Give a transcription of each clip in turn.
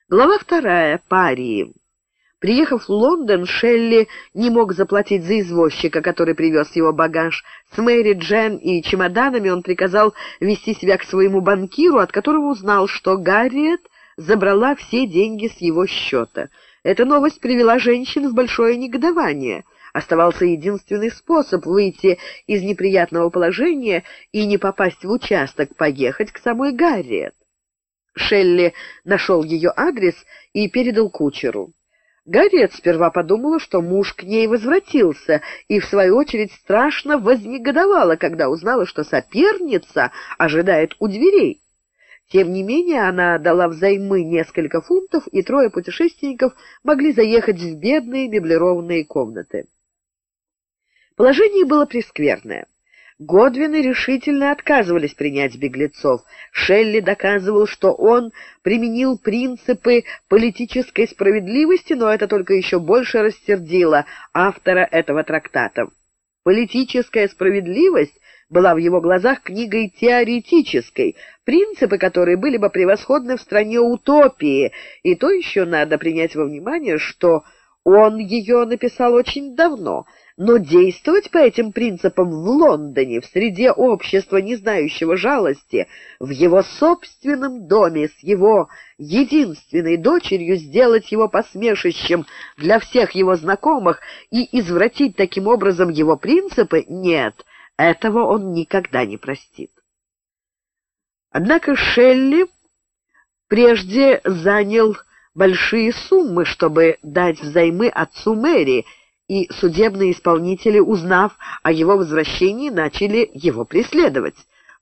Глава 2. Парии. Приехав в Лондон, Шелли не мог заплатить за извозчика, который привез его багаж. С Мэри, Джен и чемоданами он приказал вести себя к своему банкиру, от которого узнал, что Гарриет забрала все деньги с его счета. Эта новость привела женщин в большое негодование. Оставался единственный способ выйти из неприятного положения и не попасть в участок — поехать к самой Гарриет. Шелли нашел ее адрес и передал кучеру. Гарриет сперва подумала, что муж к ней возвратился, и, в свою очередь, страшно вознегодовала, когда узнала, что соперница ожидает у дверей. Тем не менее, она дала взаймы несколько фунтов, и трое путешественников могли заехать в бедные меблированные комнаты. Положение было прескверное. Годвины решительно отказывались принять беглецов. Шелли доказывал, что он применил принципы политической справедливости, но это только еще больше рассердило автора этого трактата. Политическая справедливость была в его глазах книгой теоретической, принципы которой были бы превосходны в стране утопии, и то еще надо принять во внимание, что он ее написал очень давно. Но действовать по этим принципам в Лондоне, в среде общества, не знающего жалости, в его собственном доме с его единственной дочерью, сделать его посмешищем для всех его знакомых и извратить таким образом его принципы — нет, этого он никогда не простит. Однако Шелли прежде занял большие суммы, чтобы дать взаймы отцу Мэри, и судебные исполнители, узнав о его возвращении, начали его преследовать.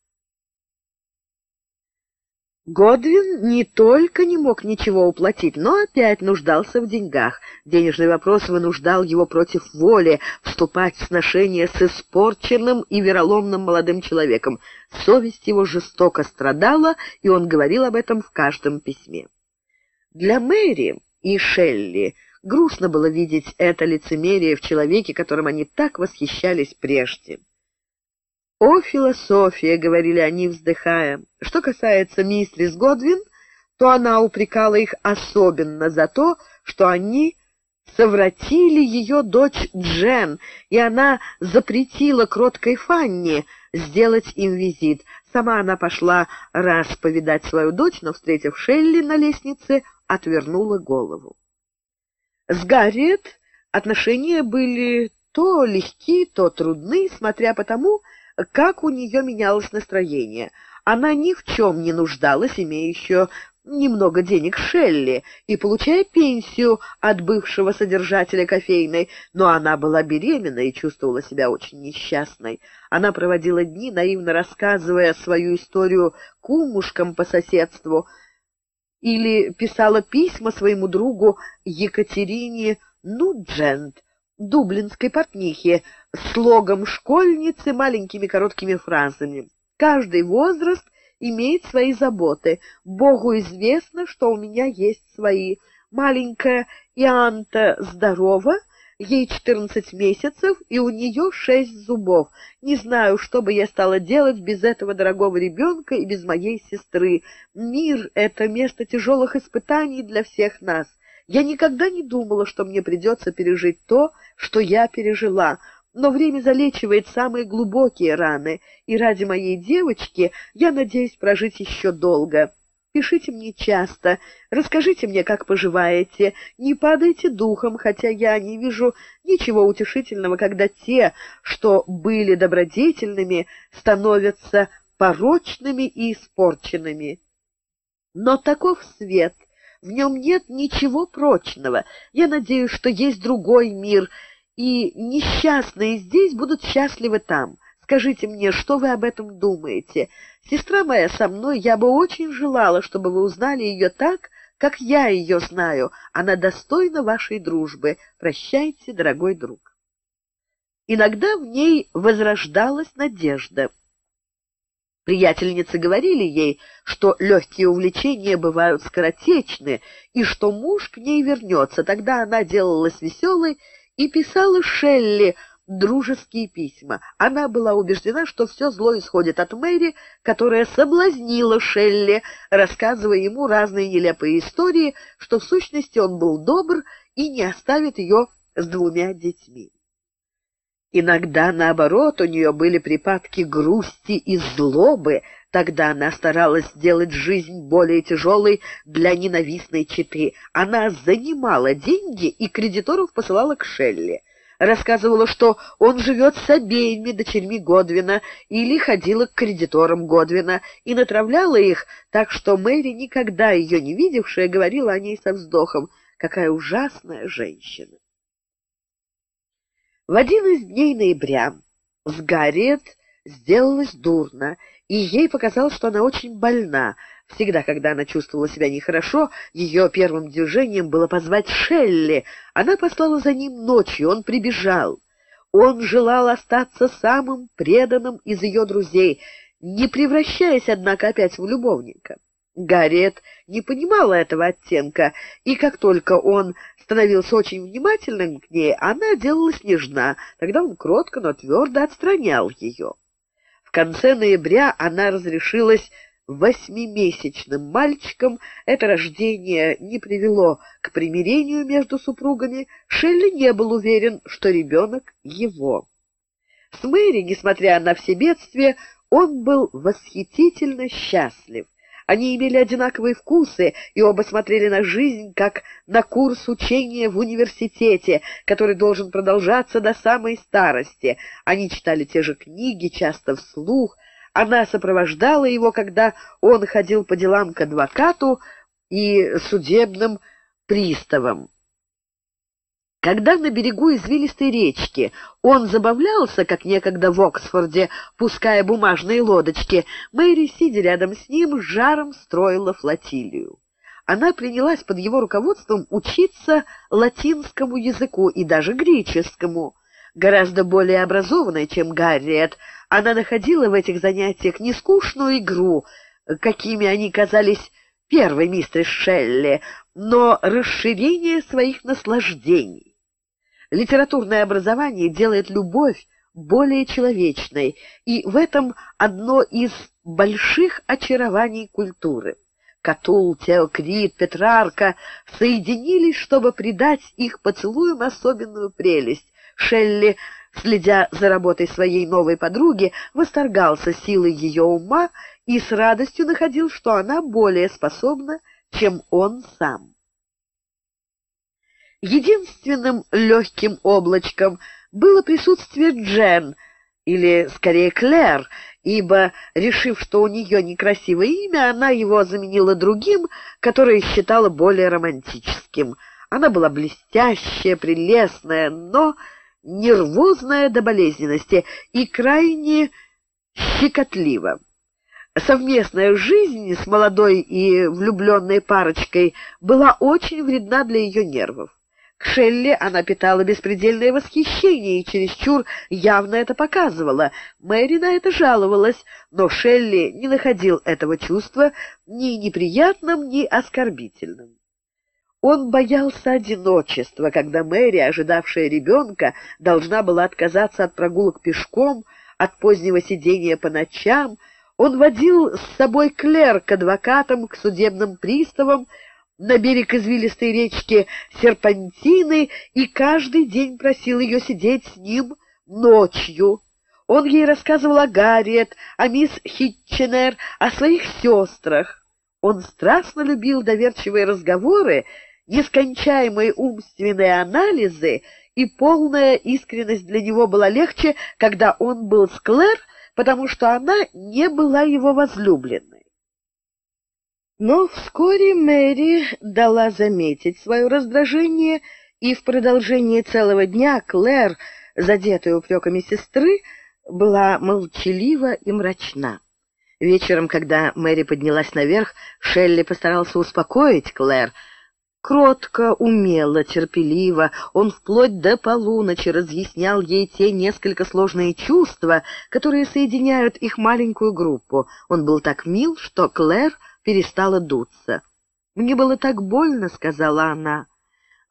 Годвин не только не мог ничего уплатить, но опять нуждался в деньгах. Денежный вопрос вынуждал его против воли вступать в сношение с испорченным и вероломным молодым человеком. Совесть его жестоко страдала, и он говорил об этом в каждом письме. Для Мэри и Шелли грустно было видеть это лицемерие в человеке, которым они так восхищались прежде. «О, философия!» — говорили они, вздыхая. Что касается миссис Годвин, то она упрекала их особенно за то, что они совратили ее дочь Джен, и она запретила кроткой Фанни сделать им визит. Сама она пошла раз повидать свою дочь, но, встретив Шелли на лестнице, отвернула голову. С Гарриет отношения были то легки, то трудны, смотря по тому, как у нее менялось настроение. Она ни в чем не нуждалась, имея еще немного денег Шелли и получая пенсию от бывшего содержателя кофейной, но она была беременна и чувствовала себя очень несчастной. Она проводила дни, наивно рассказывая свою историю кумушкам по соседству, или писала письма своему другу Екатерине Нуджент, дублинской портнихе, слогом школьницы, маленькими короткими фразами. Каждый возраст имеет свои заботы. Богу известно, что у меня есть свои. Маленькая Ианта здорова, ей 14 месяцев, и у нее 6 зубов. Не знаю, что бы я стала делать без этого дорогого ребенка и без моей сестры. Мир — это место тяжелых испытаний для всех нас. Я никогда не думала, что мне придется пережить то, что я пережила. Но время залечивает самые глубокие раны, и ради моей девочки я надеюсь прожить еще долго. Пишите мне часто, расскажите мне, как поживаете, не падайте духом, хотя я не вижу ничего утешительного, когда те, что были добродетельными, становятся порочными и испорченными. Но таков свет, в нем нет ничего прочного. Я надеюсь, что есть другой мир, и несчастные здесь будут счастливы там. Скажите мне, что вы об этом думаете? Сестра моя со мной, я бы очень желала, чтобы вы узнали ее так, как я ее знаю. Она достойна вашей дружбы. Прощайте, дорогой друг». Иногда в ней возрождалась надежда. Приятельницы говорили ей, что легкие увлечения бывают скоротечны, и что муж к ней вернется. Тогда она делалась веселой и писала Шелли дружеские письма. Она была убеждена, что все зло исходит от Мэри, которая соблазнила Шелли, рассказывая ему разные нелепые истории, что в сущности он был добр и не оставит ее с 2 детьми. Иногда, наоборот, у нее были припадки грусти и злобы. Тогда она старалась сделать жизнь более тяжелой для ненавистной четы. Она занимала деньги и кредиторов посылала к Шелли. Рассказывала, что он живет с обеими дочерьми Годвина, или ходила к кредиторам Годвина и натравляла их, так что Мэри, никогда ее не видевшая, говорила о ней со вздохом: «Какая ужасная женщина!» В один из дней ноября с Гарриет сделалось дурно, и ей показалось, что она очень больна. Всегда, когда она чувствовала себя нехорошо, ее первым движением было позвать Шелли. Она послала за ним ночью, он прибежал. Он желал остаться самым преданным из ее друзей, не превращаясь, однако, опять в любовника. Гарриет не понимала этого оттенка, и как только он становился очень внимательным к ней, она делалась нежна. Тогда он кротко, но твердо отстранял ее. В конце ноября она разрешилась 8-месячным мальчиком. Это рождение не привело к примирению между супругами. Шелли не был уверен, что ребенок его. С Мэри, несмотря на все бедствия, он был восхитительно счастлив. Они имели одинаковые вкусы, и оба смотрели на жизнь, как на курс учения в университете, который должен продолжаться до самой старости. Они читали те же книги, часто вслух. Она сопровождала его, когда он ходил по делам к адвокату и судебным приставам. Когда на берегу извилистой речки он забавлялся, как некогда в Оксфорде, пуская бумажные лодочки, Мэри, сидя рядом с ним, с жаром строила флотилию. Она принялась под его руководством учиться латинскому языку и даже греческому. Гораздо более образованная, чем Гарриет, она находила в этих занятиях не скучную игру, какими они казались первой мистерс Шелли, но расширение своих наслаждений. Литературное образование делает любовь более человечной, и в этом одно из больших очарований культуры. Катул, Теокрит, Петрарка соединились, чтобы придать их поцелуям особенную прелесть. Шелли, следя за работой своей новой подруги, восторгался силой ее ума и с радостью находил, что она более способна, чем он сам. Единственным легким облачком было присутствие Джен, или, скорее, Клэр, ибо, решив, что у нее некрасивое имя, она его заменила другим, которое считала более романтическим. Она была блестящая, прелестная, но нервозная до болезненности и крайне щекотлива. Совместная жизнь с молодой и влюбленной парочкой была очень вредна для ее нервов. К Шелли она питала беспредельное восхищение и чересчур явно это показывала. Мэри на это жаловалась, но Шелли не находил этого чувства ни неприятным, ни оскорбительным. Он боялся одиночества, когда Мэри, ожидавшая ребенка, должна была отказаться от прогулок пешком, от позднего сидения по ночам. Он водил с собой Клэр к адвокатам, к судебным приставам, на берег извилистой речки Серпантины, и каждый день просил ее сидеть с ним ночью. Он ей рассказывал о Гарриет, о мисс Хитченер, о своих сестрах. Он страстно любил доверчивые разговоры, нескончаемые умственные анализы, и полная искренность для него была легче, когда он был с Клэр, потому что она не была его возлюбленной. Но вскоре Мэри дала заметить свое раздражение, и в продолжении целого дня Клэр, задетая упреками сестры, была молчалива и мрачна. Вечером, когда Мэри поднялась наверх, Шелли постарался успокоить Клэр. Кротко, умело, терпеливо он вплоть до полуночи разъяснял ей те несколько сложные чувства, которые соединяют их маленькую группу. Он был так мил, что Клэр перестала дуться. «Мне было так больно», — сказала она.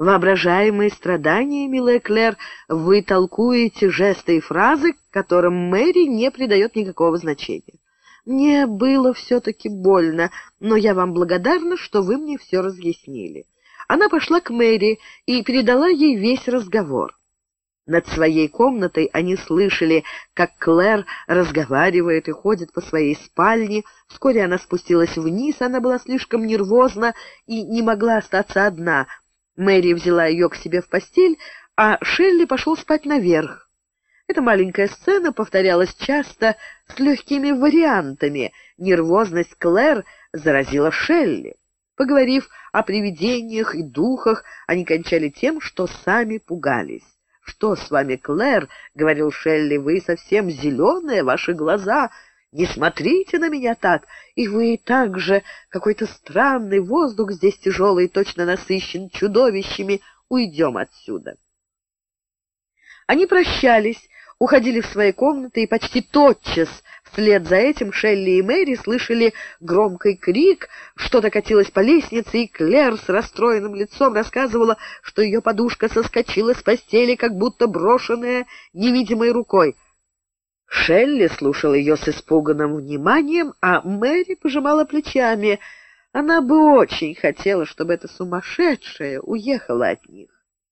Воображаемые страдания, милая Клэр, вы толкуете жесты и фразы, которым Мэри не придает никакого значения. Мне было все-таки больно, но я вам благодарна, что вы мне все разъяснили». Она пошла к Мэри и передала ей весь разговор. Над своей комнатой они слышали, как Клэр разговаривает и ходит по своей спальне. Вскоре она спустилась вниз, она была слишком нервозна и не могла остаться одна. Мэри взяла ее к себе в постель, а Шелли пошел спать наверх. Эта маленькая сцена повторялась часто с легкими вариантами. Нервозность Клэр заразила Шелли. Поговорив о привидениях и духах, они кончали тем, что сами пугались. «Что с вами, Клэр?» — говорил Шелли. «Вы совсем зеленые, ваши глаза. Не смотрите на меня так. И вы также какой-то странный, воздух здесь тяжелый, точно насыщен чудовищами. Уйдем отсюда». Они прощались, уходили в свои комнаты, и почти тотчас вслед за этим Шелли и Мэри слышали громкий крик, что-то катилось по лестнице, и Клэр с расстроенным лицом рассказывала, что ее подушка соскочила с постели, как будто брошенная невидимой рукой. Шелли слушал ее с испуганным вниманием, а Мэри пожимала плечами. Она бы очень хотела, чтобы эта сумасшедшая уехала от них.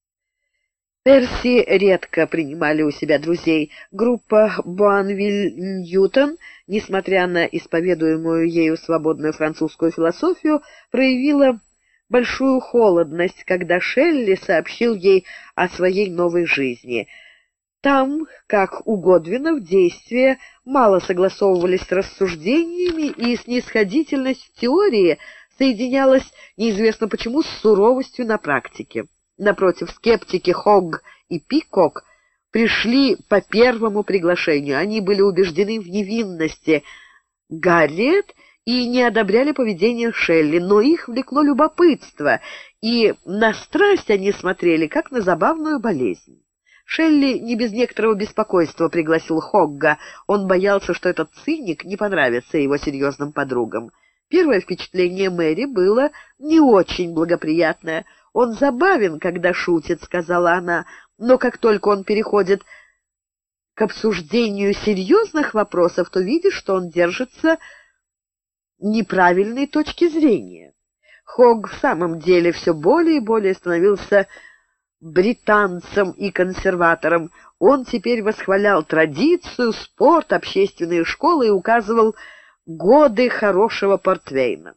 Перси редко принимали у себя друзей. Группа Буанвиль-Ньютон, несмотря на исповедуемую ею свободную французскую философию, проявила большую холодность, когда Шелли сообщил ей о своей новой жизни. Там, как у Годвинов, действия мало согласовывались с рассуждениями, и снисходительность в теории соединялась неизвестно почему с суровостью на практике. Напротив, скептики Хогг и Пикок пришли по первому приглашению. Они были убеждены в невинности Гарриет и не одобряли поведение Шелли, но их влекло любопытство, и на страсть они смотрели, как на забавную болезнь. Шелли не без некоторого беспокойства пригласил Хогга. Он боялся, что этот циник не понравится его серьезным подругам. Первое впечатление Мэри было не очень благоприятное. «Он забавен, когда шутит», — сказала она, «но как только он переходит к обсуждению серьезных вопросов, то видишь, что он держится неправильной точки зрения». Хогг в самом деле все более и более становился британцем и консерватором. Он теперь восхвалял традицию, спорт, общественные школы и указывал годы хорошего портвейна.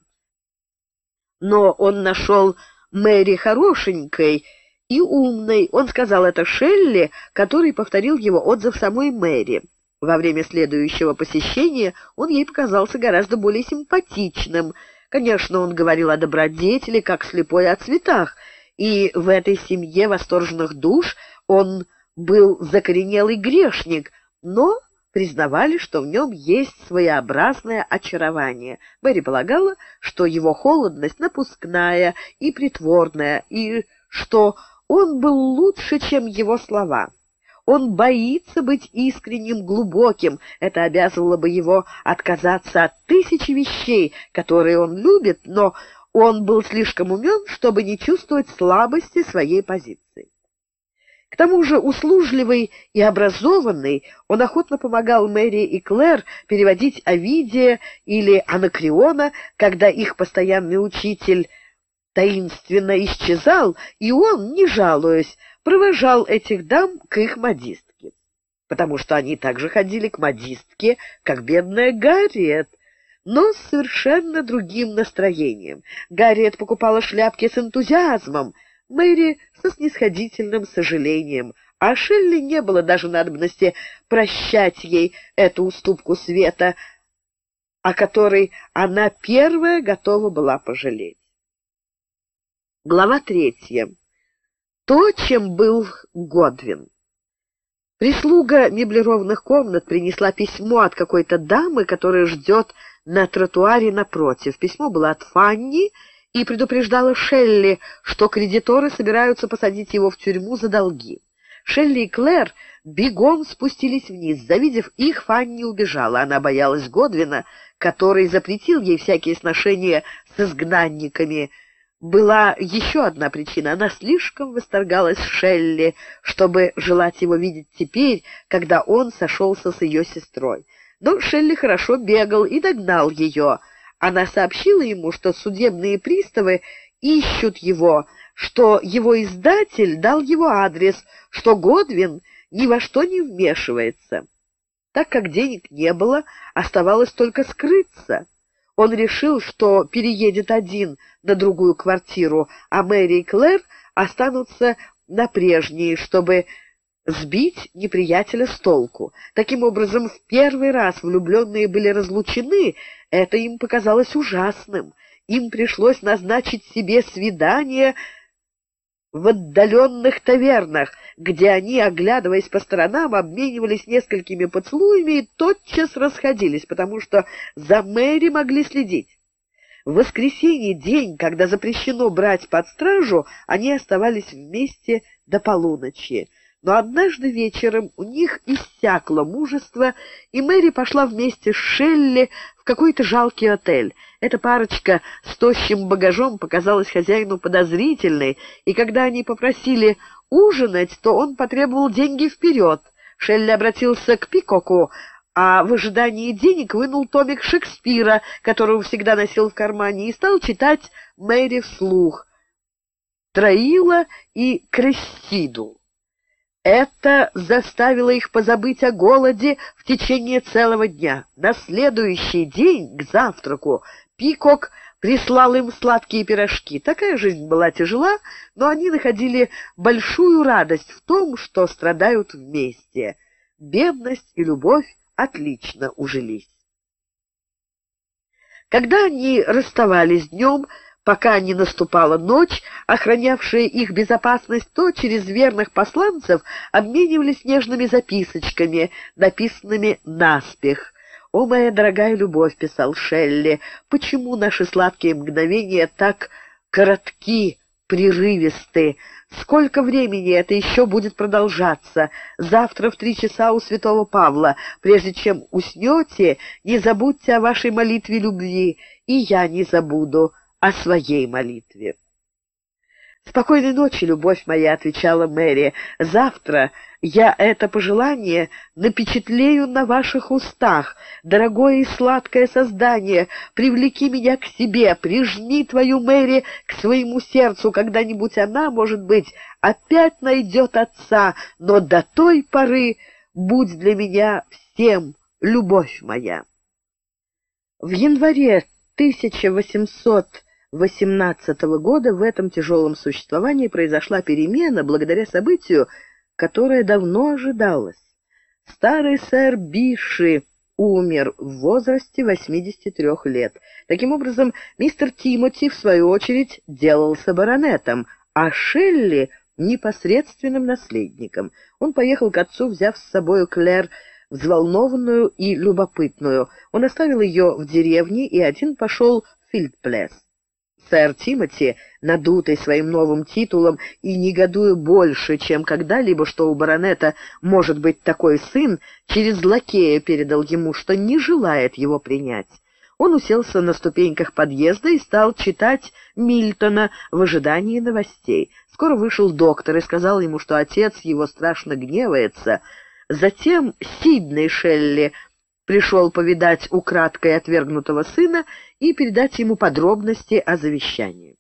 Но он нашел Мэри хорошенькой и умной. Он сказал это Шелли, который повторил его отзыв самой Мэри. Во время следующего посещения он ей показался гораздо более симпатичным. Конечно, он говорил о добродетели, как слепой о цветах, и в этой семье восторженных душ он был закоренелый грешник, но признавали, что в нем есть своеобразное очарование. Мэри полагала, что его холодность напускная и притворная, и что он был лучше, чем его слова. Он боится быть искренним, глубоким. Это обязывало бы его отказаться от тысячи вещей, которые он любит, но он был слишком умен, чтобы не чувствовать слабости своей позиции. К тому же услужливый и образованный, он охотно помогал Мэри и Клэр переводить Овидия или Анакреона, когда их постоянный учитель таинственно исчезал, и он, не жалуясь, провожал этих дам к их модистке, потому что они также ходили к модистке, как бедная Гарриет, но с совершенно другим настроением. Гарриет покупала шляпки с энтузиазмом, Мэри со снисходительным сожалением, а Шелли не было даже надобности прощать ей эту уступку света, о которой она первая готова была пожалеть. Глава 3. То, чем был Годвин. Прислуга меблированных комнат принесла письмо от какой-то дамы, которая ждет на тротуаре напротив. Письмо было от Фанни и предупреждало Шелли, что кредиторы собираются посадить его в тюрьму за долги. Шелли и Клэр бегом спустились вниз. Завидев их, Фанни убежала. Она боялась Годвина, который запретил ей всякие сношения с изгнанниками. была еще одна причина. Она слишком восторгалась Шелли, чтобы желать его видеть теперь, когда он сошелся с ее сестрой. Но Шелли хорошо бегал и догнал ее. Она сообщила ему, что судебные приставы ищут его, что его издатель дал его адрес, что Годвин ни во что не вмешивается. Так как денег не было, оставалось только скрыться. Он решил, что переедет один на другую квартиру, а Мэри и Клэр останутся на прежней, чтобы сбить неприятеля с толку. Таким образом, в первый раз влюбленные были разлучены. Это им показалось ужасным. Им пришлось назначить себе свидание в отдаленных тавернах, где они, оглядываясь по сторонам, обменивались несколькими поцелуями и тотчас расходились, потому что за Мэри могли следить. В воскресенье, день, когда запрещено брать под стражу, они оставались вместе до полуночи. Но однажды вечером у них иссякло мужество, и Мэри пошла вместе с Шелли в какой-то жалкий отель. Эта парочка с тощим багажом показалась хозяину подозрительной, и когда они попросили ужинать, то он потребовал деньги вперед. Шелли обратился к Пикоку, а в ожидании денег вынул томик Шекспира, которого всегда носил в кармане, и стал читать Мэри вслух «Троила и Крессиду». Это заставило их позабыть о голоде в течение целого дня. На следующий день, к завтраку, Пикок прислал им сладкие пирожки. Такая жизнь была тяжела, но они находили большую радость в том, что страдают вместе. Бедность и любовь отлично ужились. Когда они расставались днем, пока не наступала ночь, охранявшая их безопасность, то через верных посланцев обменивались нежными записочками, написанными наспех. «О, моя дорогая любовь», — писал Шелли, — «почему наши сладкие мгновения так коротки, прерывисты? Сколько времени это еще будет продолжаться? Завтра в 3 часа у святого Павла. Прежде чем уснете, не забудьте о вашей молитве любви, и я не забуду о своей молитве». «Спокойной ночи, любовь моя», — отвечала Мэри. «Завтра я это пожелание напечатлею на ваших устах. Дорогое и сладкое создание, привлеки меня к себе, прижми твою Мэри к своему сердцу. Когда-нибудь она, может быть, опять найдет отца, но до той поры будь для меня всем, любовь моя». В январе 1818 года в этом тяжелом существовании произошла перемена благодаря событию, которое давно ожидалось. Старый сэр Биши умер в возрасте 83 лет. Таким образом, мистер Тимоти, в свою очередь, делался баронетом, а Шелли — непосредственным наследником. Он поехал к отцу, взяв с собой Клэр, взволнованную и любопытную. Он оставил ее в деревне и один пошел в Филдплес. Сэр Тимоти, надутый своим новым титулом и негодуя больше, чем когда-либо, что у баронета может быть такой сын, через лакея передал ему, что не желает его принять. Он уселся на ступеньках подъезда и стал читать Мильтона в ожидании новостей. Скоро вышел доктор и сказал ему, что отец его страшно гневается. Затем Сидней Шелли пришел повидать украдкой отвергнутого сына и передать ему подробности о завещании.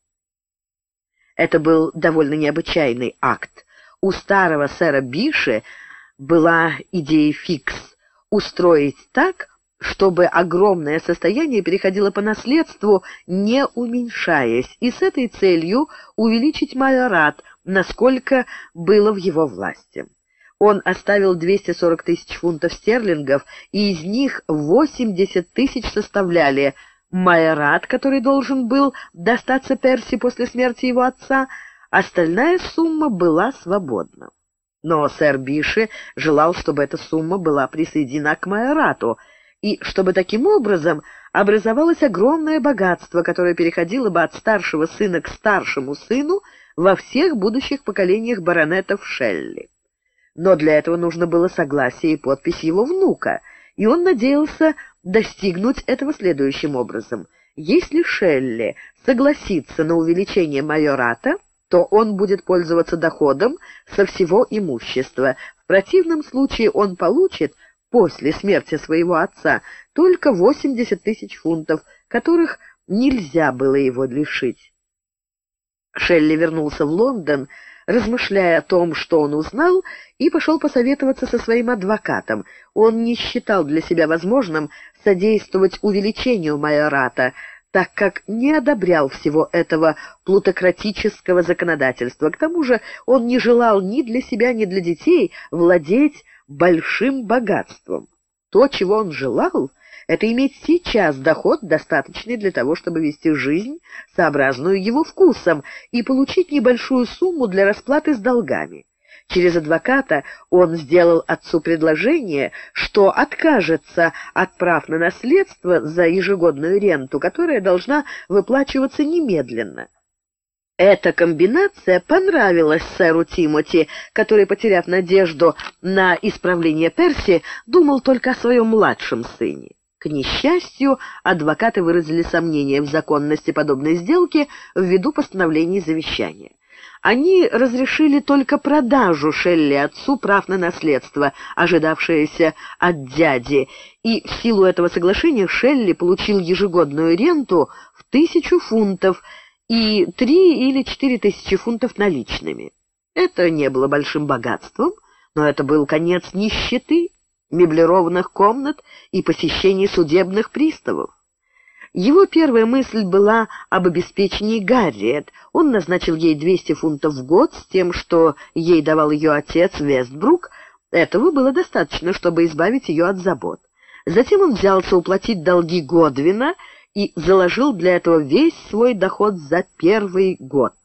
Это был довольно необычайный акт. У старого сэра Биши была идея фикс — устроить так, чтобы огромное состояние переходило по наследству, не уменьшаясь, и с этой целью увеличить майорат, насколько было в его власти. Он оставил 240 тысяч фунтов стерлингов, и из них 80 тысяч составляли майорат, который должен был достаться Перси после смерти его отца, остальная сумма была свободна. Но сэр Биши желал, чтобы эта сумма была присоединена к майорату, и чтобы таким образом образовалось огромное богатство, которое переходило бы от старшего сына к старшему сыну во всех будущих поколениях баронетов Шелли. Но для этого нужно было согласие и подпись его внука, и он надеялся достигнуть этого следующим образом. Если Шелли согласится на увеличение майората, то он будет пользоваться доходом со всего имущества. В противном случае он получит после смерти своего отца только 80 тысяч фунтов, которых нельзя было его лишить. Шелли вернулся в Лондон, размышляя о том, что он узнал, и пошел посоветоваться со своим адвокатом. Он не считал для себя возможным содействовать увеличению майората, так как не одобрял всего этого плутократического законодательства. К тому же он не желал ни для себя, ни для детей владеть большим богатством. То, чего он желал, это иметь сейчас доход, достаточный для того, чтобы вести жизнь, сообразную его вкусам, и получить небольшую сумму для расплаты с долгами. Через адвоката он сделал отцу предложение, что откажется от прав на наследство за ежегодную ренту, которая должна выплачиваться немедленно. Эта комбинация понравилась сэру Тимоти, который, потеряв надежду на исправление Перси, думал только о своем младшем сыне. К несчастью, адвокаты выразили сомнения в законности подобной сделки ввиду постановлений завещания. Они разрешили только продажу Шелли отцу прав на наследство, ожидавшееся от дяди, и в силу этого соглашения Шелли получил ежегодную ренту в 1000 фунтов и 3 или 4 тысячи фунтов наличными. Это не было большим богатством, но это был конец нищеты, меблированных комнат и посещений судебных приставов. Его первая мысль была об обеспечении Гарриет. Он назначил ей 200 фунтов в год с тем, что ей давал ее отец Вестбрук. Этого было достаточно, чтобы избавить ее от забот. Затем он взялся уплатить долги Годвина и заложил для этого весь свой доход за первый год.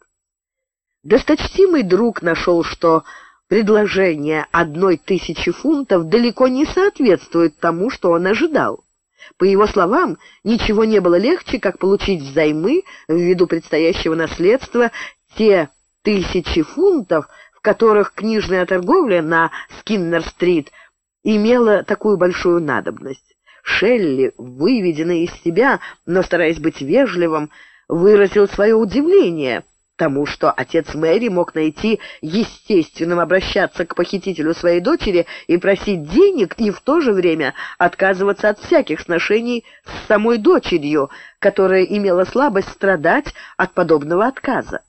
Досточтимый друг нашел, что предложение 1000 фунтов далеко не соответствует тому, что он ожидал. По его словам, ничего не было легче, как получить взаймы ввиду предстоящего наследства те 1000 фунтов, в которых книжная торговля на Скиннер-стрит имела такую большую надобность. Шелли, выведенный из себя, но стараясь быть вежливым, выразил свое удивление тому, что отец Мэри мог найти естественным обращаться к похитителю своей дочери и просить денег, и в то же время отказываться от всяких сношений с самой дочерью, которая имела слабость страдать от подобного отказа.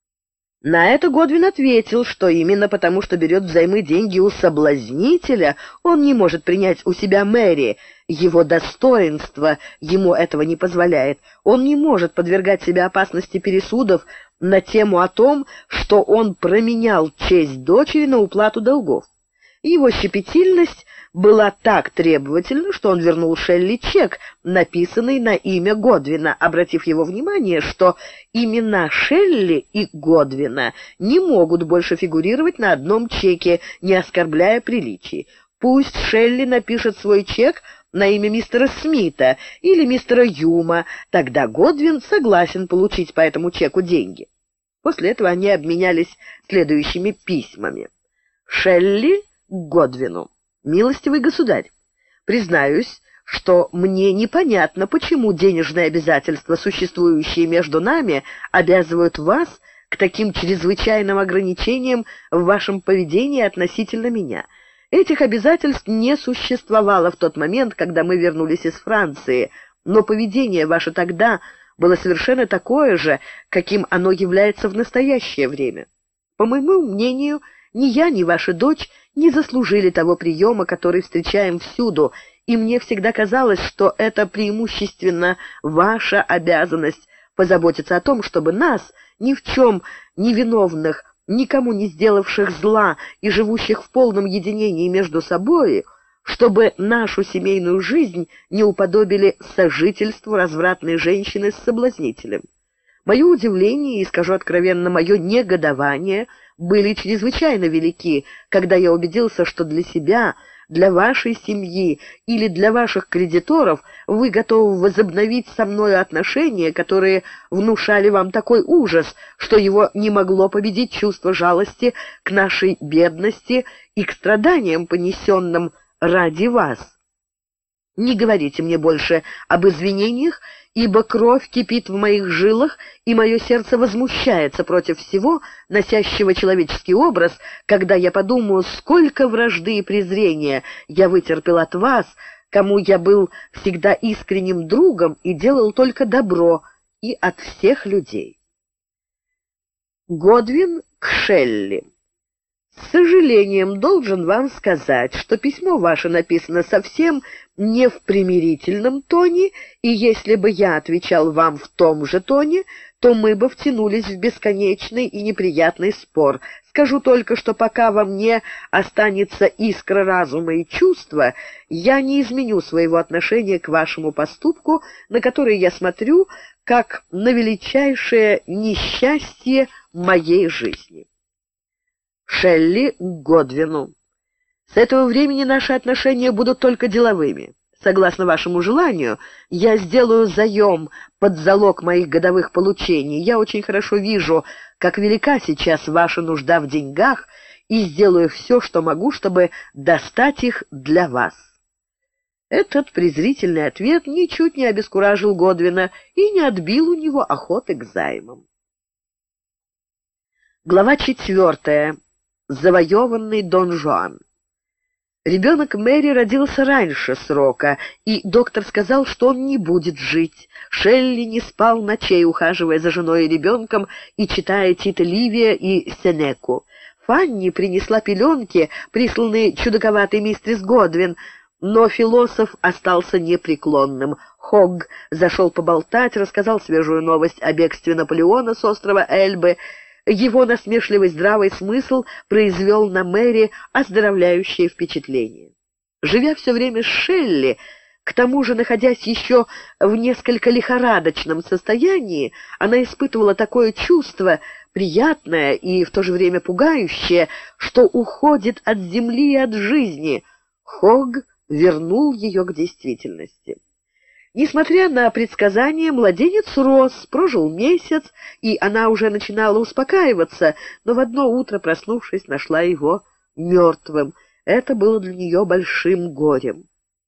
На это Годвин ответил, что именно потому, что берет взаймы деньги у соблазнителя, он не может принять у себя Мэри. Его достоинство ему этого не позволяет. Он не может подвергать себя опасности пересудов на тему о том, что он променял честь дочери на уплату долгов. Его щепетильность была так требовательна, что он вернул Шелли чек, написанный на имя Годвина, обратив его внимание, что имена Шелли и Годвина не могут больше фигурировать на одном чеке, не оскорбляя приличий. Пусть Шелли напишет свой чек на имя мистера Смита или мистера Юма, тогда Годвин согласен получить по этому чеку деньги. После этого они обменялись следующими письмами. Шелли Годвину. «Милостивый государь, признаюсь, что мне непонятно, почему денежные обязательства, существующие между нами, обязывают вас к таким чрезвычайным ограничениям в вашем поведении относительно меня. Этих обязательств не существовало в тот момент, когда мы вернулись из Франции, но поведение ваше тогда было совершенно такое же, каким оно является в настоящее время. По моему мнению, ни я, ни ваша дочь не заслужили того приема, который встречаем всюду, и мне всегда казалось, что это преимущественно ваша обязанность позаботиться о том, чтобы нас, ни в чем не виновных, никому не сделавших зла и живущих в полном единении между собой, чтобы нашу семейную жизнь не уподобили сожительству развратной женщины с соблазнителем. Мое удивление и, скажу откровенно, мое негодование были чрезвычайно велики, когда я убедился, что для себя, для вашей семьи или для ваших кредиторов вы готовы возобновить со мною отношения, которые внушали вам такой ужас, что его не могло победить чувство жалости к нашей бедности и к страданиям, понесенным ради вас. Не говорите мне больше об извинениях, ибо кровь кипит в моих жилах, и мое сердце возмущается против всего, носящего человеческий образ, когда я подумаю, сколько вражды и презрения я вытерпел от вас, кому я был всегда искренним другом и делал только добро, и от всех людей. Годвин к Шелли. С сожалением должен вам сказать, что письмо ваше написано совсем не в примирительном тоне, и если бы я отвечал вам в том же тоне, то мы бы втянулись в бесконечный и неприятный спор. Скажу только, что пока во мне останется искра разума и чувства, я не изменю своего отношения к вашему поступку, на который я смотрю как на величайшее несчастье моей жизни. Шелли к Годвину. С этого времени наши отношения будут только деловыми. Согласно вашему желанию, я сделаю заем под залог моих годовых получений. Я очень хорошо вижу, как велика сейчас ваша нужда в деньгах, и сделаю все, что могу, чтобы достать их для вас». Этот презрительный ответ ничуть не обескуражил Годвина и не отбил у него охоты к займам. Глава 4. Завоеванный Дон Жуан. Ребенок Мэри родился раньше срока, и доктор сказал, что он не будет жить. Шелли не спал ночей, ухаживая за женой и ребенком и читая Тита Ливия и Сенеку. Фанни принесла пеленки, присланные чудаковатой мистерис Годвин, но философ остался непреклонным. Хогг зашел поболтать, рассказал свежую новость о бегстве Наполеона с острова Эльбы. Его насмешливый здравый смысл произвел на Мэри оздоровляющее впечатление. Живя все время с Шелли, к тому же находясь еще в несколько лихорадочном состоянии, она испытывала такое чувство, приятное и в то же время пугающее, что уходит от земли и от жизни. Хогг вернул ее к действительности. Несмотря на предсказания, младенец рос, прожил месяц, и она уже начинала успокаиваться, но в одно утро, проснувшись, нашла его мертвым. Это было для нее большим горем.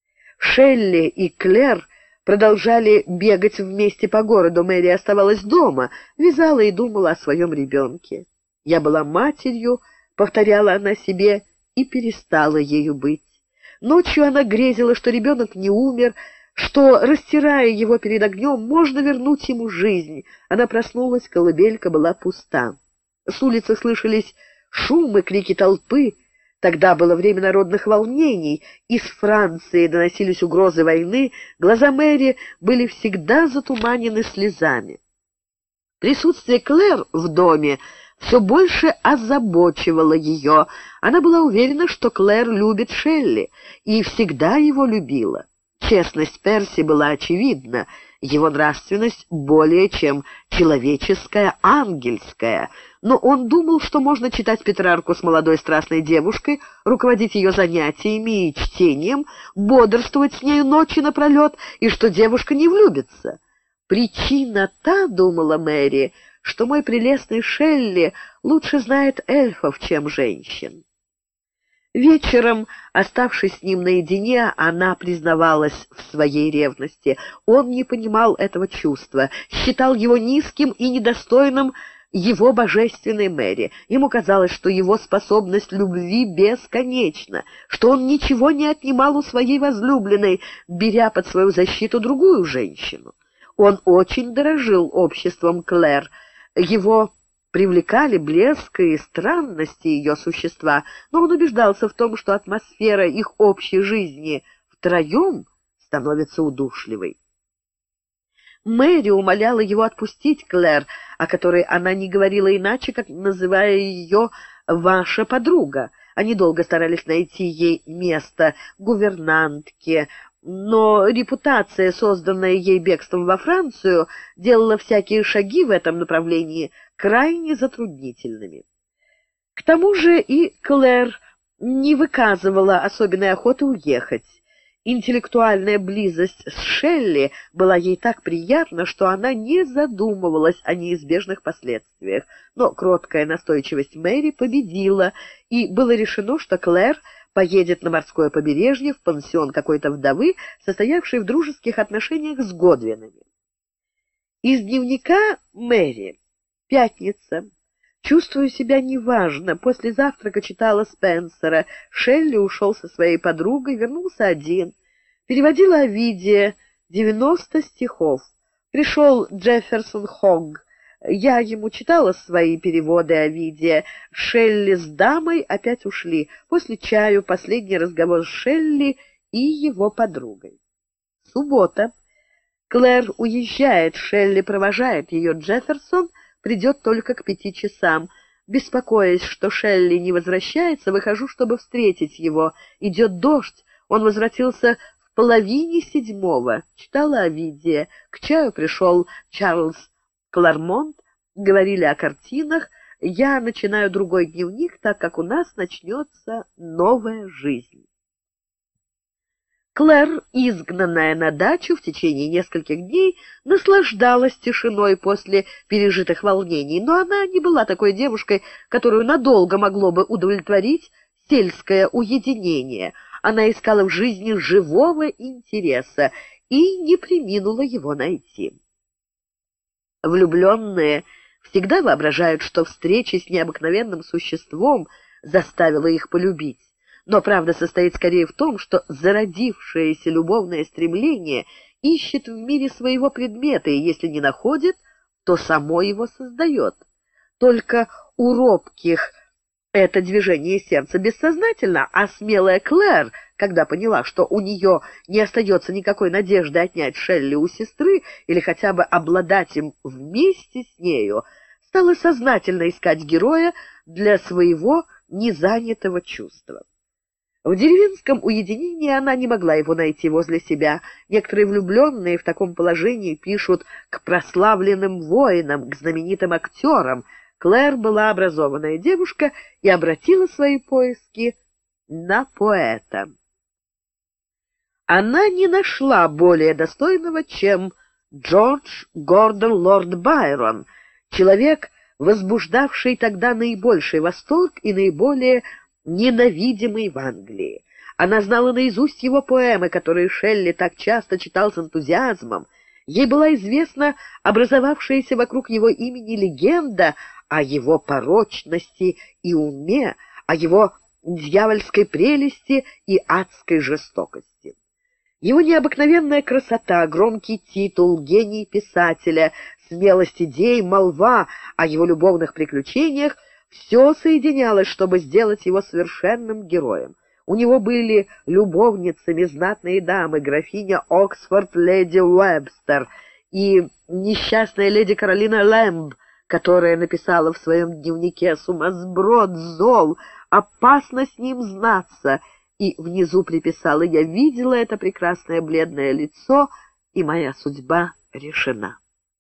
Шелли и Клэр продолжали бегать вместе по городу. Мэри оставалась дома, вязала и думала о своем ребенке. «Я была матерью», — повторяла она себе, и перестала ею быть. Ночью она грезила, что ребенок не умер, что, растирая его перед огнем, можно вернуть ему жизнь. Она проснулась, колыбелька была пуста. С улицы слышались шумы, крики толпы. Тогда было время народных волнений. Из Франции доносились угрозы войны. Глаза Мэри были всегда затуманены слезами. Присутствие Клэр в доме все больше озабочивало ее. Она была уверена, что Клэр любит Шелли, и всегда его любила. Честность Перси была очевидна, его нравственность более чем человеческая, ангельская. Но он думал, что можно читать Петрарку с молодой страстной девушкой, руководить ее занятиями и чтением, бодрствовать с нею ночи напролет, и что девушка не влюбится. «Причина та, — думала Мэри, — что мой прелестный Шелли лучше знает эльфов, чем женщин». Вечером, оставшись с ним наедине, она признавалась в своей ревности. Он не понимал этого чувства, считал его низким и недостойным его божественной Мэри. Ему казалось, что его способность любви бесконечна, что он ничего не отнимал у своей возлюбленной, беря под свою защиту другую женщину. Он очень дорожил обществом Клэр. Его привлекали блеск и странности ее существа, но он убеждался в том, что атмосфера их общей жизни втроем становится удушливой. Мэри умоляла его отпустить Клэр, о которой она не говорила иначе, как называя ее «ваша подруга». Они долго старались найти ей место гувернантки, но репутация, созданная ей бегством во Францию, делала всякие шаги в этом направлении крайне затруднительными. К тому же и Клэр не выказывала особенной охоты уехать. Интеллектуальная близость с Шелли была ей так приятна, что она не задумывалась о неизбежных последствиях. Но кроткая настойчивость Мэри победила, и было решено, что Клэр поедет на морское побережье в пансион какой-то вдовы, состоявшей в дружеских отношениях с Годвинами. Из дневника Мэри. Пятница. Чувствую себя неважно. После завтрака читала Спенсера. Шелли ушел со своей подругой, вернулся один. Переводила Овидия, 90 стихов. Пришел Джефферсон Хогг. Я ему читала свои переводы Овидия. Шелли с дамой опять ушли. После чаю последний разговор с Шелли и его подругой. Суббота. Клэр уезжает, Шелли провожает ее. Джефферсон придет только к 5 часам. Беспокоясь, что Шелли не возвращается, выхожу, чтобы встретить его. Идет дождь. Он возвратился в 6:30. Читала Овидия. К чаю пришел Чарльз Клармонт. Говорили о картинах. Я начинаю другой дневник, так как у нас начнется новая жизнь. Клэр, изгнанная на дачу в течение нескольких дней, наслаждалась тишиной после пережитых волнений, но она не была такой девушкой, которую надолго могло бы удовлетворить сельское уединение. Она искала в жизни живого интереса и не преминула его найти. Влюбленные всегда воображают, что встреча с необыкновенным существом заставила их полюбить. Но правда состоит скорее в том, что зародившееся любовное стремление ищет в мире своего предмета, и если не находит, то само его создает. Только у робких это движение сердца бессознательно, а смелая Клэр, когда поняла, что у нее не остается никакой надежды отнять Шелли у сестры или хотя бы обладать им вместе с нею, стала сознательно искать героя для своего незанятого чувства. В деревенском уединении она не могла его найти возле себя. Некоторые влюбленные в таком положении пишут к прославленным воинам, к знаменитым актерам. Клэр была образованная девушка и обратила свои поиски на поэта. Она не нашла более достойного, чем Джордж Гордон Лорд Байрон, человек, возбуждавший тогда наибольший восторг и наиболее ненавидимый в Англии. Она знала наизусть его поэмы, которые Шелли так часто читал с энтузиазмом. Ей была известна образовавшаяся вокруг его имени легенда о его порочности и уме, о его дьявольской прелести и адской жестокости. Его необыкновенная красота, громкий титул, гений писателя, смелость идей, молва о его любовных приключениях — все соединялось, чтобы сделать его совершенным героем. У него были любовницами знатные дамы, графиня Оксфорд, леди Уэбстер и несчастная леди Каролина Лэмб, которая написала в своем дневнике: «Сумасброд, зол, опасно с ним знаться», и внизу приписала: «Я видела это прекрасное бледное лицо, и моя судьба решена».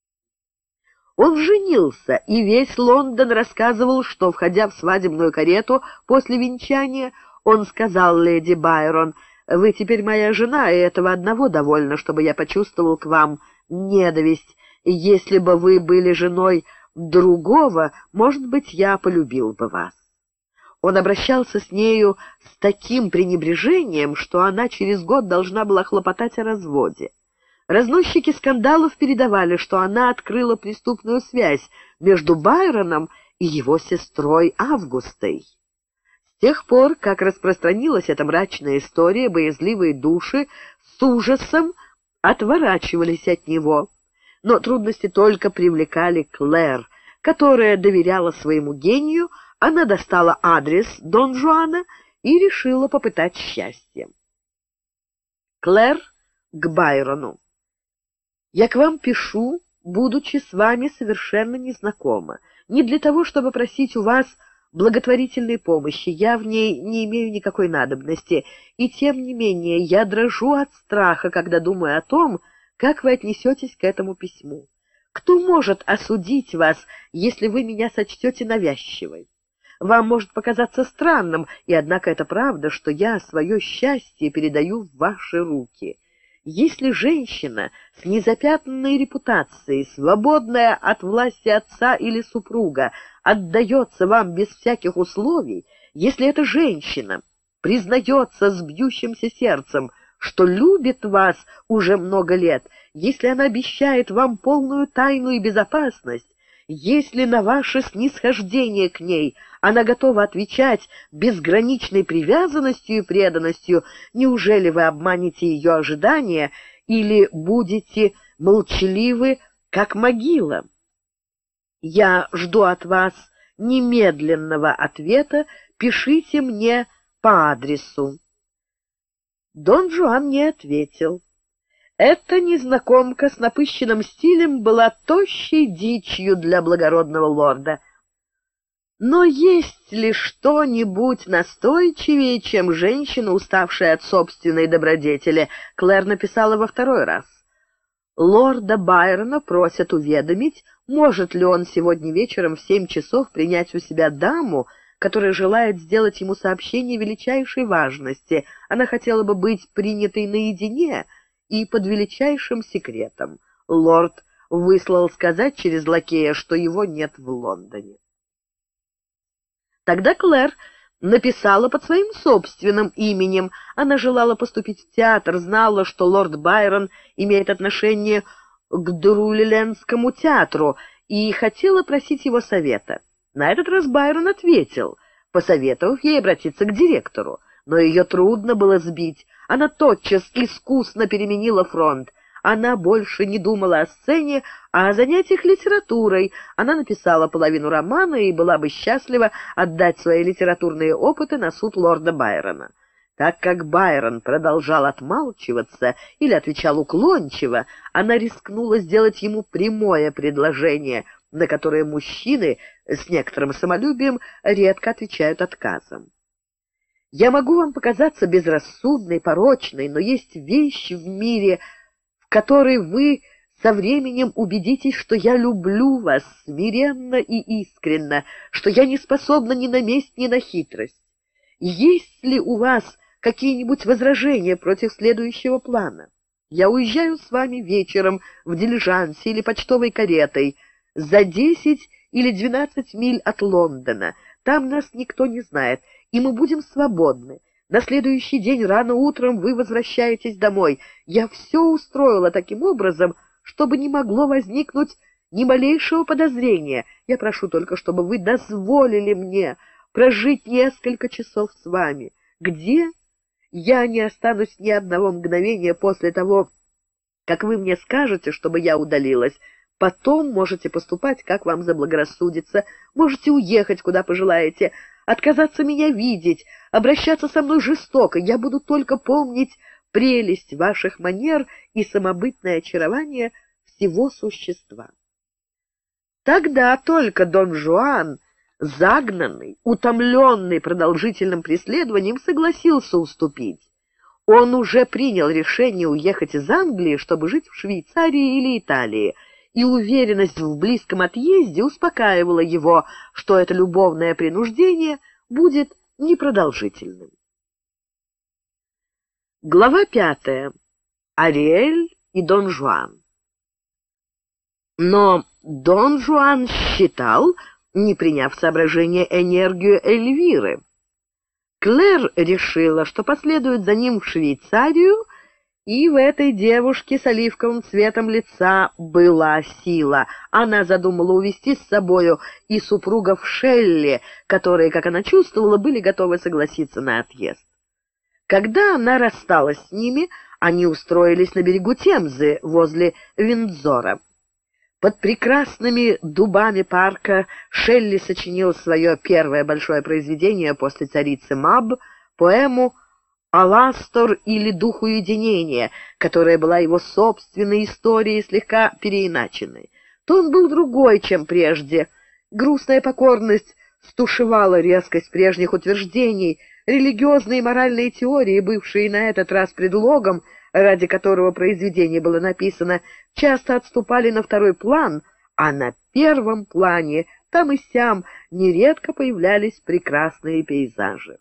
Он женился, и весь Лондон рассказывал, что, входя в свадебную карету после венчания, он сказал леди Байрон: «Вы теперь моя жена, и этого одного довольно, чтобы я почувствовал к вам ненависть. Если бы вы были женой другого, может быть, я полюбил бы вас». Он обращался с нею с таким пренебрежением, что она через год должна была хлопотать о разводе. Разносчики скандалов передавали, что она открыла преступную связь между Байроном и его сестрой Августой. С тех пор, как распространилась эта мрачная история, боязливые души с ужасом отворачивались от него. Но трудности только привлекали Клэр, которая доверяла своему гению. Она достала адрес Дон Жуана и решила попытать счастье. Клэр к Байрону. «Я к вам пишу, будучи с вами совершенно незнакома. Не для того, чтобы просить у вас благотворительной помощи, я в ней не имею никакой надобности, и тем не менее я дрожу от страха, когда думаю о том, как вы отнесетесь к этому письму. Кто может осудить вас, если вы меня сочтете навязчивой? вам может показаться странным, и однако это правда, что я свое счастье передаю в ваши руки. Если женщина с незапятнанной репутацией, свободная от власти отца или супруга, отдается вам без всяких условий, если эта женщина признается с бьющимся сердцем, что любит вас уже много лет, если она обещает вам полную тайну и безопасность, если на ваше снисхождение к ней она готова отвечать безграничной привязанностью и преданностью, неужели вы обманете ее ожидания или будете молчаливы, как могила? Я жду от вас немедленного ответа, пишите мне по адресу». Дон Жуан не ответил. Эта незнакомка с напыщенным стилем была тощей дичью для благородного лорда. Но есть ли что-нибудь настойчивее, чем женщина, уставшая от собственной добродетели? Клэр написала во второй раз. Лорда Байрона просят уведомить, может ли он сегодня вечером в 7 часов принять у себя даму, которая желает сделать ему сообщение величайшей важности. Она хотела бы быть принятой наедине и под величайшим секретом. Лорд выслал сказать через лакея, что его нет в Лондоне. Тогда Клэр написала под своим собственным именем. Она желала поступить в театр, знала, что лорд Байрон имеет отношение к Друлилендскому театру, и хотела просить его совета. На этот раз Байрон ответил, посоветовав ей обратиться к директору. Но ее трудно было сбить. Она тотчас искусно переменила фронт. Она больше не думала о сцене, а о занятиях литературой. Она написала половину романа и была бы счастлива отдать свои литературные опыты на суд лорда Байрона. Так как Байрон продолжал отмалчиваться или отвечал уклончиво, она рискнула сделать ему прямое предложение, на которое мужчины с некоторым самолюбием редко отвечают отказом. «Я могу вам показаться безрассудной, порочной, но есть вещи в мире, в которой вы со временем убедитесь, что я люблю вас смиренно и искренно, что я не способна ни на месть, ни на хитрость. Есть ли у вас какие-нибудь возражения против следующего плана? Я уезжаю с вами вечером в дилижансе или почтовой каретой за 10 или 12 миль от Лондона. Там нас никто не знает, и мы будем свободны. На следующий день рано утром вы возвращаетесь домой. Я все устроила таким образом, чтобы не могло возникнуть ни малейшего подозрения. Я прошу только, чтобы вы дозволили мне прожить несколько часов с вами. Где? Я не останусь ни одного мгновения после того, как вы мне скажете, чтобы я удалилась. Потом можете поступать, как вам заблагорассудится. Можете уехать, куда пожелаете, отказаться меня видеть, обращаться со мной жестоко. Я буду только помнить прелесть ваших манер и самобытное очарование всего существа». Тогда только Дон Жуан, загнанный, утомленный продолжительным преследованием, согласился уступить. Он уже принял решение уехать из Англии, чтобы жить в Швейцарии или Италии, и уверенность в близком отъезде успокаивала его, что это любовное принуждение будет непродолжительным. Глава 5. Ариэль и Дон Жуан. Но Дон Жуан считал, не приняв в соображение энергию Эльвиры. Клэр решила, что последует за ним в Швейцарию, и в этой девушке с оливковым цветом лица была сила. Она задумала увезти с собою и супругов Шелли, которые, как она чувствовала, были готовы согласиться на отъезд. Когда она рассталась с ними, они устроились на берегу Темзы, возле Виндзора. Под прекрасными дубами парка Шелли сочинил свое первое большое произведение после «Царицы Маб», поэму «Аластор» или «Дух уединения», которая была его собственной историей, слегка переиначенной. Тон был другой, чем прежде. Грустная покорность стушевала резкость прежних утверждений, религиозные и моральные теории, бывшие на этот раз предлогом, ради которого произведение было написано, часто отступали на второй план, а на первом плане Там и сям нередко появлялись прекрасные пейзажи.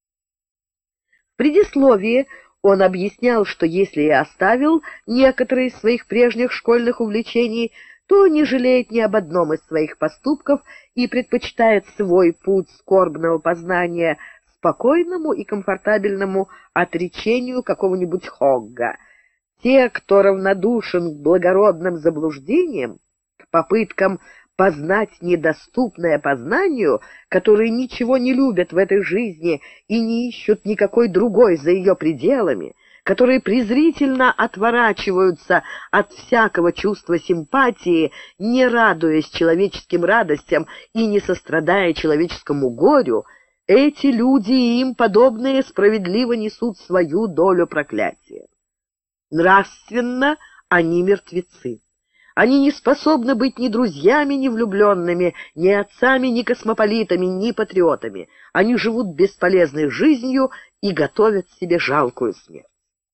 В предисловии он объяснял, что если и оставил некоторые из своих прежних школьных увлечений, то не жалеет ни об одном из своих поступков и предпочитает свой путь скорбного познания спокойному и комфортабельному отречению какого-нибудь Хогга. Те, кто равнодушен к благородным заблуждениям, к попыткам познать недоступное познанию, которые ничего не любят в этой жизни и не ищут никакой другой за ее пределами, которые презрительно отворачиваются от всякого чувства симпатии, не радуясь человеческим радостям и не сострадая человеческому горю, эти люди и им подобные справедливо несут свою долю проклятия. Нравственно они мертвецы. Они не способны быть ни друзьями, ни влюбленными, ни отцами, ни космополитами, ни патриотами. Они живут бесполезной жизнью и готовят себе жалкую смерть.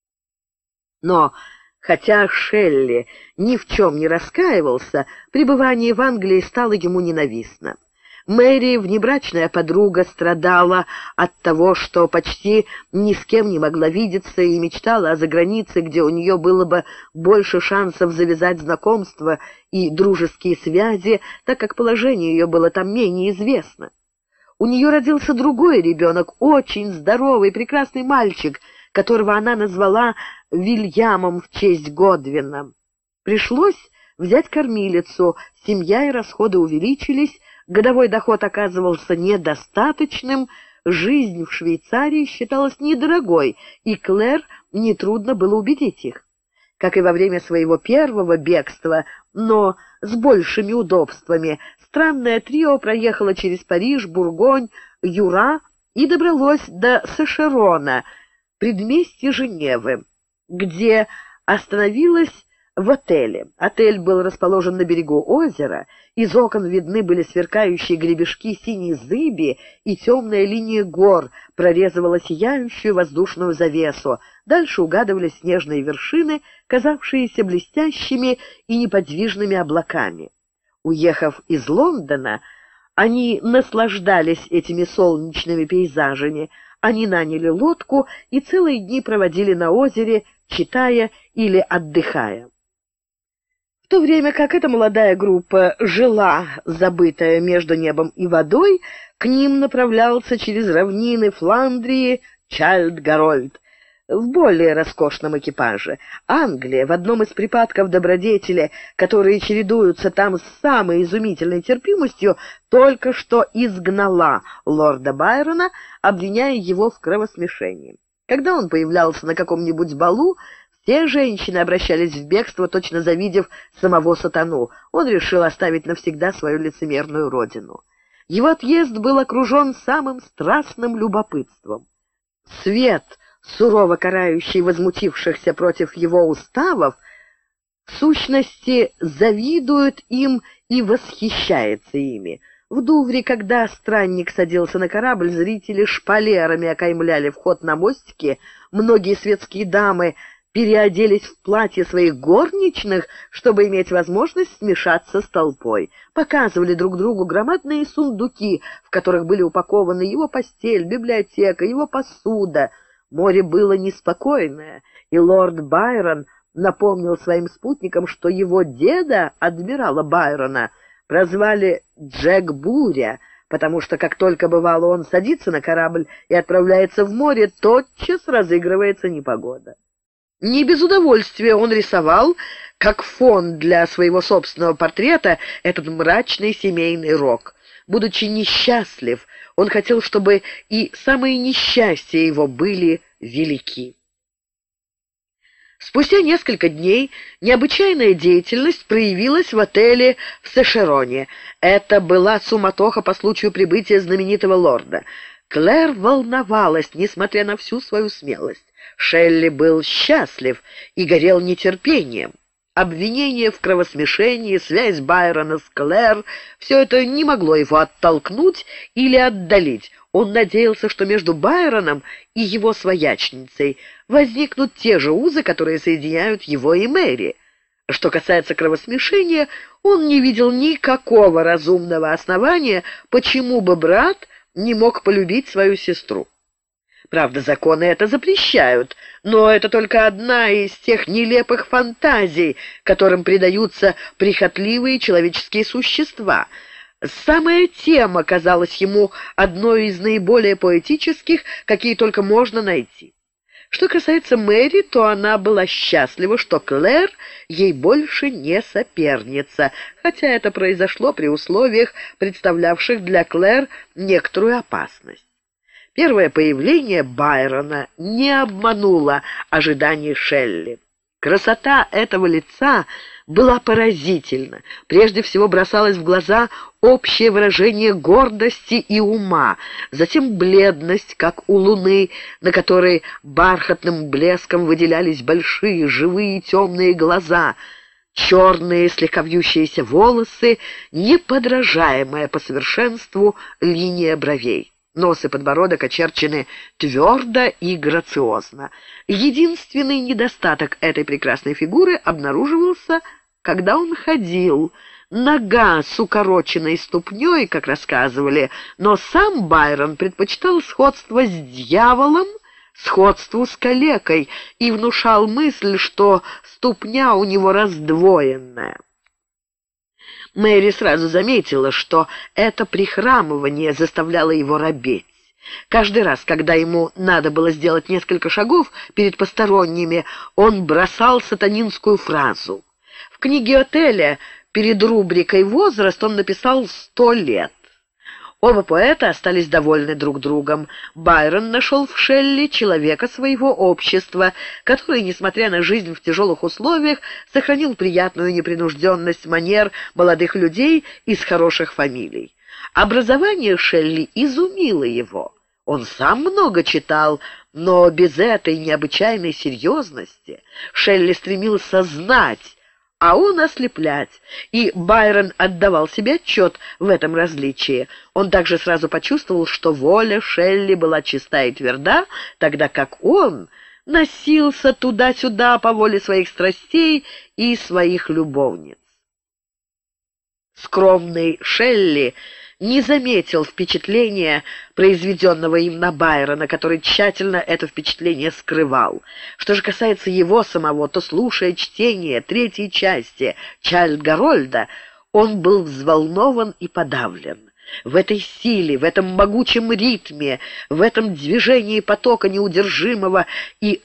Но, хотя Шелли ни в чем не раскаивался, пребывание в Англии стало ему ненавистно. Мэри, внебрачная подруга, страдала от того, что почти ни с кем не могла видеться и мечтала о загранице, где у нее было бы больше шансов завязать знакомства и дружеские связи, так как положение ее было там менее известно. У нее родился другой ребенок, очень здоровый, прекрасный мальчик, которого она назвала Вильямом в честь Годвина. Пришлось взять кормилицу, семья и расходы увеличились, годовой доход оказывался недостаточным, жизнь в Швейцарии считалась недорогой, и Клэр нетрудно было убедить их. Как и во время своего первого бегства, но с большими удобствами, странное трио проехало через Париж, Бургонь, Юра и добралось до Сешерона, предместья Женевы, где остановилось в отеле. Отель был расположен на берегу озера, из окон видны были сверкающие гребешки синей зыби, и темная линия гор прорезывала сияющую воздушную завесу. Дальше угадывались снежные вершины, казавшиеся блестящими и неподвижными облаками. Уехав из Лондона, они наслаждались этими солнечными пейзажами. Они наняли лодку и целые дни проводили на озере, читая или отдыхая. В то время как эта молодая группа жила, забытая между небом и водой, к ним направлялся через равнины Фландрии Чайлд Гарольд в более роскошном экипаже. Англия в одном из припадков добродетели, которые чередуются там с самой изумительной терпимостью, только что изгнала лорда Байрона, обвиняя его в кровосмешении. Когда он появлялся на каком-нибудь балу, все женщины обращались в бегство, точно завидев самого сатану. Он решил оставить навсегда свою лицемерную родину. Его отъезд был окружен самым страстным любопытством. Свет, сурово карающий возмутившихся против его уставов, в сущности завидует им и восхищается ими. В Дувре, когда странник садился на корабль, зрители шпалерами окаймляли вход на мостике, многие светские дамы переоделись в платье своих горничных, чтобы иметь возможность смешаться с толпой. Показывали друг другу громадные сундуки, в которых были упакованы его постель, библиотека, его посуда. Море было неспокойное, и лорд Байрон напомнил своим спутникам, что его деда, адмирала Байрона, прозвали Джек Буря, потому что как только бывало он садится на корабль и отправляется в море, тотчас разыгрывается непогода. Не без удовольствия он рисовал, как фон для своего собственного портрета, этот мрачный семейный рок. Будучи несчастлив, он хотел, чтобы и самые несчастья его были велики. Спустя несколько дней необычайная деятельность проявилась в отеле в Сешероне. Это была суматоха по случаю прибытия знаменитого лорда. Клэр волновалась, несмотря на всю свою смелость. Шелли был счастлив и горел нетерпением. Обвинение в кровосмешении, связь Байрона с Клэр — все это не могло его оттолкнуть или отдалить. Он надеялся, что между Байроном и его своячницей возникнут те же узы, которые соединяют его и Мэри. Что касается кровосмешения, он не видел никакого разумного основания, почему бы брат не мог полюбить свою сестру. Правда, законы это запрещают, но это только одна из тех нелепых фантазий, которым предаются прихотливые человеческие существа. Самая тема казалась ему одной из наиболее поэтических, какие только можно найти. Что касается Мэри, то она была счастлива, что Клэр ей больше не соперница, хотя это произошло при условиях, представлявших для Клэр некоторую опасность. Первое появление Байрона не обмануло ожиданий Шелли. Красота этого лица была поразительна. Прежде всего бросалось в глаза общее выражение гордости и ума, затем бледность, как у луны, на которой бархатным блеском выделялись большие, живые, темные глаза, черные, слегка вьющиеся волосы, неподражаемая по совершенству линия бровей. Нос и подбородок очерчены твердо и грациозно. Единственный недостаток этой прекрасной фигуры обнаруживался, когда он ходил. Нога с укороченной ступней, как рассказывали, но сам Байрон предпочитал сходство с дьяволом сходству с калекой и внушал мысль, что ступня у него раздвоенная. Мэри сразу заметила, что это прихрамывание заставляло его робеть. Каждый раз, когда ему надо было сделать несколько шагов перед посторонними, он бросал сатанинскую фразу. В книге Отеля перед рубрикой «Возраст» он написал 100 лет. Оба поэта остались довольны друг другом. Байрон нашел в Шелли человека своего общества, который, несмотря на жизнь в тяжелых условиях, сохранил приятную непринужденность манер молодых людей из хороших фамилий. Образование Шелли изумило его. Он сам много читал, но без этой необычайной серьезности. Шелли стремился знать, а он ослеплять, и Байрон отдавал себе отчет в этом различии. Он также сразу почувствовал, что воля Шелли была чиста и тверда, тогда как он носился туда-сюда по воле своих страстей и своих любовниц. Скромный Шелли не заметил впечатления, произведенного им на Байрона, который тщательно это впечатление скрывал. Что же касается его самого, то, слушая чтение третьей части Чайльд-Гарольда, он был взволнован и подавлен. В этой силе, в этом могучем ритме, в этом движении потока неудержимого и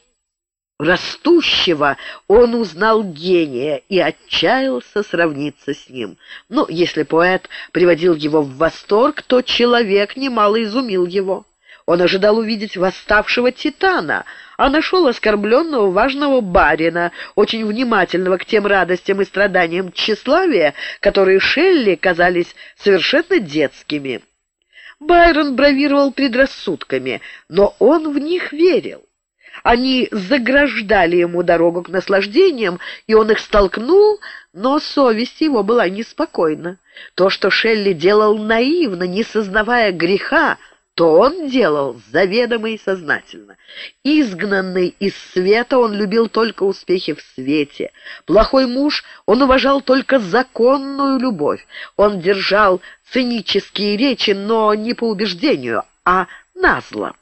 растущего он узнал гения и отчаялся сравниться с ним. Но если поэт приводил его в восторг, то человек немало изумил его. Он ожидал увидеть восставшего титана, а нашел оскорбленного важного барина, очень внимательного к тем радостям и страданиям тщеславия, которые Шелли казались совершенно детскими. Байрон бравировал предрассудками, но он в них верил. Они заграждали ему дорогу к наслаждениям, и он их столкнул, но совесть его была неспокойна. То, что Шелли делал наивно, не сознавая греха, то он делал заведомо и сознательно. Изгнанный из света, он любил только успехи в свете. Плохой муж, он уважал только законную любовь. Он держал цинические речи, но не по убеждению, а назло.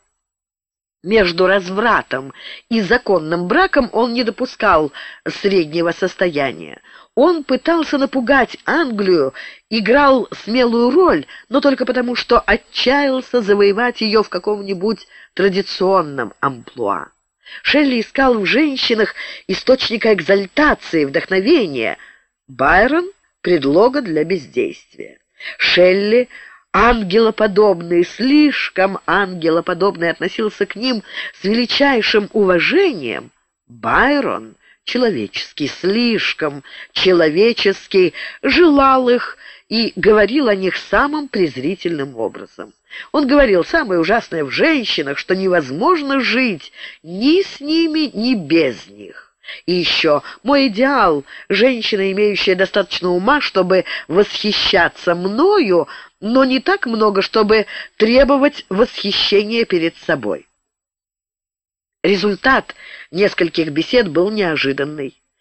Между развратом и законным браком он не допускал среднего состояния. Он пытался напугать Англию, играл смелую роль, но только потому, что отчаялся завоевать ее в каком-нибудь традиционном амплуа. Шелли искал в женщинах источника экзальтации, вдохновения. Байрон — предлога для бездействия. Шелли — ангелоподобный, слишком ангелоподобный, относился к ним с величайшим уважением. Байрон, человеческий, слишком человеческий, желал их и говорил о них самым презрительным образом. Он говорил самое ужасное в женщинах, что невозможно жить ни с ними, ни без них. И еще, мой идеал — женщина, имеющая достаточно ума, чтобы восхищаться мною, но не так много, чтобы требовать восхищения перед собой. Результат нескольких бесед был неожиданный.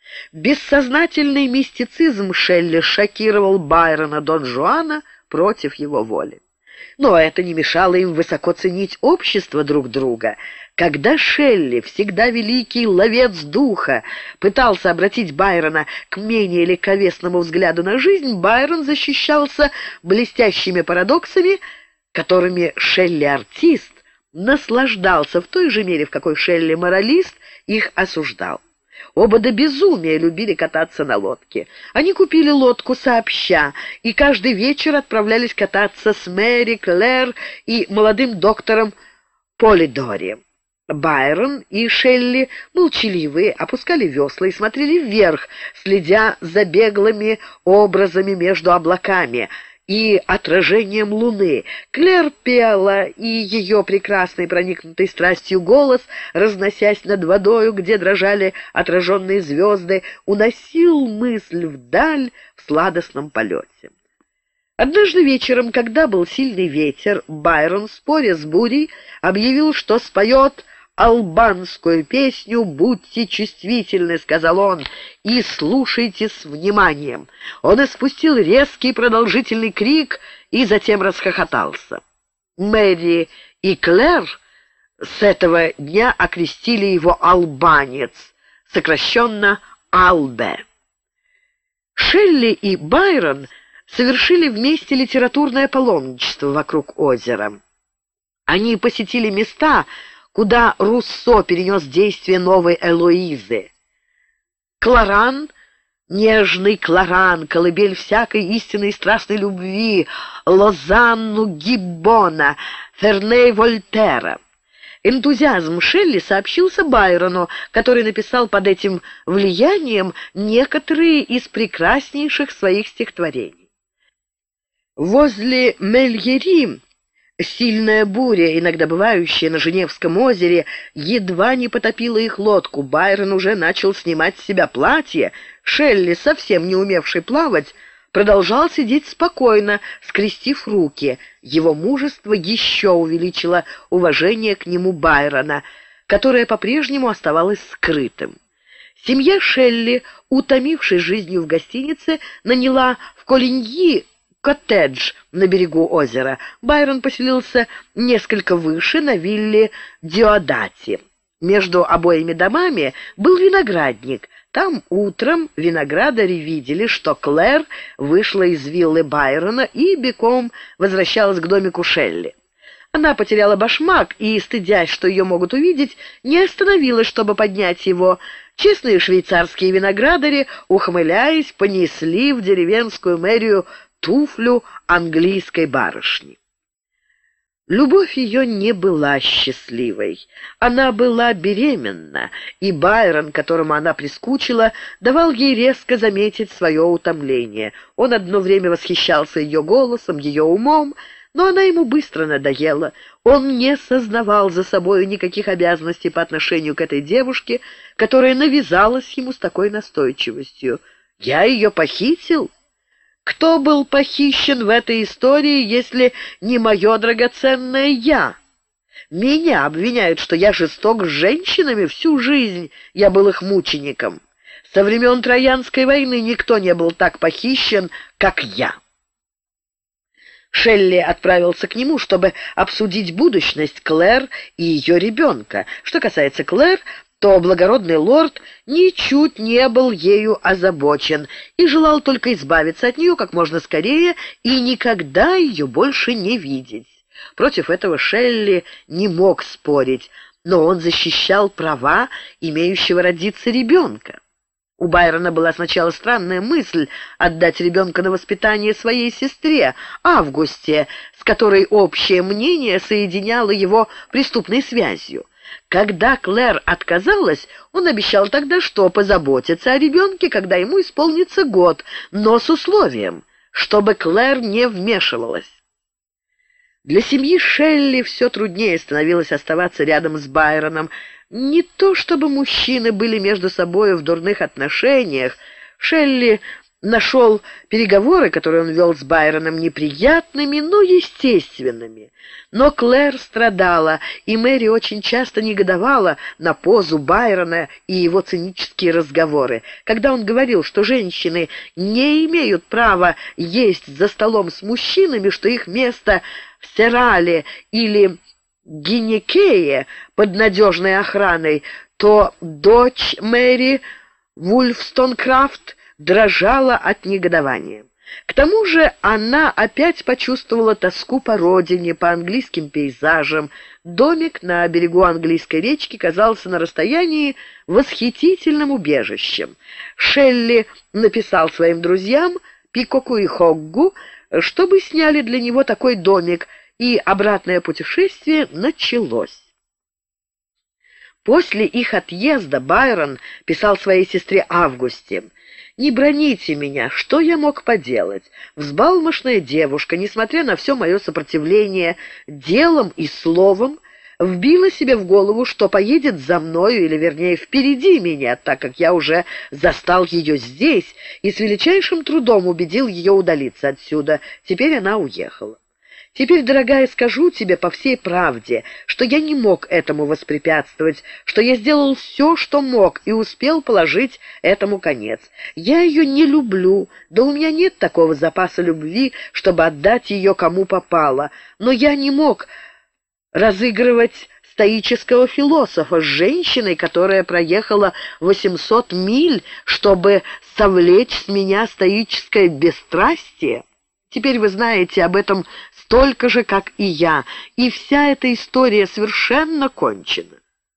Бессознательный мистицизм Шелли шокировал Байрона Дон Жуана против его воли. Но это не мешало им высоко ценить общество друг друга. Когда Шелли, всегда великий ловец духа, пытался обратить Байрона к менее легковесному взгляду на жизнь, Байрон защищался блестящими парадоксами, которыми Шелли-артист наслаждался в той же мере, в какой Шелли-моралист их осуждал. Оба до безумия любили кататься на лодке. Они купили лодку сообща и каждый вечер отправлялись кататься с Мэри, Клэр и молодым доктором Полидори. Байрон и Шелли, молчаливые, опускали весла и смотрели вверх, следя за беглыми образами между облаками и отражением луны. Клэр пела, и ее прекрасный, проникнутый страстью голос, разносясь над водою, где дрожали отраженные звезды, уносил мысль вдаль в сладостном полете. Однажды вечером, когда был сильный ветер, Байрон, споря с бурей, объявил, что споет албанскую песню «Будьте чувствительны», — сказал он, — «и слушайте с вниманием». Он испустил резкий продолжительный крик и затем расхохотался. Мэри и Клэр с этого дня окрестили его «Албанец», сокращенно «Албе». Шелли и Байрон совершили вместе литературное паломничество вокруг озера. Они посетили места, куда Руссо перенес действие новой Элоизы. Кларан, нежный Кларан, колыбель всякой истинной и страстной любви, Лозанну Гиббона, Ферней Вольтера. Энтузиазм Шелли сообщился Байрону, который написал под этим влиянием некоторые из прекраснейших своих стихотворений. Возле Мельери сильная буря, иногда бывающая на Женевском озере, едва не потопила их лодку. Байрон уже начал снимать с себя платье. Шелли, совсем не умевший плавать, продолжал сидеть спокойно, скрестив руки. Его мужество еще увеличило уважение к нему Байрона, которое по-прежнему оставалось скрытым. Семья Шелли, утомившись жизнью в гостинице, наняла в Колиньи коттедж на берегу озера. Байрон поселился несколько выше, на вилле Диодати. Между обоими домами был виноградник. Там утром виноградари видели, что Клэр вышла из виллы Байрона и бегом возвращалась к домику Шелли. Она потеряла башмак и, стыдясь, что ее могут увидеть, не остановилась, чтобы поднять его. Честные швейцарские виноградари, ухмыляясь, понесли в деревенскую мэрию туфлю английской барышни. Любовь ее не была счастливой. Она была беременна, и Байрон, которому она прискучила, давал ей резко заметить свое утомление. Он одно время восхищался ее голосом, ее умом, но она ему быстро надоела. Он не сознавал за собою никаких обязанностей по отношению к этой девушке, которая навязалась ему с такой настойчивостью. «Я ее похитил?» Кто был похищен в этой истории, если не мое драгоценное «я»? Меня обвиняют, что я жесток с женщинами, всю жизнь я был их мучеником. Со времен Троянской войны никто не был так похищен, как я. Шелли отправился к нему, чтобы обсудить будущность Клэр и ее ребенка. Что касается Клэр, то благородный лорд ничуть не был ею озабочен и желал только избавиться от нее как можно скорее и никогда ее больше не видеть. Против этого Шелли не мог спорить, но он защищал права имеющего родиться ребенка. У Байрона была сначала странная мысль отдать ребенка на воспитание своей сестре, Августе, с которой общее мнение соединяло его преступной связью. Когда Клэр отказалась, он обещал тогда, что позаботится о ребенке, когда ему исполнится год, но с условием, чтобы Клэр не вмешивалась. Для семьи Шелли все труднее становилось оставаться рядом с Байроном. Не то чтобы мужчины были между собой в дурных отношениях. Шелли нашел переговоры, которые он вел с Байроном, неприятными, но естественными. Но Клэр страдала, и Мэри очень часто негодовала на позу Байрона и его цинические разговоры. Когда он говорил, что женщины не имеют права есть за столом с мужчинами, что их место в Серале или Гинекее под надежной охраной, то дочь Мэри, Вульфстонкрафт, дрожала от негодования. К тому же она опять почувствовала тоску по родине, по английским пейзажам. Домик на берегу английской речки казался на расстоянии восхитительным убежищем. Шелли написал своим друзьям, Пикоку и Хоггу, чтобы сняли для него такой домик, и обратное путешествие началось. После их отъезда Байрон писал своей сестре Августе: «Не броните меня, что я мог поделать? Взбалмошная девушка, несмотря на все мое сопротивление, делом и словом вбила себе в голову, что поедет за мною, или, вернее, впереди меня, так как я уже застал ее здесь и с величайшим трудом убедил ее удалиться отсюда. Теперь она уехала. Теперь, дорогая, скажу тебе по всей правде, что я не мог этому воспрепятствовать, что я сделал все, что мог, и успел положить этому конец. Я ее не люблю, да у меня нет такого запаса любви, чтобы отдать ее кому попало, но я не мог разыгрывать стоического философа с женщиной, которая проехала 800 миль, чтобы совлечь с меня стоическое бесстрастие. Теперь вы знаете об этом столько же, как и я, и вся эта история совершенно кончена».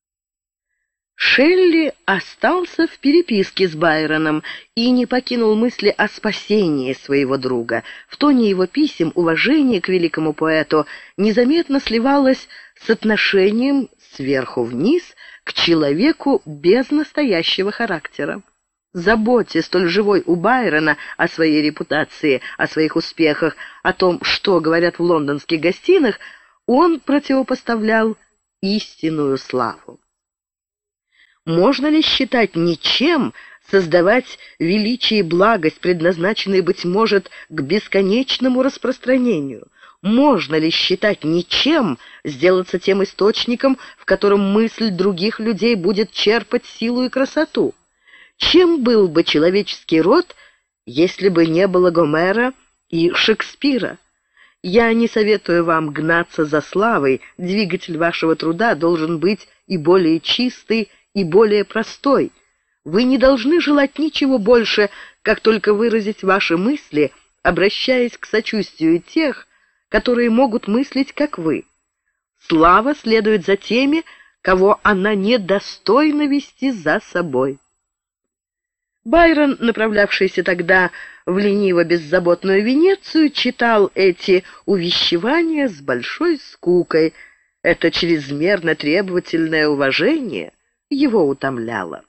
Шелли остался в переписке с Байроном и не покинул мысли о спасении своего друга. В тоне его писем уважение к великому поэту незаметно сливалось с отношением сверху вниз к человеку без настоящего характера. Заботе столь живой у Байрона о своей репутации, о своих успехах, о том, что говорят в лондонских гостиных, он противопоставлял истинную славу. Можно ли считать ничем создавать величие и благость, предназначенные, быть может, к бесконечному распространению? Можно ли считать ничем сделаться тем источником, в котором мысль других людей будет черпать силу и красоту? Чем был бы человеческий род, если бы не было Гомера и Шекспира? Я не советую вам гнаться за славой, двигатель вашего труда должен быть и более чистый, и более простой. Вы не должны желать ничего больше, как только выразить ваши мысли, обращаясь к сочувствию тех, которые могут мыслить, как вы. Слава следует за теми, кого она недостойна вести за собой. Байрон, направлявшийся тогда в лениво-беззаботную Венецию, читал эти увещевания с большой скукой. Это чрезмерно требовательное уважение его утомляло.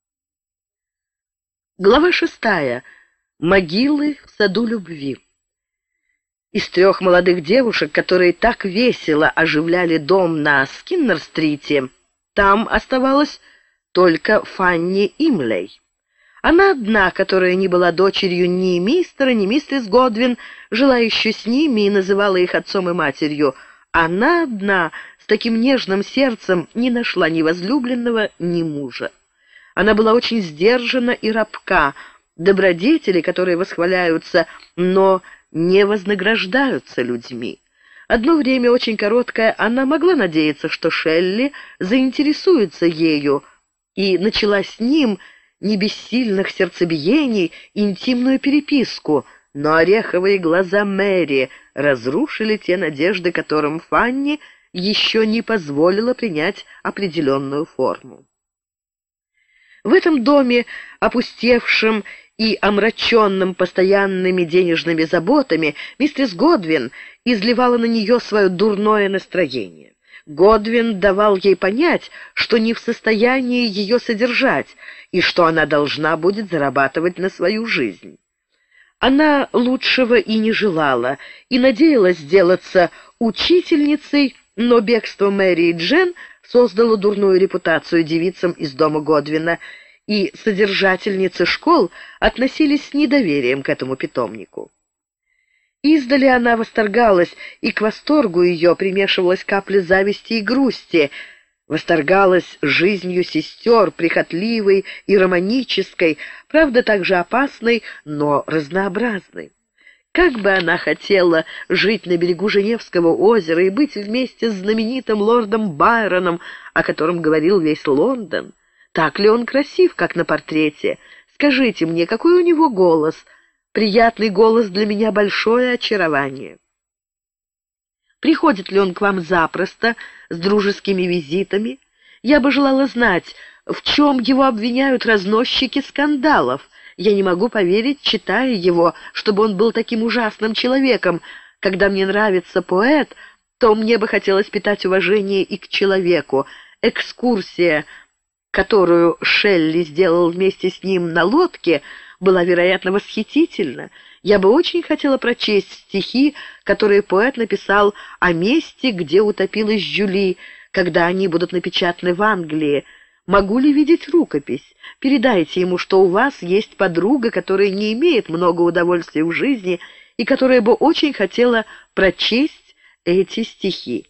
Глава 6. Могилы в саду любви. Из 3 молодых девушек, которые так весело оживляли дом на Скиннер-стрите, там оставалась только Фанни Имлей. Она одна, которая не была дочерью ни мистера, ни миссис Годвин, жила еще с ними и называла их отцом и матерью. Она одна, с таким нежным сердцем, не нашла ни возлюбленного, ни мужа. Она была очень сдержана и робка. Добродетели, которые восхваляются, но не вознаграждаются людьми. Одно время, очень короткое, она могла надеяться, что Шелли заинтересуется ею, и начала с ним, не без сильных сердцебиений, интимную переписку, но ореховые глаза Мэри разрушили те надежды, которым Фанни еще не позволила принять определенную форму. В этом доме, опустевшем и омраченном постоянными денежными заботами, миссис Годвин изливала на нее свое дурное настроение. Годвин давал ей понять, что не в состоянии ее содержать и что она должна будет зарабатывать на свою жизнь. Она лучшего и не желала, и надеялась сделаться учительницей, но бегство Мэри и Джен создало дурную репутацию девицам из дома Годвина, и содержательницы школ относились с недоверием к этому питомнику. Издали она восторгалась, и к восторгу ее примешивалась капля зависти и грусти, восторгалась жизнью сестер, прихотливой и романической, правда, также опасной, но разнообразной. Как бы она хотела жить на берегу Женевского озера и быть вместе с знаменитым лордом Байроном, о котором говорил весь Лондон. Так ли он красив, как на портрете? Скажите мне, какой у него голос? Приятный голос для меня — большое очарование. Приходит ли он к вам запросто, с дружескими визитами? Я бы желала знать, в чем его обвиняют разносчики скандалов. Я не могу поверить, читая его, чтобы он был таким ужасным человеком. Когда мне нравится поэт, то мне бы хотелось питать уважение и к человеку. Экскурсия, которую Шелли сделал вместе с ним на лодке, была, вероятно, восхитительна. Я бы очень хотела прочесть стихи, которые поэт написал о месте, где утопилась Жюли, когда они будут напечатаны в Англии. Могу ли видеть рукопись? Передайте ему, что у вас есть подруга, которая не имеет много удовольствия в жизни и которая бы очень хотела прочесть эти стихи.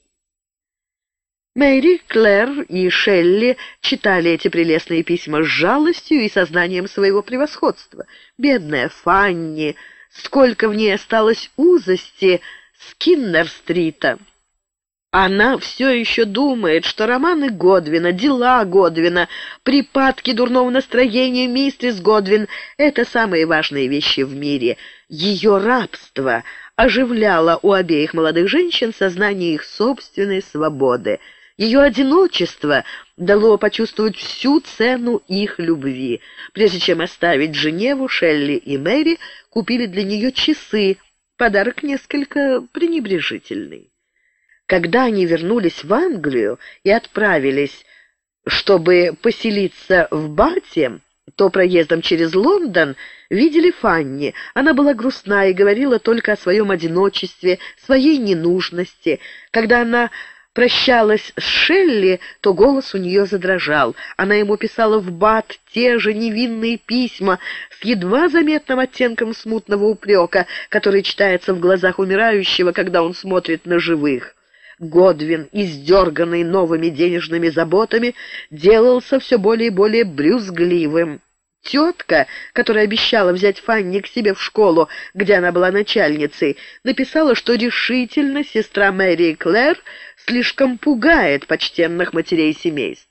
Мэри, Клэр и Шелли читали эти прелестные письма с жалостью и сознанием своего превосходства. Бедная Фанни, сколько в ней осталось узости с Киннер-стрита! Она все еще думает, что романы Годвина, дела Годвина, припадки дурного настроения миссис Годвин — это самые важные вещи в мире. Ее рабство оживляло у обеих молодых женщин сознание их собственной свободы. Ее одиночество дало почувствовать всю цену их любви. Прежде чем оставить Женеву, Шелли и Мэри купили для нее часы, подарок несколько пренебрежительный. Когда они вернулись в Англию и отправились, чтобы поселиться в Бате, то проездом через Лондон видели Фанни. Она была грустна и говорила только о своем одиночестве, своей ненужности. Когда она прощалась с Шелли, то голос у нее задрожал. Она ему писала в Бат те же невинные письма с едва заметным оттенком смутного упрека, который читается в глазах умирающего, когда он смотрит на живых. Годвин, издерганный новыми денежными заботами, делался все более и более брюзгливым. Тетка, которая обещала взять Фанни к себе в школу, где она была начальницей, написала, что решительно сестра Мэри и Клэр слишком пугает почтенных матерей семейств.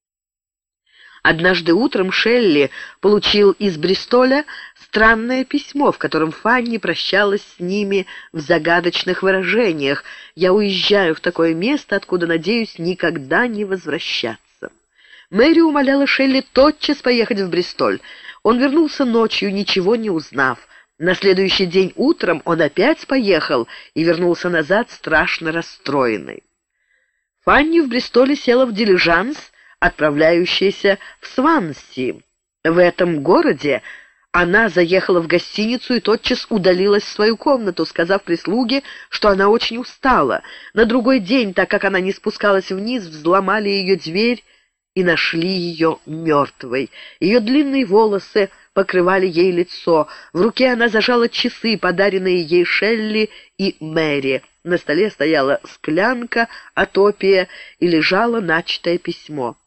Однажды утром Шелли получил из Бристоля странное письмо, в котором Фанни прощалась с ними в загадочных выражениях: «Я уезжаю в такое место, откуда, надеюсь, никогда не возвращаться». Мэри умоляла Шелли тотчас поехать в Бристоль. Он вернулся ночью, ничего не узнав. На следующий день утром он опять поехал и вернулся назад страшно расстроенный. Фанни в Бристоле села в дилижанс, отправляющийся в Сванси. В этом городе она заехала в гостиницу и тотчас удалилась в свою комнату, сказав прислуге, что она очень устала. На другой день, так как она не спускалась вниз, взломали ее дверь и нашли ее мертвой. Ее длинные волосы покрывали ей лицо. В руке она зажала часы, подаренные ей Шелли и Мэри. На столе стояла склянка от опия и лежало начатое письмо.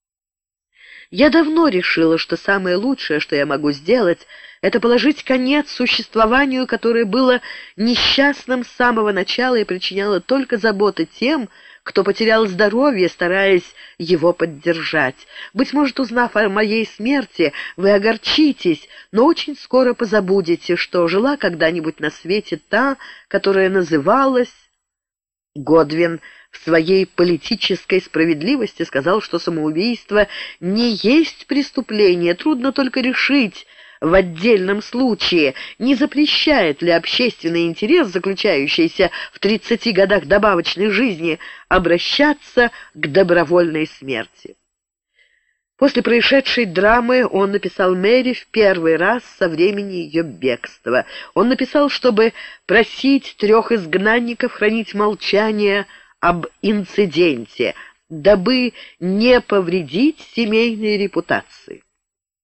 «Я давно решила, что самое лучшее, что я могу сделать, это положить конец существованию, которое было несчастным с самого начала и причиняло только заботы тем, кто потерял здоровье, стараясь его поддержать. Быть может, узнав о моей смерти, вы огорчитесь, но очень скоро позабудете, что жила когда-нибудь на свете та, которая называлась...» Годвин в своей политической справедливости сказал, что самоубийство не есть преступление, трудно только решить в отдельном случае, не запрещает ли общественный интерес, заключающийся в 30 годах добавочной жизни, обращаться к добровольной смерти. После происшедшей драмы он написал Мэри в первый раз со времени ее бегства. Он написал, чтобы просить 3 изгнанников хранить молчание об инциденте, дабы не повредить семейной репутации.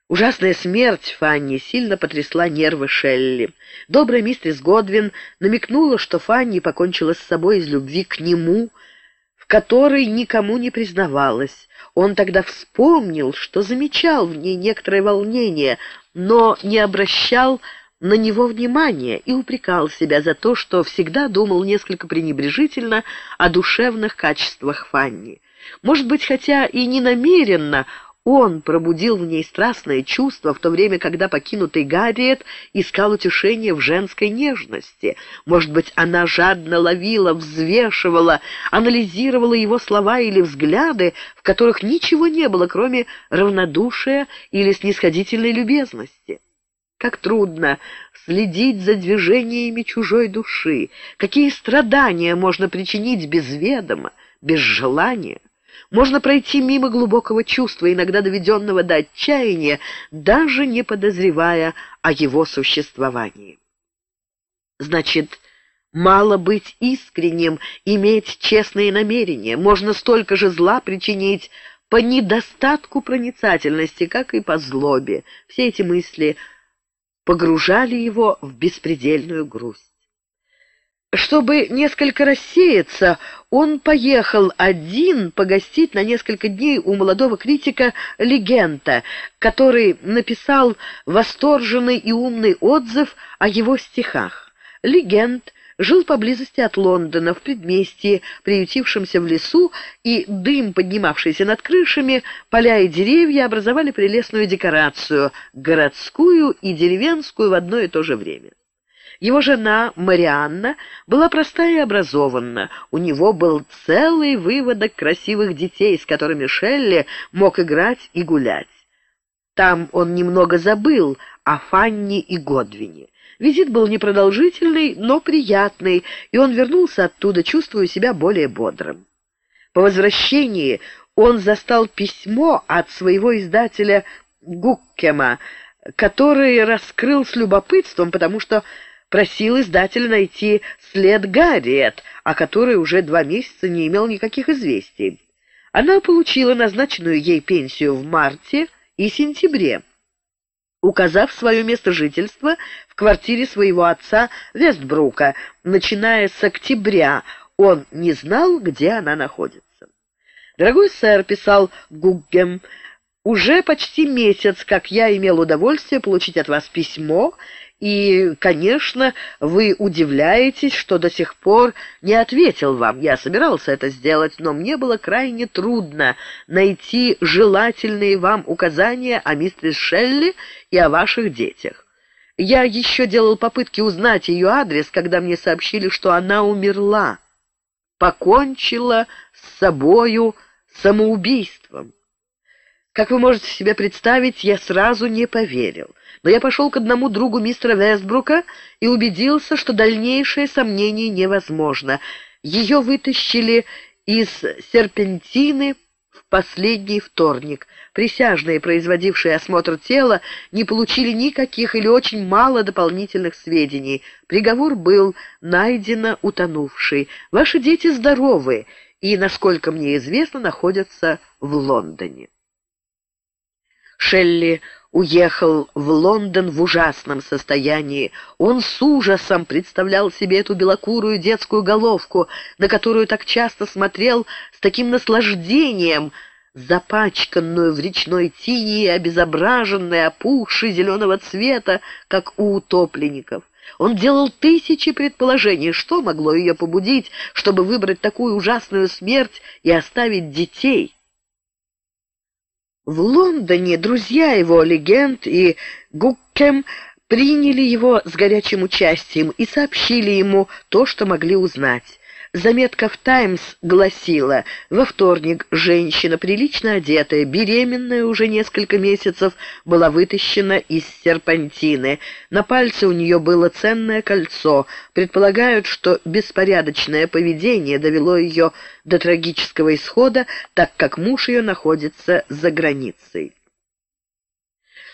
Ужасная смерть Фанни сильно потрясла нервы Шелли. Добрая миссис Годвин намекнула, что Фанни покончила с собой из любви к нему, в которой никому не признавалась. Он тогда вспомнил, что замечал в ней некоторое волнение, но не обращал на него внимания и упрекал себя за то, что всегда думал несколько пренебрежительно о душевных качествах Фанни. Может быть, хотя и не намеренно, он пробудил в ней страстное чувство, в то время, когда покинутый Гарриет искал утешения в женской нежности. Может быть, она жадно ловила, взвешивала, анализировала его слова или взгляды, в которых ничего не было, кроме равнодушия или снисходительной любезности. Как трудно следить за движениями чужой души, какие страдания можно причинить без ведома, без желания. Можно пройти мимо глубокого чувства, иногда доведенного до отчаяния, даже не подозревая о его существовании. Значит, мало быть искренним, иметь честные намерения. Можно столько же зла причинить по недостатку проницательности, как и по злобе. Все эти мысли погружали его в беспредельную грусть. Чтобы несколько рассеяться, он поехал один погостить на несколько дней у молодого критика Легента, который написал восторженный и умный отзыв о его стихах. Легент жил поблизости от Лондона, в предместье, приютившемся в лесу, и дым, поднимавшийся над крышами, поля и деревья образовали прелестную декорацию, городскую и деревенскую в одно и то же время. Его жена Марианна была простая и образованна. У него был целый выводок красивых детей, с которыми Шелли мог играть и гулять. Там он немного забыл о Фанни и Годвине. Визит был непродолжительный, но приятный, и он вернулся оттуда, чувствуя себя более бодрым. По возвращении он застал письмо от своего издателя Гуккема, который раскрыл с любопытством, потому что просил издателя найти след Гарриет, о которой уже 2 месяца не имел никаких известий. Она получила назначенную ей пенсию в марте и сентябре, указав свое место жительства в квартире своего отца Вестбрука. Начиная с октября он не знал, где она находится. «Дорогой сэр», — писал Гуккем, — «уже почти месяц, как я имел удовольствие получить от вас письмо, и, конечно, вы удивляетесь, что до сих пор не ответил вам. Я собирался это сделать, но мне было крайне трудно найти желательные вам указания о мистерс Шелли и о ваших детях. Я еще делал попытки узнать ее адрес, когда мне сообщили, что она умерла, покончила с собою самоубийством. Как вы можете себе представить, я сразу не поверил. Но я пошел к одному другу мистера Вестбрука и убедился, что дальнейшее сомнение невозможно. Ее вытащили из серпентины в последний вторник. Присяжные, производившие осмотр тела, не получили никаких или очень мало дополнительных сведений. Приговор был: найдено утонувшей. Ваши дети здоровы и, насколько мне известно, находятся в Лондоне. Шелли уехал в Лондон в ужасном состоянии. Он с ужасом представлял себе эту белокурую детскую головку, на которую так часто смотрел с таким наслаждением, запачканную в речной тине и обезображенной, опухшей зеленого цвета, как у утопленников. Он делал тысячи предположений, что могло ее побудить, чтобы выбрать такую ужасную смерть и оставить детей. В Лондоне друзья его, Легент и Гуккем, приняли его с горячим участием и сообщили ему то, что могли узнать. Заметка в «Таймс» гласила: во вторник женщина, прилично одетая, беременная уже несколько месяцев, была вытащена из серпантины. На пальце у нее было ценное кольцо. Предполагают, что беспорядочное поведение довело ее до трагического исхода, так как муж ее находится за границей.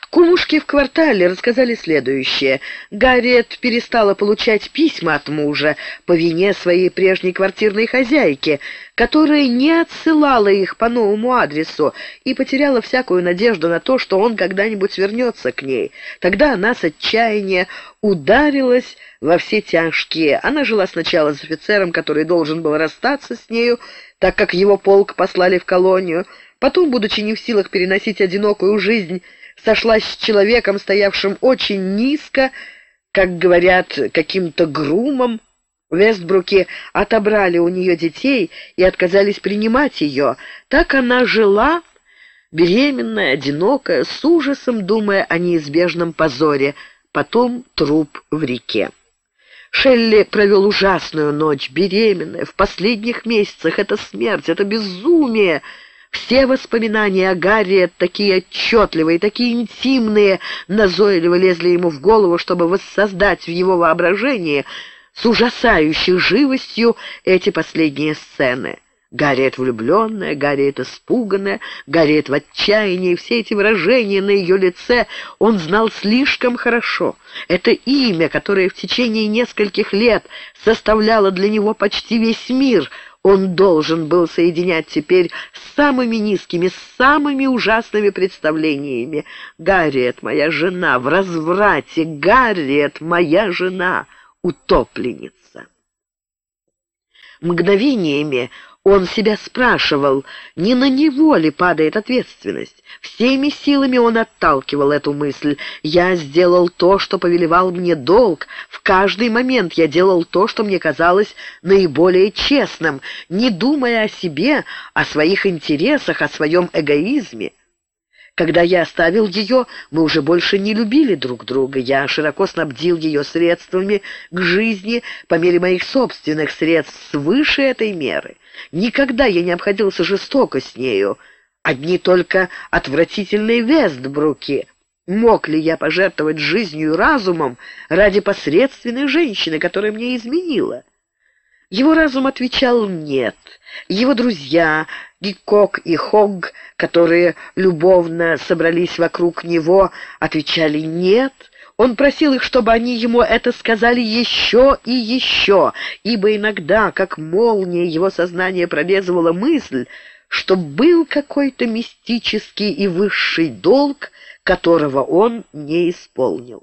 Кумушки в квартале рассказали следующее. Гарриет перестала получать письма от мужа по вине своей прежней квартирной хозяйки, которая не отсылала их по новому адресу, и потеряла всякую надежду на то, что он когда-нибудь вернется к ней. Тогда она с отчаяния ударилась во все тяжкие. Она жила сначала с офицером, который должен был расстаться с нею, так как его полк послали в колонию. Потом, будучи не в силах переносить одинокую жизнь, сошлась с человеком, стоявшим очень низко, как говорят, каким-то грумом. Вестбруки отобрали у нее детей и отказались принимать ее. Так она жила, беременная, одинокая, с ужасом думая о неизбежном позоре. Потом труп в реке. Шелли провел ужасную ночь, беременная, в последних месяцах. Это смерть, это безумие. Все воспоминания о Гарриет, такие отчетливые, такие интимные, назойливо лезли ему в голову, чтобы воссоздать в его воображении с ужасающей живостью эти последние сцены. Гарриет влюбленная, Гарриет испуганная, Гарриет в отчаянии. Все эти выражения на ее лице он знал слишком хорошо. Это имя, которое в течение нескольких лет составляло для него почти весь мир, он должен был соединять теперь с самыми низкими, с самыми ужасными представлениями. «Гарриет, моя жена, в разврате! Гарриет, моя жена, утопленница!» Мгновениями он себя спрашивал, не на него ли падает ответственность. Всеми силами он отталкивал эту мысль. «Я сделал то, что повелевал мне долг. В каждый момент я делал то, что мне казалось наиболее честным, не думая о себе, о своих интересах, о своем эгоизме. Когда я оставил ее, мы уже больше не любили друг друга. Я широко снабдил ее средствами к жизни по мере моих собственных средств свыше этой меры. Никогда я не обходился жестоко с нею. Одни только отвратительные Вестбруки. Мог ли я пожертвовать жизнью и разумом ради посредственной женщины, которая мне изменила?» Его разум отвечал «нет». Его друзья Гикок и Хогг, которые любовно собрались вокруг него, отвечали «нет». Он просил их, чтобы они ему это сказали еще и еще, ибо иногда, как молния, его сознание прорезывала мысль, что был какой-то мистический и высший долг, которого он не исполнил.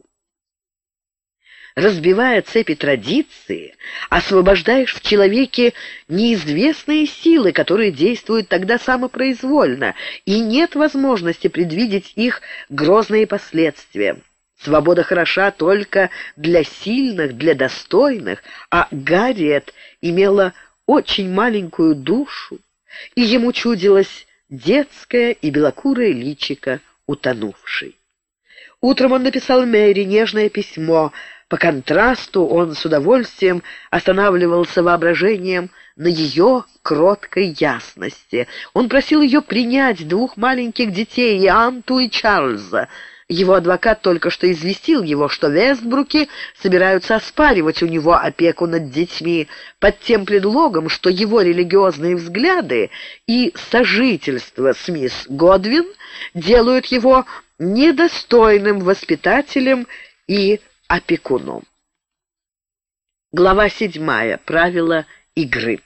Разбивая цепи традиции, освобождаешь в человеке неизвестные силы, которые действуют тогда самопроизвольно, и нет возможности предвидеть их грозные последствия. Свобода хороша только для сильных, для достойных, а Гарриет имела очень маленькую душу, и ему чудилось детское и белокурое личико утонувшей. Утром он написал Мэри нежное письмо. По контрасту он с удовольствием останавливался воображением на ее кроткой ясности. Он просил ее принять двух маленьких детей, Ианту и Чарльза. Его адвокат только что известил его, что Вестбруки собираются оспаривать у него опеку над детьми под тем предлогом, что его религиозные взгляды и сожительство с мисс Годвин делают его недостойным воспитателем и опекуном. Глава 7. Правила игры.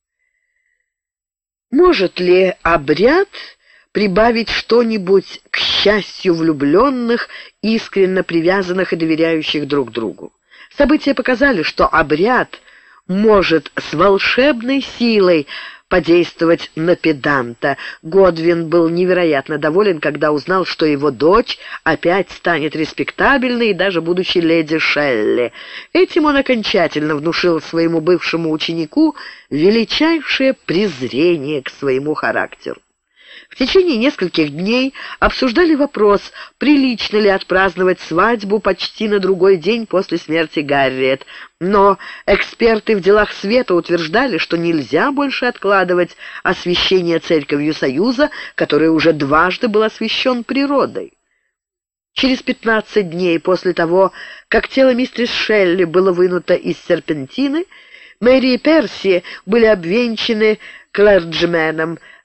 Может ли обряд прибавить что-нибудь к счастью влюбленных, искренне привязанных и доверяющих друг другу? События показали, что обряд может с волшебной силой подействовать на педанта. Годвин был невероятно доволен, когда узнал, что его дочь опять станет респектабельной, даже будучи леди Шелли. Этим он окончательно внушил своему бывшему ученику величайшее презрение к своему характеру. В течение нескольких дней обсуждали вопрос, прилично ли отпраздновать свадьбу почти на другой день после смерти Гарриет. Но эксперты в делах света утверждали, что нельзя больше откладывать освящение Церковью Союза, который уже дважды был освящен природой. Через 15 дней после того, как тело мистерс Шелли было вынуто из серпентины, Мэри и Перси были обвенчаны клэрджменом,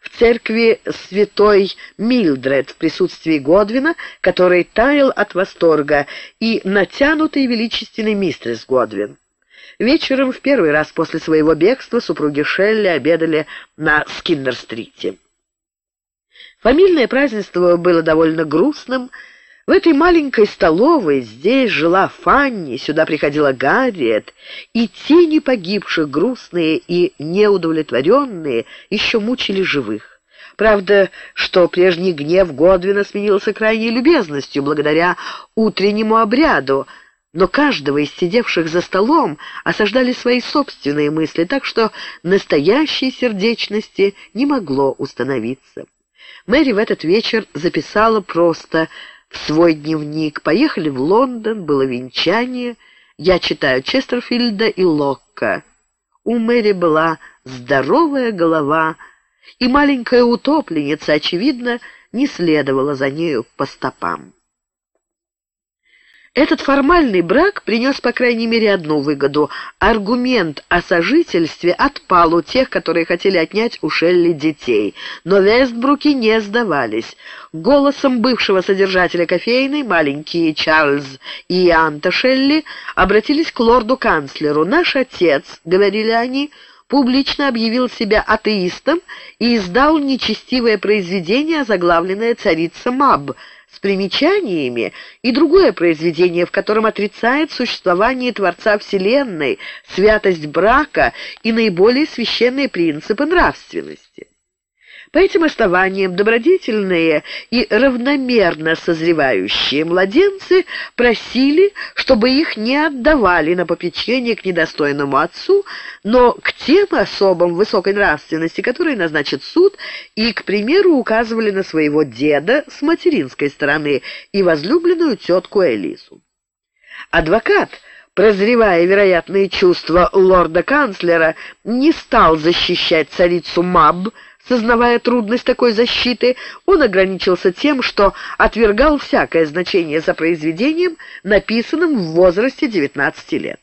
в церкви святой Милдред в присутствии Годвина, который таял от восторга, и натянутый величественный мистерс Годвин. Вечером, в первый раз после своего бегства, супруги Шелли обедали на Скиннер-стрите. Фамильное празднество было довольно грустным. В этой маленькой столовой здесь жила Фанни, сюда приходила Гарриет, и тени погибших, грустные и неудовлетворенные, еще мучили живых. Правда, что прежний гнев Годвина сменился крайней любезностью благодаря утреннему обряду, но каждого из сидевших за столом осаждали свои собственные мысли, так что настоящей сердечности не могло установиться. Мэри в этот вечер записала просто в свой дневник: «Поехали в Лондон, было венчание, я читаю Честерфилда и Локка». У Мэри была здоровая голова, и маленькая утопленница, очевидно, не следовала за нею по стопам. Этот формальный брак принес, по крайней мере, одну выгоду. Аргумент о сожительстве отпал у тех, которые хотели отнять у Шелли детей. Но Вестбруки не сдавались. Голосом бывшего содержателя кофейной маленькие Чарльз и Анта Шелли обратились к лорду-канцлеру. «Наш отец, — говорили они, — публично объявил себя атеистом и издал нечестивое произведение, озаглавленное «Царица Маб», с примечаниями, и другое произведение, в котором отрицает существование Творца Вселенной, святость брака и наиболее священные принципы нравственности. По этим основаниям добродетельные и равномерно созревающие младенцы просили, чтобы их не отдавали на попечение к недостойному отцу, но к тем особам высокой нравственности, которые назначит суд, и, к примеру, указывали на своего деда с материнской стороны и возлюбленную тетку Элису. Адвокат, прозревая вероятные чувства лорда-канцлера, не стал защищать царицу Маб. Сознавая трудность такой защиты, он ограничился тем, что отвергал всякое значение за произведением, написанным в возрасте 19 лет.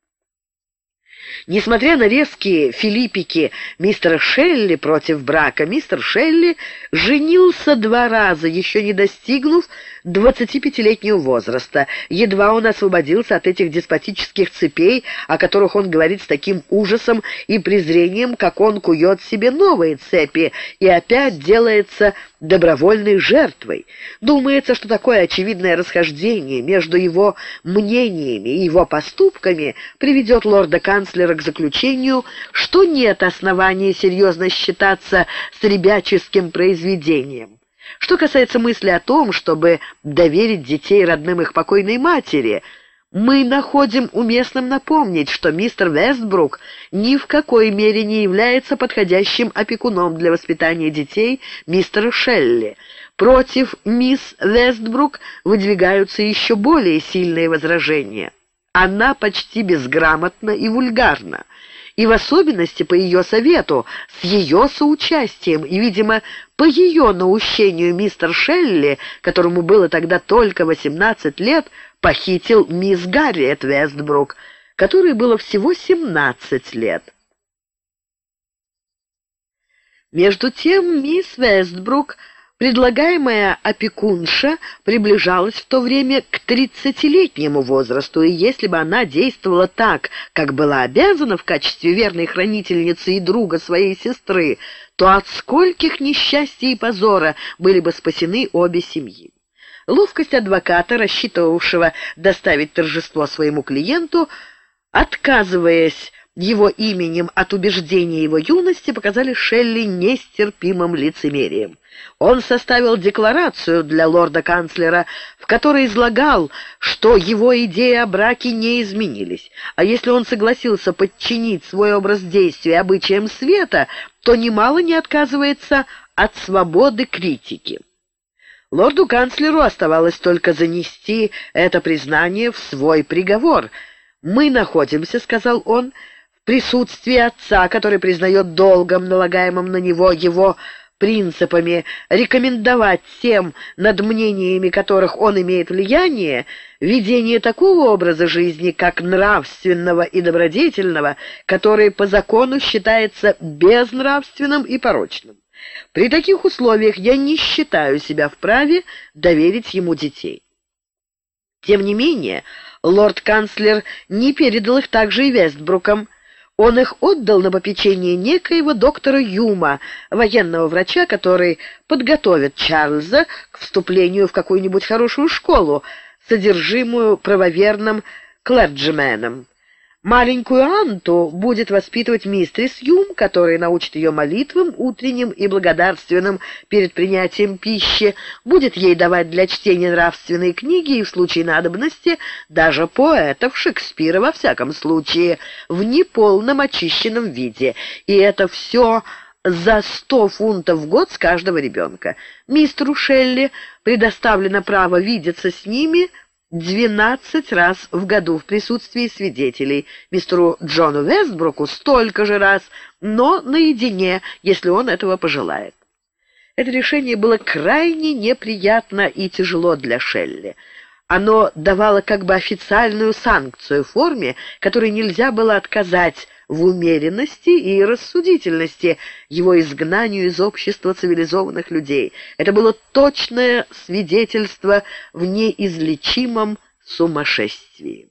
Несмотря на резкие филиппики мистера Шелли против брака, мистер Шелли женился 2 раза, еще не достигнув 25-летнего возраста. Едва он освободился от этих деспотических цепей, о которых он говорит с таким ужасом и презрением, как он кует себе новые цепи и опять делается добровольной жертвой. Думается, что такое очевидное расхождение между его мнениями и его поступками приведет лорда-канцлера к заключению, что нет основания серьезно считаться с ребяческим произведением. Что касается мысли о том, чтобы доверить детей родным их покойной матери, мы находим уместным напомнить, что мистер Вестбрук ни в какой мере не является подходящим опекуном для воспитания детей мистера Шелли. Против мисс Вестбрук выдвигаются еще более сильные возражения. Она почти безграмотна и вульгарна, и в особенности по ее совету, с ее соучастием и, видимо, по ее наущению мистер Шелли, которому было тогда только 18 лет, похитил мисс Гарриет Вестбрук, которой было всего 17 лет. Между тем мисс Вестбрук, предлагаемая опекунша, приближалась в то время к 30-летнему возрасту, и если бы она действовала так, как была обязана в качестве верной хранительницы и друга своей сестры, то от скольких несчастий и позора были бы спасены обе семьи. Ловкость адвоката, рассчитывавшего доставить торжество своему клиенту, отказываясь его именем от убеждения его юности, показали Шелли нестерпимым лицемерием. Он составил декларацию для лорда-канцлера, в которой излагал, что его идеи о браке не изменились, а если он согласился подчинить свой образ действия обычаям света, то немало не отказывается от свободы критики. Лорду-канцлеру оставалось только занести это признание в свой приговор. «Мы находимся, — сказал он, — в присутствии отца, который признает долгом, налагаемым на него его принципами, рекомендовать тем, над мнениями которых он имеет влияние, ведение такого образа жизни, как нравственного и добродетельного, который по закону считается безнравственным и порочным. При таких условиях я не считаю себя вправе доверить ему детей». Тем не менее, лорд-канцлер не передал их также и Вестбрукам. Он их отдал на попечение некоего доктора Юма, военного врача, который подготовит Чарльза к вступлению в какую-нибудь хорошую школу, содержимую правоверным клерджименом. Маленькую Анту будет воспитывать мистерис Юм, которая научит ее молитвам утренним и благодарственным перед принятием пищи, будет ей давать для чтения нравственные книги и в случае надобности даже поэтов Шекспира, во всяком случае, в неполном очищенном виде. И это все за 100 фунтов в год с каждого ребенка. Мистеру Шелли предоставлено право видеться с ними 12 раз в году в присутствии свидетелей, мистеру Джону Вестбруку столько же раз, но наедине, если он этого пожелает. Это решение было крайне неприятно и тяжело для Шелли. Оно давало как бы официальную санкцию форме, которой нельзя было отказать в умеренности и рассудительности его изгнанию из общества цивилизованных людей. Это было точное свидетельство в неизлечимом сумасшествии.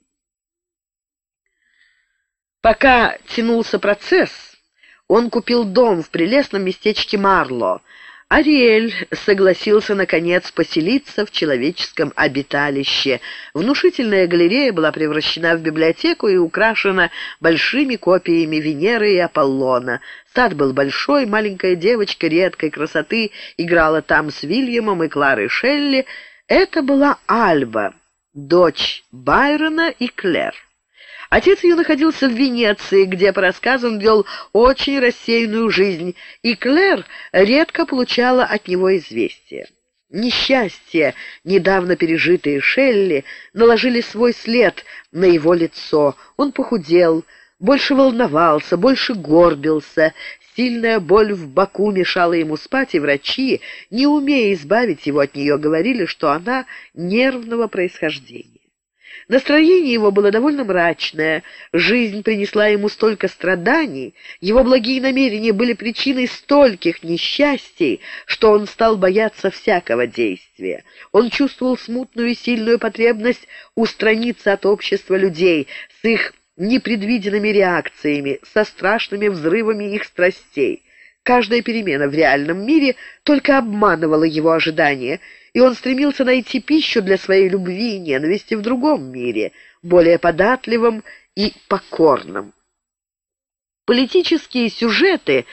Пока тянулся процесс, он купил дом в прелестном местечке Марло. Ариэль согласился, наконец, поселиться в человеческом обиталище. Внушительная галерея была превращена в библиотеку и украшена большими копиями Венеры и Аполлона. Сад был большой, маленькая девочка редкой красоты играла там с Вильямом и Кларой Шелли. Это была Альба, дочь Байрона и Клэр. Отец ее находился в Венеции, где, по рассказам, вел очень рассеянную жизнь, и Клэр редко получала от него известия. Несчастья, недавно пережитые Шелли, наложили свой след на его лицо. Он похудел, больше волновался, больше горбился. Сильная боль в боку мешала ему спать, и врачи, не умея избавить его от нее, говорили, что она нервного происхождения. Настроение его было довольно мрачное, жизнь принесла ему столько страданий, его благие намерения были причиной стольких несчастий, что он стал бояться всякого действия. Он чувствовал смутную и сильную потребность устраниться от общества людей с их непредвиденными реакциями, со страшными взрывами их страстей. Каждая перемена в реальном мире только обманывала его ожидания, и он стремился найти пищу для своей любви и ненависти в другом мире, более податливом и покорном. Политические сюжеты,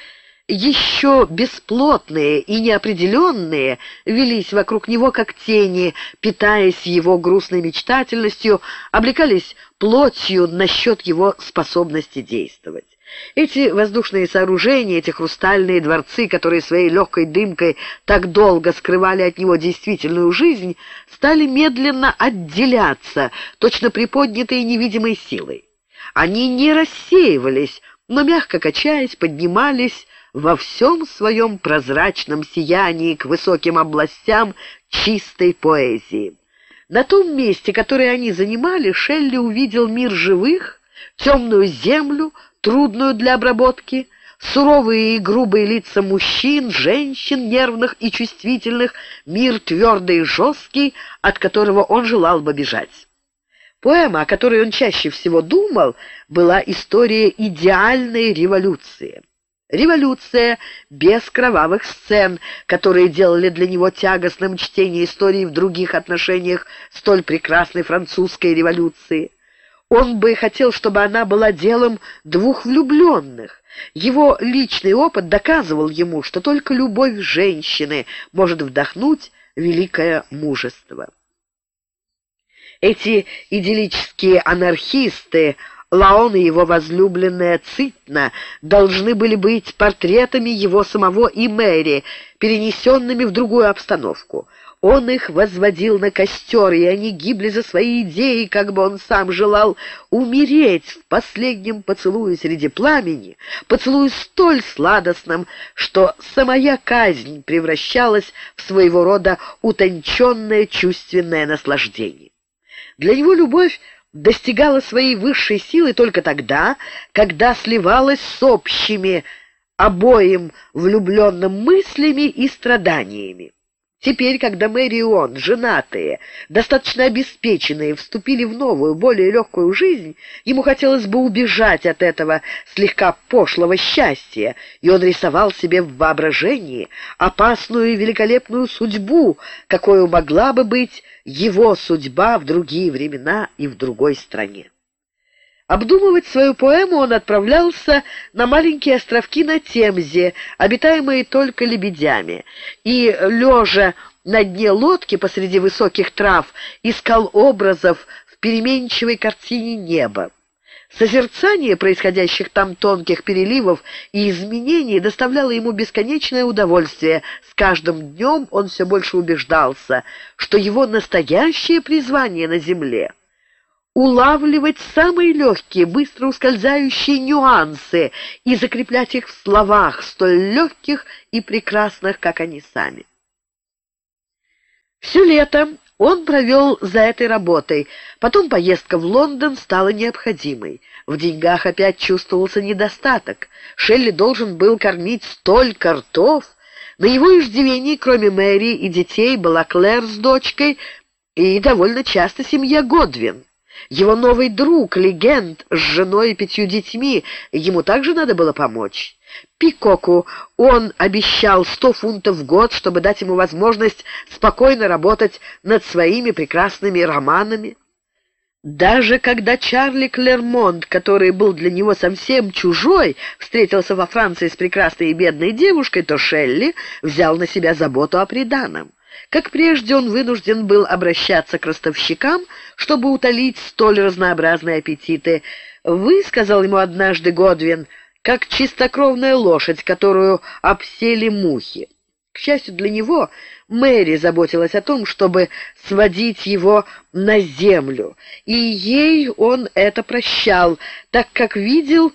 еще бесплотные и неопределенные, велись вокруг него как тени, питаясь его грустной мечтательностью, облекались плотью насчет его способности действовать. Эти воздушные сооружения, эти хрустальные дворцы, которые своей легкой дымкой так долго скрывали от него действительную жизнь, стали медленно отделяться, точно приподнятые невидимой силой. Они не рассеивались, но, мягко качаясь, поднимались во всем своем прозрачном сиянии к высоким областям чистой поэзии. На том месте, которое они занимали, Шелли увидел мир живых, темную землю, трудную для обработки, суровые и грубые лица мужчин, женщин, нервных и чувствительных, мир твердый и жесткий, от которого он желал бы бежать. Поэма, о которой он чаще всего думал, была история идеальной революции. Революция без кровавых сцен, которые делали для него тягостным чтение истории в других отношениях столь прекрасной французской революции. Он бы хотел, чтобы она была делом двух влюбленных. Его личный опыт доказывал ему, что только любовь женщины может вдохнуть великое мужество. Эти идиллические анархисты, Лаон и его возлюбленная Цитна, должны были быть портретами его самого и Мэри, перенесенными в другую обстановку. Он их возводил на костер, и они гибли за свои идеи, как бы он сам желал умереть в последнем поцелуе среди пламени, поцелуе столь сладостном, что самая казнь превращалась в своего рода утонченное чувственное наслаждение. Для него любовь достигала своей высшей силы только тогда, когда сливалась с общими обоим влюбленным мыслями и страданиями. Теперь, когда Мэри и он, женатые, достаточно обеспеченные, вступили в новую, более легкую жизнь, ему хотелось бы убежать от этого слегка пошлого счастья, и он рисовал себе в воображении опасную и великолепную судьбу, какой могла бы быть его судьба в другие времена и в другой стране. Обдумывать свою поэму он отправлялся на маленькие островки на Темзе, обитаемые только лебедями, и, лежа на дне лодки посреди высоких трав, искал образов в переменчивой картине неба. Созерцание происходящих там тонких переливов и изменений доставляло ему бесконечное удовольствие. С каждым днем он все больше убеждался, что его настоящее призвание на земле — улавливать самые легкие, быстро ускользающие нюансы и закреплять их в словах, столь легких и прекрасных, как они сами. Все лето он провел за этой работой, потом поездка в Лондон стала необходимой. В деньгах опять чувствовался недостаток. Шелли должен был кормить столько ртов. На его иждивении, кроме Мэри и детей, была Клэр с дочкой и довольно часто семья Годвин. Его новый друг, Легенд, с женой и 5 детьми, ему также надо было помочь. Пикоку он обещал 100 фунтов в год, чтобы дать ему возможность спокойно работать над своими прекрасными романами. Даже когда Чарли Клермонт, который был для него совсем чужой, встретился во Франции с прекрасной и бедной девушкой, то Шелли взял на себя заботу о приданом. Как прежде, он вынужден был обращаться к ростовщикам, чтобы утолить столь разнообразные аппетиты. «Вы, — сказал ему однажды Годвин, — как чистокровная лошадь, которую обсели мухи». К счастью для него, Мэри заботилась о том, чтобы сводить его на землю, и ей он это прощал, так как видел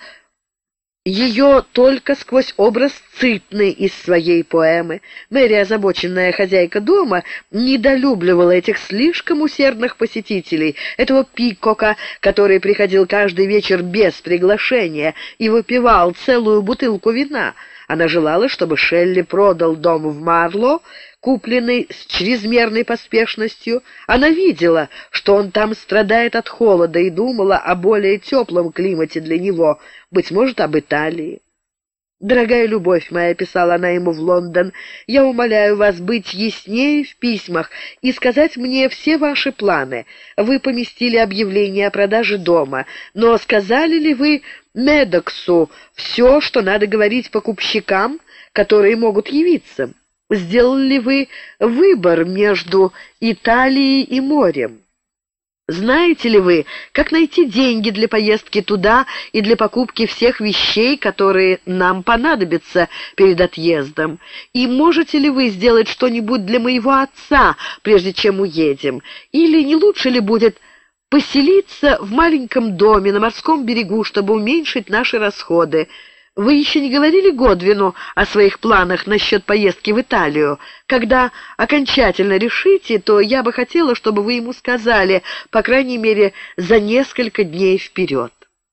ее только сквозь образ Цитны из своей поэмы. Мэри, озабоченная хозяйка дома, недолюбливала этих слишком усердных посетителей, этого Пикока, который приходил каждый вечер без приглашения и выпивал целую бутылку вина. Она желала, чтобы Шелли продал дом в Марло, купленный с чрезмерной поспешностью. Она видела, что он там страдает от холода, и думала о более теплом климате для него, быть может, об Италии. «Дорогая любовь моя», — писала она ему в Лондон, — «я умоляю вас быть яснее в письмах и сказать мне все ваши планы. Вы поместили объявление о продаже дома, но сказали ли вы Медоксу все, что надо говорить покупщикам, которые могут явиться? Сделали ли вы выбор между Италией и морем? Знаете ли вы, как найти деньги для поездки туда и для покупки всех вещей, которые нам понадобятся перед отъездом? И можете ли вы сделать что-нибудь для моего отца, прежде чем уедем? Или не лучше ли будет поселиться в маленьком доме на морском берегу, чтобы уменьшить наши расходы? Вы еще не говорили Годвину о своих планах насчет поездки в Италию? Когда окончательно решите, то я бы хотела, чтобы вы ему сказали, по крайней мере, за несколько дней вперед.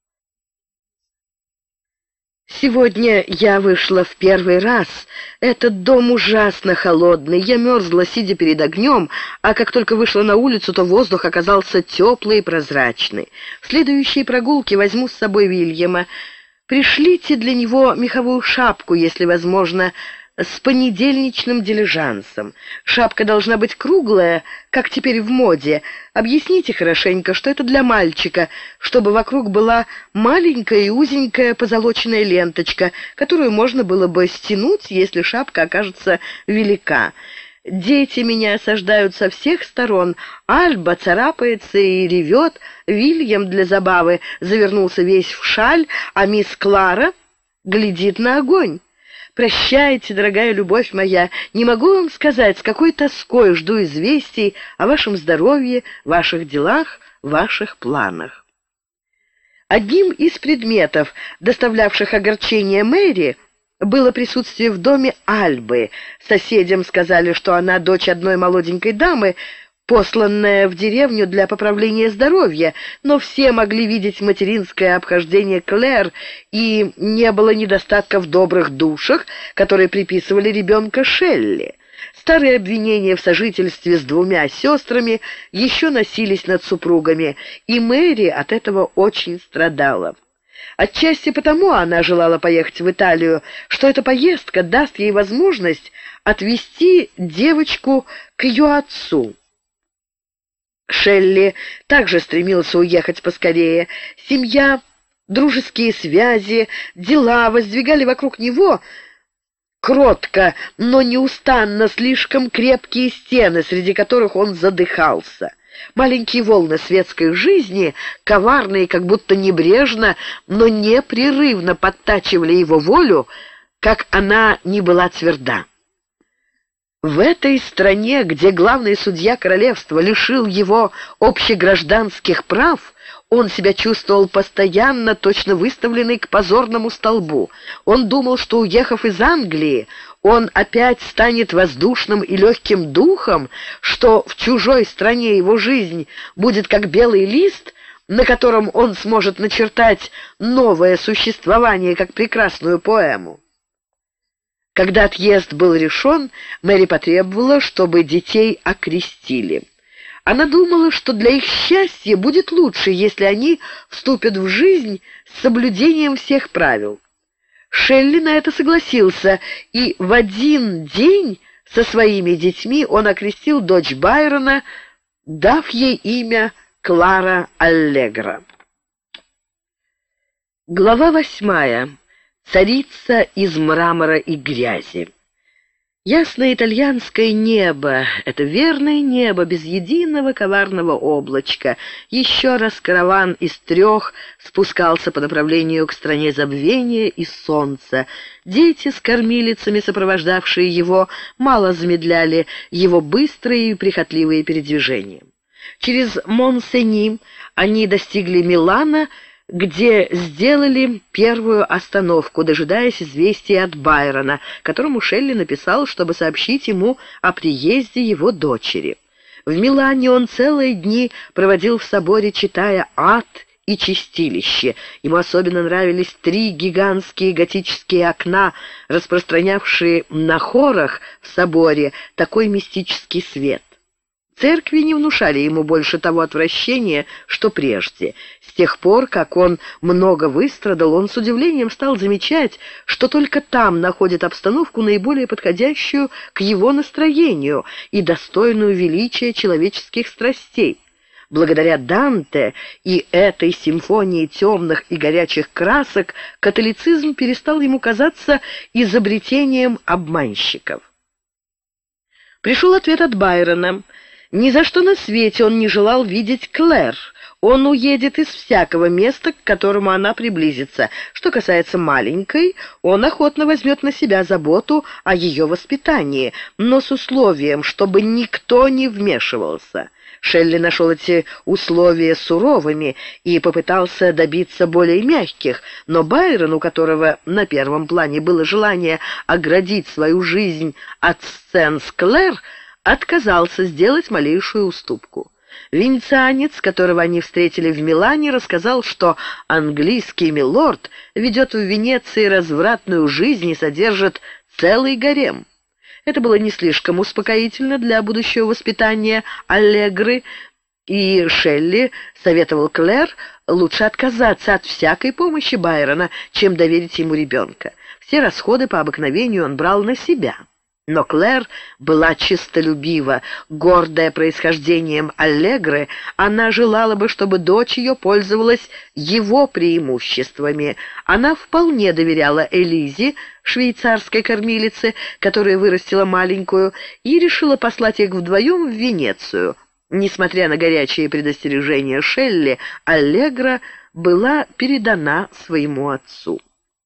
Сегодня я вышла в первый раз. Этот дом ужасно холодный. Я мерзла, сидя перед огнем, а как только вышла на улицу, то воздух оказался теплый и прозрачный. В следующей прогулке возьму с собой Вильяма. Пришлите для него меховую шапку, если возможно, с понедельничным дилижансом. Шапка должна быть круглая, как теперь в моде. Объясните хорошенько, что это для мальчика, чтобы вокруг была маленькая и узенькая позолоченная ленточка, которую можно было бы стянуть, если шапка окажется велика. Дети меня осаждают со всех сторон. Альба царапается и ревет. Вильям для забавы завернулся весь в шаль, а мисс Клара глядит на огонь. Прощайте, дорогая любовь моя, не могу вам сказать, с какой тоской жду известий о вашем здоровье, ваших делах, ваших планах. Одним из предметов, доставлявших огорчение Мэри, было присутствие в доме Альбы. Соседям сказали, что она дочь одной молоденькой дамы, посланная в деревню для поправления здоровья, но все могли видеть материнское обхождение Клэр, и не было недостатка в добрых душах, которые приписывали ребенка Шелли. Старые обвинения в сожительстве с двумя сестрами еще носились над супругами, и Мэри от этого очень страдала. Отчасти потому она желала поехать в Италию, что эта поездка даст ей возможность отвезти девочку к ее отцу. Шелли также стремился уехать поскорее. Семья, дружеские связи, дела воздвигали вокруг него кротко, но неустанно слишком крепкие стены, среди которых он задыхался. Маленькие волны светской жизни, коварные, как будто небрежно, но непрерывно подтачивали его волю, как она ни была тверда. В этой стране, где главный судья королевства лишил его общегражданских прав, он себя чувствовал постоянно, точно выставленный к позорному столбу. Он думал, что, уехав из Англии, он опять станет воздушным и легким духом, что в чужой стране его жизнь будет как белый лист, на котором он сможет начертать новое существование, как прекрасную поэму. Когда отъезд был решен, Мэри потребовала, чтобы детей окрестили. Она думала, что для их счастья будет лучше, если они вступят в жизнь с соблюдением всех правил. Шелли на это согласился, и в один день со своими детьми он окрестил дочь Байрона, дав ей имя Клара Аллегра. Глава 8. Царица из мрамора и грязи. Ясное итальянское небо — это верное небо без единого коварного облачка. Еще раз караван из 3 спускался по направлению к стране забвения и солнца. Дети с кормилицами, сопровождавшие его, мало замедляли его быстрые и прихотливые передвижения. Через Монсени они достигли Милана, где сделали первую остановку, дожидаясь известия от Байрона, которому Шелли написал, чтобы сообщить ему о приезде его дочери. В Милане он целые дни проводил в соборе, читая «Ад» и «Чистилище». Ему особенно нравились 3 гигантские готические окна, распространявшие на хорах в соборе такой мистический свет. Церкви не внушали ему больше того отвращения, что прежде. С тех пор, как он много выстрадал, он с удивлением стал замечать, что только там находит обстановку, наиболее подходящую к его настроению и достойную величия человеческих страстей. Благодаря Данте и этой симфонии темных и горячих красок католицизм перестал ему казаться изобретением обманщиков. Пришел ответ от Байрона. Ни за что на свете он не желал видеть Клэр. Он уедет из всякого места, к которому она приблизится. Что касается маленькой, он охотно возьмет на себя заботу о ее воспитании, но с условием, чтобы никто не вмешивался. Шелли нашел эти условия суровыми и попытался добиться более мягких, но Байрон, у которого на первом плане было желание оградить свою жизнь от сцен с Клэр, отказался сделать малейшую уступку. Венецианец, которого они встретили в Милане, рассказал, что английский милорд ведет в Венеции развратную жизнь и содержит целый гарем. Это было не слишком успокоительно для будущего воспитания Аллегры, и Шелли советовал Клэр лучше отказаться от всякой помощи Байрона, чем доверить ему ребенка. Все расходы по обыкновению он брал на себя. Но Клэр была честолюбива, гордая происхождением Аллегры, она желала бы, чтобы дочь ее пользовалась его преимуществами. Она вполне доверяла Элизе, швейцарской кормилице, которая вырастила маленькую, и решила послать их вдвоем в Венецию. Несмотря на горячие предостережения Шелли, Аллегра была передана своему отцу.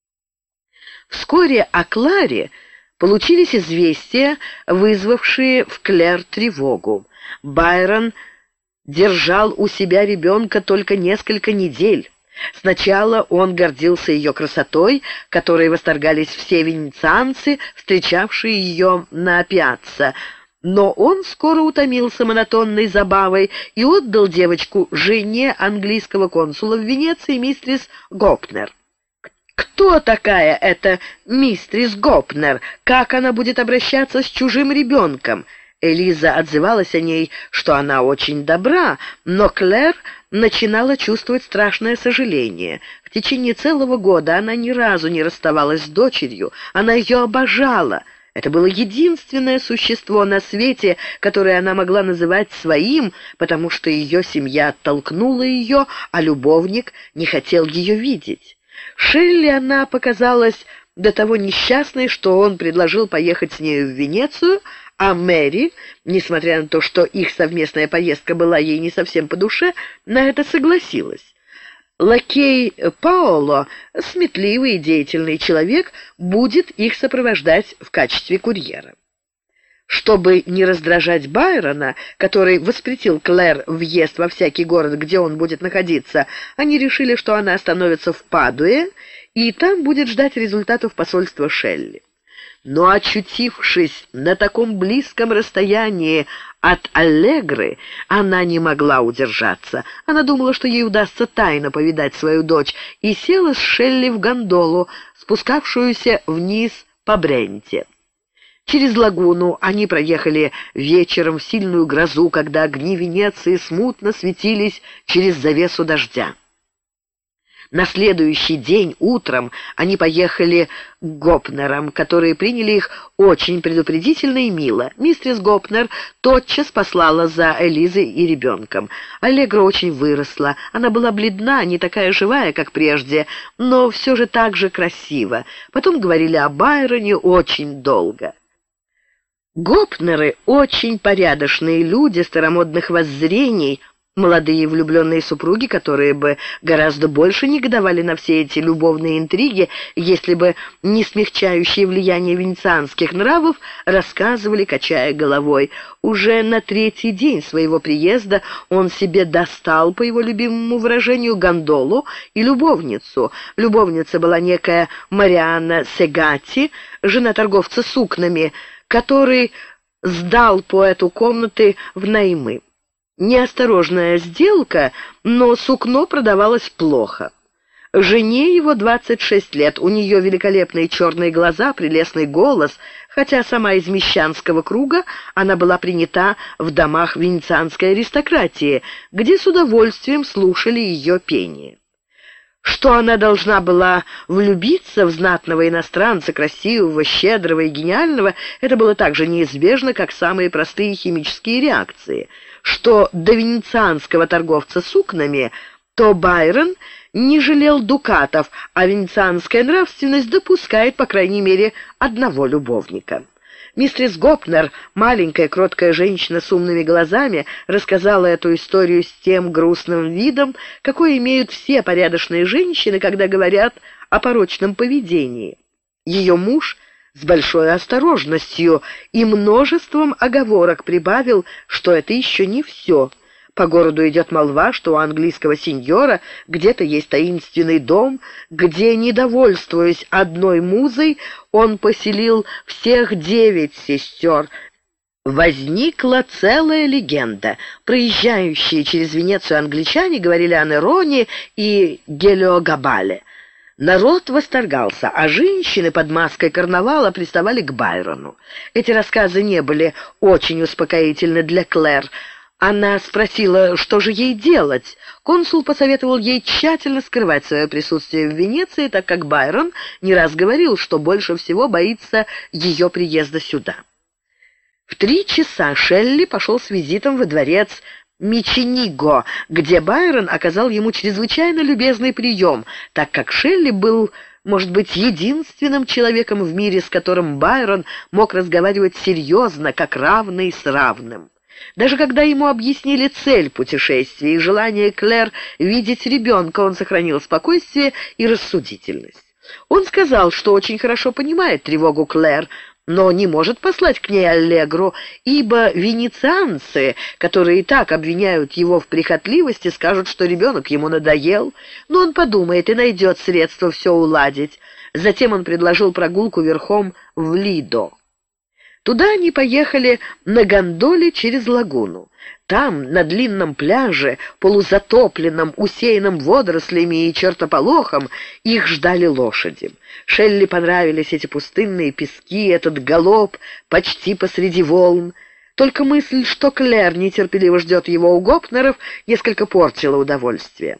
Вскоре о Кларе получились известия, вызвавшие в Клэр тревогу. Байрон держал у себя ребенка только несколько недель. Сначала он гордился ее красотой, которой восторгались все венецианцы, встречавшие ее на пьяцца. Но он скоро утомился монотонной забавой и отдал девочку жене английского консула в Венеции, мистерис Гопнер. Кто такая эта мистерис Гопнер? Как она будет обращаться с чужим ребенком? Элиза отзывалась о ней, что она очень добра, но Клэр начинала чувствовать страшное сожаление. В течение целого года она ни разу не расставалась с дочерью, она ее обожала. Это было единственное существо на свете, которое она могла называть своим, потому что ее семья оттолкнула ее, а любовник не хотел ее видеть. Шелли она показалась до того несчастной, что он предложил поехать с нею в Венецию, а Мэри, несмотря на то, что их совместная поездка была ей не совсем по душе, на это согласилась. Лакей Паоло, сметливый и деятельный человек, будет их сопровождать в качестве курьера. Чтобы не раздражать Байрона, который воспретил Клэр въезд во всякий город, где он будет находиться, они решили, что она остановится в Падуе, и там будет ждать результатов посольства Шелли. Но, очутившись на таком близком расстоянии от Аллегры, она не могла удержаться. Она думала, что ей удастся тайно повидать свою дочь, и села с Шелли в гондолу, спускавшуюся вниз по Бренте. Через лагуну они проехали вечером в сильную грозу, когда огни Венеции смутно светились через завесу дождя. На следующий день утром они поехали к Гопнерам, которые приняли их очень предупредительно и мило. Мистерис Гопнер тотчас послала за Элизой и ребенком. Аллегра очень выросла. Она была бледна, не такая живая, как прежде, но все же так же красива. Потом говорили о Байроне очень долго. Гопнеры — очень порядочные люди старомодных воззрений, молодые влюбленные супруги, которые бы гораздо больше негодовали на все эти любовные интриги, если бы не смягчающее влияние венецианских нравов, рассказывали, качая головой. Уже на третий день своего приезда он себе достал, по его любимому выражению, гондолу и любовницу. Любовница была некая Марианна Сегати, жена торговца сукнами, который сдал поэту комнаты в наймы. Неосторожная сделка, но сукно продавалось плохо. Жене его 26 лет, у нее великолепные черные глаза, прелестный голос, хотя сама из мещанского круга, она была принята в домах венецианской аристократии, где с удовольствием слушали ее пение. Что она должна была влюбиться в знатного иностранца, красивого, щедрого и гениального, это было так же неизбежно, как самые простые химические реакции. Что до венецианского торговца сукнами, то Байрон не жалел дукатов, а венецианская нравственность допускает, по крайней мере, одного любовника. Мистерис Гопнер, маленькая кроткая женщина с умными глазами, рассказала эту историю с тем грустным видом, какой имеют все порядочные женщины, когда говорят о порочном поведении. Ее муж с большой осторожностью и множеством оговорок прибавил, что это еще не все. По городу идет молва, что у английского сеньора где-то есть таинственный дом, где, недовольствуясь одной музой, он поселил всех 9 сестер. Возникла целая легенда. Проезжающие через Венецию англичане говорили о Нероне и Гелиогабале. Народ восторгался, а женщины под маской карнавала приставали к Байрону. Эти рассказы не были очень успокоительны для Клэр. Она спросила, что же ей делать. Консул посоветовал ей тщательно скрывать свое присутствие в Венеции, так как Байрон не раз говорил, что больше всего боится ее приезда сюда. В 3 часа Шелли пошел с визитом во дворец Мичениго, где Байрон оказал ему чрезвычайно любезный прием, так как Шелли был, может быть, единственным человеком в мире, с которым Байрон мог разговаривать серьезно, как равный с равным. Даже когда ему объяснили цель путешествия и желание Клэр видеть ребенка, он сохранил спокойствие и рассудительность. Он сказал, что очень хорошо понимает тревогу Клэр, но не может послать к ней Аллегру, ибо венецианцы, которые и так обвиняют его в прихотливости, скажут, что ребенок ему надоел, но он подумает и найдет средства все уладить. Затем он предложил прогулку верхом в Лидо. Туда они поехали на гондоле через лагуну. Там, на длинном пляже, полузатопленном, усеянном водорослями и чертополохом, их ждали лошади. Шелли понравились эти пустынные пески, этот галоп почти посреди волн. Только мысль, что Клэр нетерпеливо ждет его у Гопнеров, несколько портила удовольствие.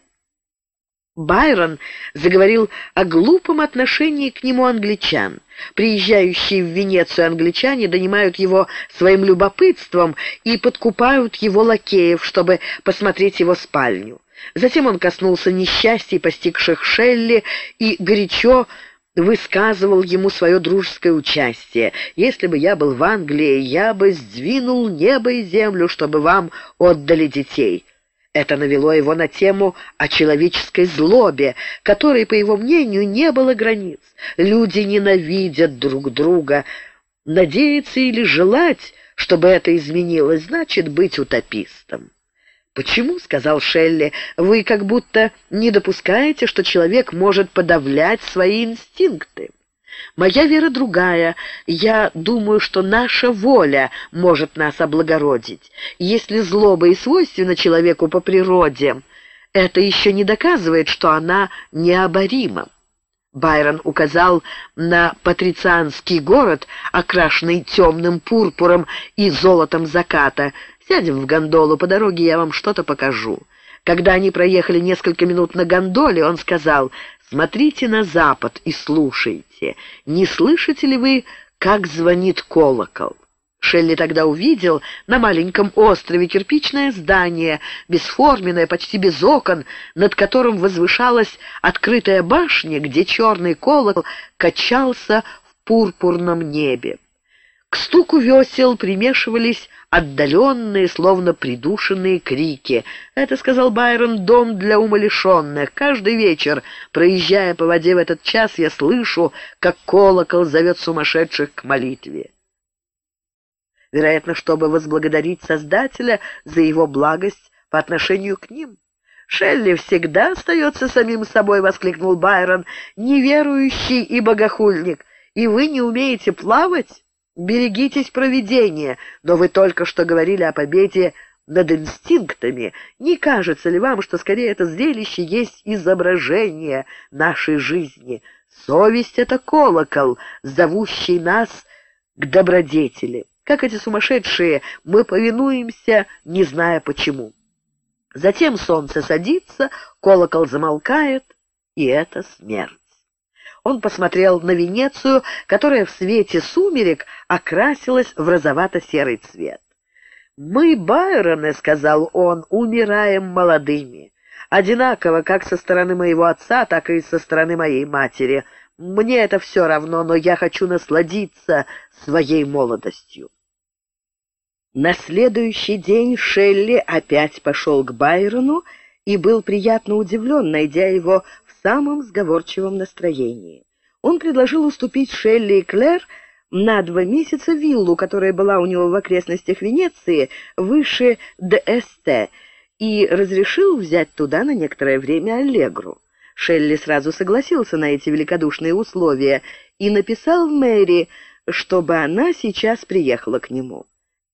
Байрон заговорил о глупом отношении к нему англичан. Приезжающие в Венецию англичане донимают его своим любопытством и подкупают его лакеев, чтобы посмотреть его спальню. Затем он коснулся несчастий, постигших Шелли, и горячо высказывал ему свое дружеское участие. «Если бы я был в Англии, я бы сдвинул небо и землю, чтобы вам отдали детей». Это навело его на тему о человеческой злобе, которой, по его мнению, не было границ. Люди ненавидят друг друга. Надеяться или желать, чтобы это изменилось, значит быть утопистом. «Почему, — сказал Шелли, — вы как будто не допускаете, что человек может подавлять свои инстинкты? Моя вера другая. Я думаю, что наша воля может нас облагородить. Если злоба и свойственна человеку по природе, это еще не доказывает, что она необорима». Байрон указал на патрицианский город, окрашенный темным пурпуром и золотом заката. «Сядем в гондолу, по дороге я вам что-то покажу». Когда они проехали несколько минут на гондоле, он сказал: «Смотрите на запад и слушайте. Не слышите ли вы, как звонит колокол?» Шелли тогда увидел на маленьком острове кирпичное здание, бесформенное, почти без окон, над которым возвышалась открытая башня, где черный колокол качался в пурпурном небе. К стуку весел примешивались отдаленные, словно придушенные крики. «Это, — сказал Байрон, — дом для умалишенных. Каждый вечер, проезжая по воде в этот час, я слышу, как колокол зовет сумасшедших к молитве». Вероятно, чтобы возблагодарить Создателя за его благость по отношению к ним. «Шелли всегда остается самим собой, — воскликнул Байрон, — неверующий и богохульник. И вы не умеете плавать? Берегитесь провидения, но вы только что говорили о победе над инстинктами. Не кажется ли вам, что скорее это зрелище есть изображение нашей жизни? Совесть — это колокол, зовущий нас к добродетели. Как эти сумасшедшие, мы повинуемся, не зная почему. Затем солнце садится, колокол замолкает, и это смерть». Он посмотрел на Венецию, которая в свете сумерек окрасилась в розовато-серый цвет. «Мы, Байроны, — сказал он, — умираем молодыми. Одинаково как со стороны моего отца, так и со стороны моей матери. Мне это все равно, но я хочу насладиться своей молодостью». На следующий день Шелли опять пошел к Байрону и был приятно удивлен, найдя его в самом сговорчивом настроении. Он предложил уступить Шелли и Клэр на 2 месяца виллу, которая была у него в окрестностях Венеции, выше Д.Ст., и разрешил взять туда на некоторое время Аллегру. Шелли сразу согласился на эти великодушные условия и написал Мэри, чтобы она сейчас приехала к нему.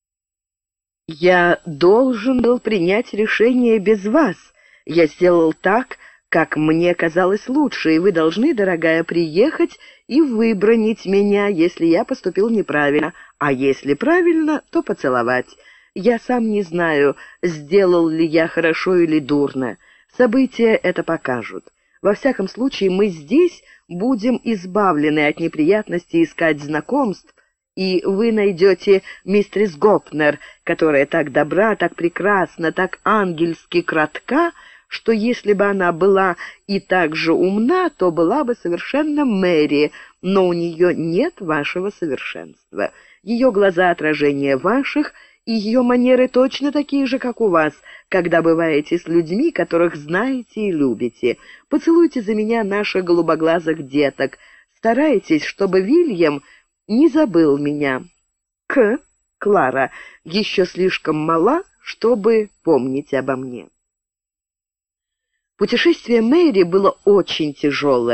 «Я должен был принять решение без вас. Я сделал так, как мне казалось лучше, и вы должны, дорогая, приехать и выбранить меня, если я поступил неправильно, а если правильно, то поцеловать. Я сам не знаю, сделал ли я хорошо или дурно. События это покажут. Во всяком случае, мы здесь будем избавлены от неприятности искать знакомств, и вы найдете мистерис Гопнер, которая так добра, так прекрасна, так ангельски кратка, что если бы она была и так же умна, то была бы совершенно Мэри, но у нее нет вашего совершенства. Ее глаза — отражение ваших, и ее манеры точно такие же, как у вас, когда бываете с людьми, которых знаете и любите. Поцелуйте за меня наших голубоглазых деток. Старайтесь, чтобы Вильям не забыл меня. Клара еще слишком мала, чтобы помнить обо мне». Путешествие Мэри было очень тяжелое.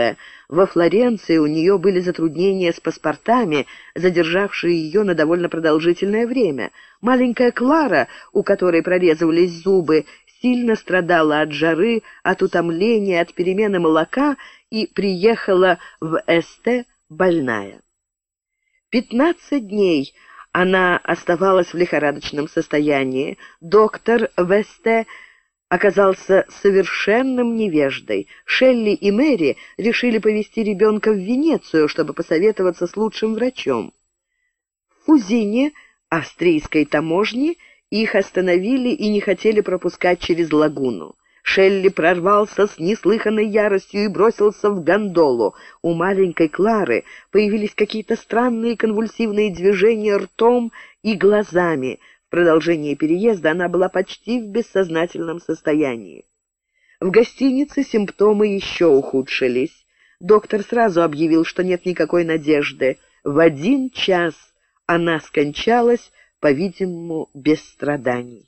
Во Флоренции у нее были затруднения с паспортами, задержавшие ее на довольно продолжительное время. Маленькая Клара, у которой прорезывались зубы, сильно страдала от жары, от утомления, от перемены молока и приехала в Эсте больная. 15 дней она оставалась в лихорадочном состоянии. Доктор Весте оказался совершенным невеждой. Шелли и Мэри решили повезти ребенка в Венецию, чтобы посоветоваться с лучшим врачом. В Фузине, австрийской таможне, их остановили и не хотели пропускать через лагуну. Шелли прорвался с неслыханной яростью и бросился в гондолу. У маленькой Клары появились какие-то странные конвульсивные движения ртом и глазами. В продолжении переезда она была почти в бессознательном состоянии. В гостинице симптомы еще ухудшились. Доктор сразу объявил, что нет никакой надежды. В 1 час она скончалась, по-видимому, без страданий.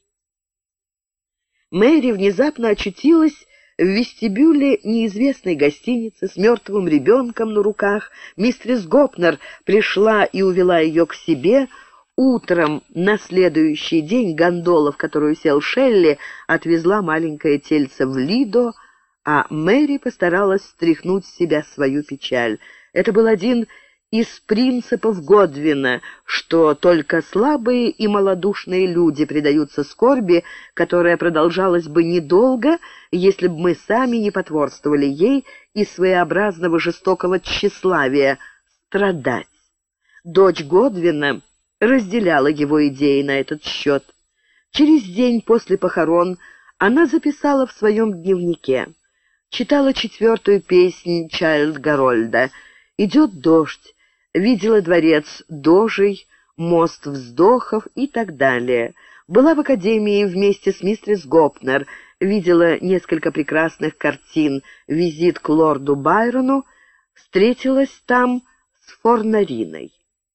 Мэри внезапно очутилась в вестибюле неизвестной гостиницы с мертвым ребенком на руках. Мистерис Гопнер пришла и увела ее к себе. Утром на следующий день гондола, в которую сел Шелли, отвезла маленькое тельце в Лидо, а Мэри постаралась стряхнуть с себя свою печаль. Это был один из принципов Годвина, что только слабые и малодушные люди предаются скорби, которая продолжалась бы недолго, если бы мы сами не потворствовали ей из своеобразного жестокого тщеславия — страдать. Дочь Годвина разделяла его идеи на этот счет. Через день после похорон она записала в своем дневнике. Читала 4-ю песнь Чайльд Гарольда. «Идет дождь», видела дворец дожей, мост вздохов и так далее. Была в академии вместе с мистерис Гопнер, видела несколько прекрасных картин, визит к лорду Байрону, встретилась там с Форнариной.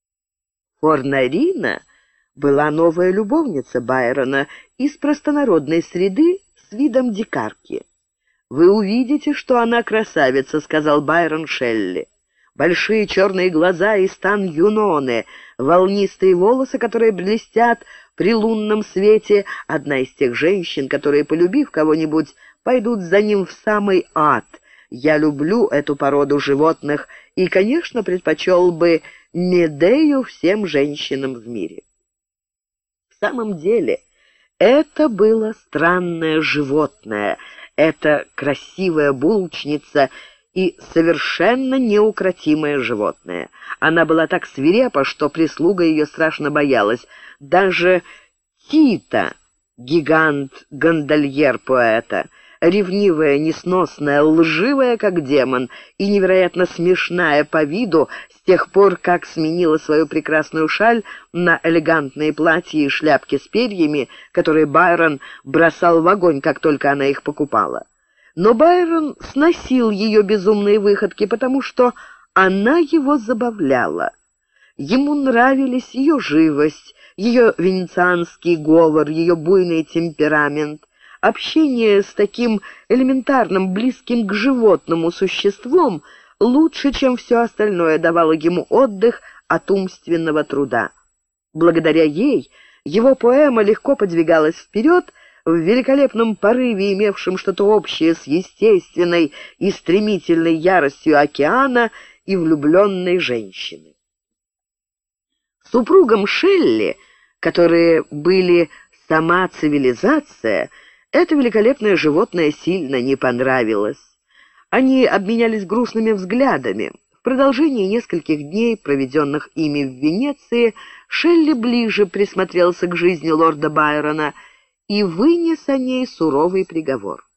Форнарина была новая любовница Байрона из простонародной среды с видом дикарки. «Вы увидите, что она красавица», — сказал Байрон Шелли. Большие черные глаза и стан Юноны, волнистые волосы, которые блестят при лунном свете, одна из тех женщин, которые, полюбив кого-нибудь, пойдут за ним в самый ад. Я люблю эту породу животных и, конечно, предпочел бы Медею всем женщинам в мире. В самом деле, это было странное животное, эта красивая булочница и совершенно неукротимое животное. Она была так свирепа, что прислуга ее страшно боялась. Даже Тита, гигант-гондольер поэта, ревнивая, несносная, лживая, как демон, и невероятно смешная по виду, с тех пор, как сменила свою прекрасную шаль на элегантные платья и шляпки с перьями, которые Байрон бросал в огонь, как только она их покупала. Но Байрон сносил ее безумные выходки, потому что она его забавляла. Ему нравились ее живость, ее венецианский говор, ее буйный темперамент. Общение с таким элементарным, близким к животному существом лучше, чем все остальное, давало ему отдых от умственного труда. Благодаря ей его поэма легко подвигалась вперед, в великолепном порыве, имевшем что-то общее с естественной и стремительной яростью океана и влюбленной женщины. Супругам Шелли, которые были сама цивилизация, это великолепное животное сильно не понравилось. Они обменялись грустными взглядами. В продолжении нескольких дней, проведенных ими в Венеции, Шелли ближе присмотрелся к жизни лорда Байрона и вынес о ней суровый приговор.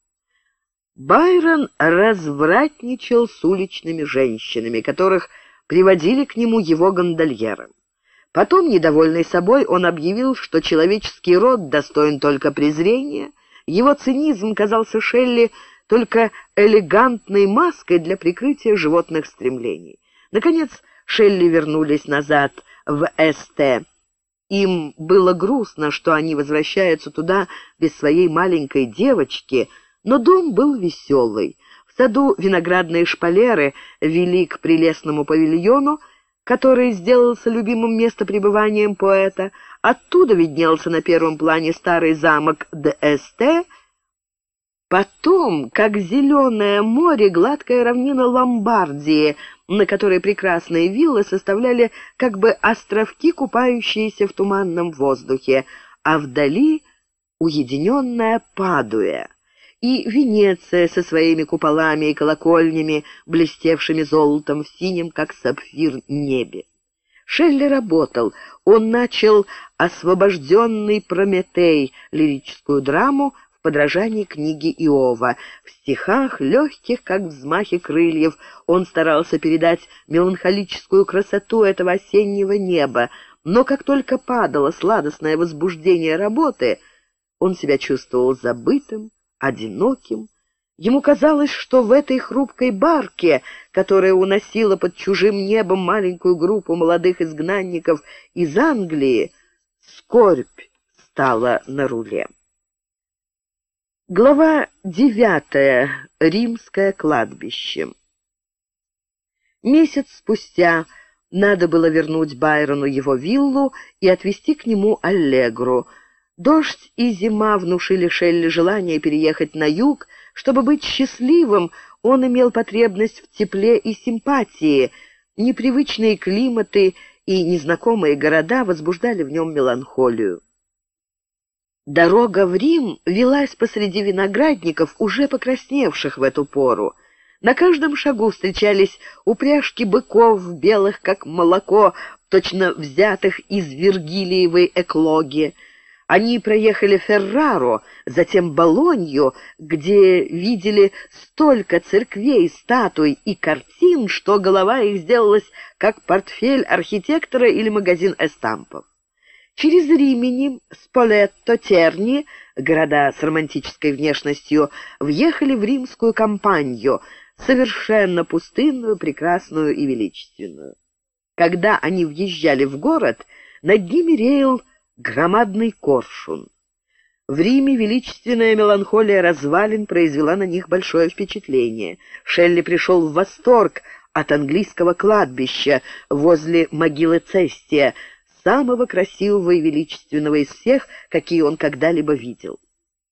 Байрон развратничал с уличными женщинами, которых приводили к нему его гондольеры. Потом, недовольный собой, он объявил, что человеческий род достоин только презрения. Его цинизм казался Шелли только элегантной маской для прикрытия животных стремлений. Наконец, Шелли вернулись назад в Эсте. Им было грустно, что они возвращаются туда без своей маленькой девочки, но дом был веселый. В саду виноградные шпалеры вели к прелестному павильону, который сделался любимым местопребыванием поэта. Оттуда виднелся на первом плане старый замок ДСТ, потом, как зеленое море, гладкая равнина Ломбардии, на которой прекрасные виллы составляли как бы островки, купающиеся в туманном воздухе, а вдали уединенная Падуя и Венеция со своими куполами и колокольнями, блестевшими золотом в синем, как сапфир, небе. Шелли работал. Он начал «Освобожденный Прометей», лирическую драму в подражании книги Иова. В стихах, легких, как взмахи крыльев, он старался передать меланхолическую красоту этого осеннего неба, но как только падало сладостное возбуждение работы, он себя чувствовал забытым, одиноким. Ему казалось, что в этой хрупкой барке, которая уносила под чужим небом маленькую группу молодых изгнанников из Англии, скорбь стала на руле. Глава 9. Римское кладбище. Месяц спустя надо было вернуть Байрону его виллу и отвезти к нему Аллегру. Дождь и зима внушили Шелли желание переехать на юг. Чтобы быть счастливым, он имел потребность в тепле и симпатии. Непривычные климаты и незнакомые города возбуждали в нем меланхолию. Дорога в Рим велась посреди виноградников, уже покрасневших в эту пору. На каждом шагу встречались упряжки быков, белых как молоко, точно взятых из Вергилиевой эклоги. Они проехали Ферраро, затем Болонью, где видели столько церквей, статуй и картин, что голова их сделалась как портфель архитектора или магазин эстампов. Через Римини, Сполетто, Терни, города с романтической внешностью, въехали в римскую Кампанью, совершенно пустынную, прекрасную и величественную. Когда они въезжали в город, над ними реял громадный коршун. В Риме величественная меланхолия развалин произвела на них большое впечатление. Шелли пришел в восторг от английского кладбища возле могилы Цестия, самого красивого и величественного из всех, какие он когда-либо видел.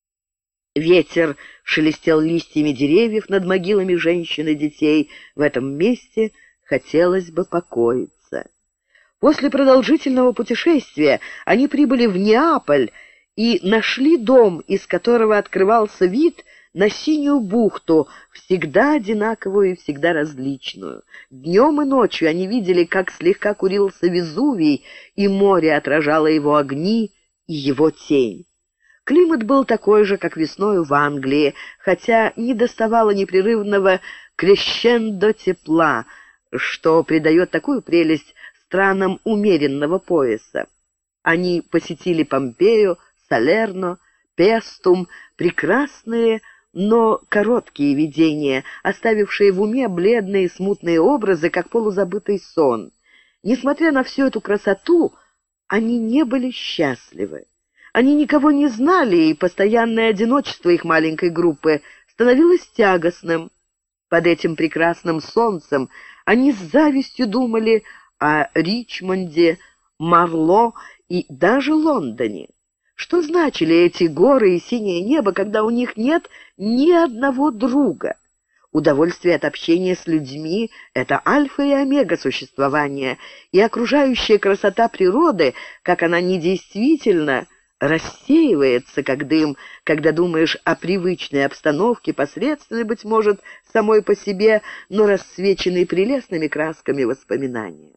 Ветер шелестел листьями деревьев над могилами женщин и детей. В этом месте хотелось бы покоиться. После продолжительного путешествия они прибыли в Неаполь и нашли дом, из которого открывался вид на синюю бухту, всегда одинаковую и всегда различную. Днем и ночью они видели, как слегка курился Везувий, и море отражало его огни и его тень. Климат был такой же, как весною в Англии, хотя не доставало непрерывного крещендо тепла, что придает такую прелесть странам умеренного пояса. Они посетили Помпею, Салерно, Пестум, прекрасные, но короткие видения, оставившие в уме бледные и смутные образы, как полузабытый сон. Несмотря на всю эту красоту, они не были счастливы. Они никого не знали, и постоянное одиночество их маленькой группы становилось тягостным. Под этим прекрасным солнцем они с завистью думали о Ричмонде, Марло и даже Лондоне. Что значили эти горы и синее небо, когда у них нет ни одного друга? Удовольствие от общения с людьми — это альфа и омега существования, и окружающая красота природы, как она недействительна, рассеивается, как дым, когда думаешь о привычной обстановке, посредственной, быть может, самой по себе, но рассвеченной прелестными красками воспоминания.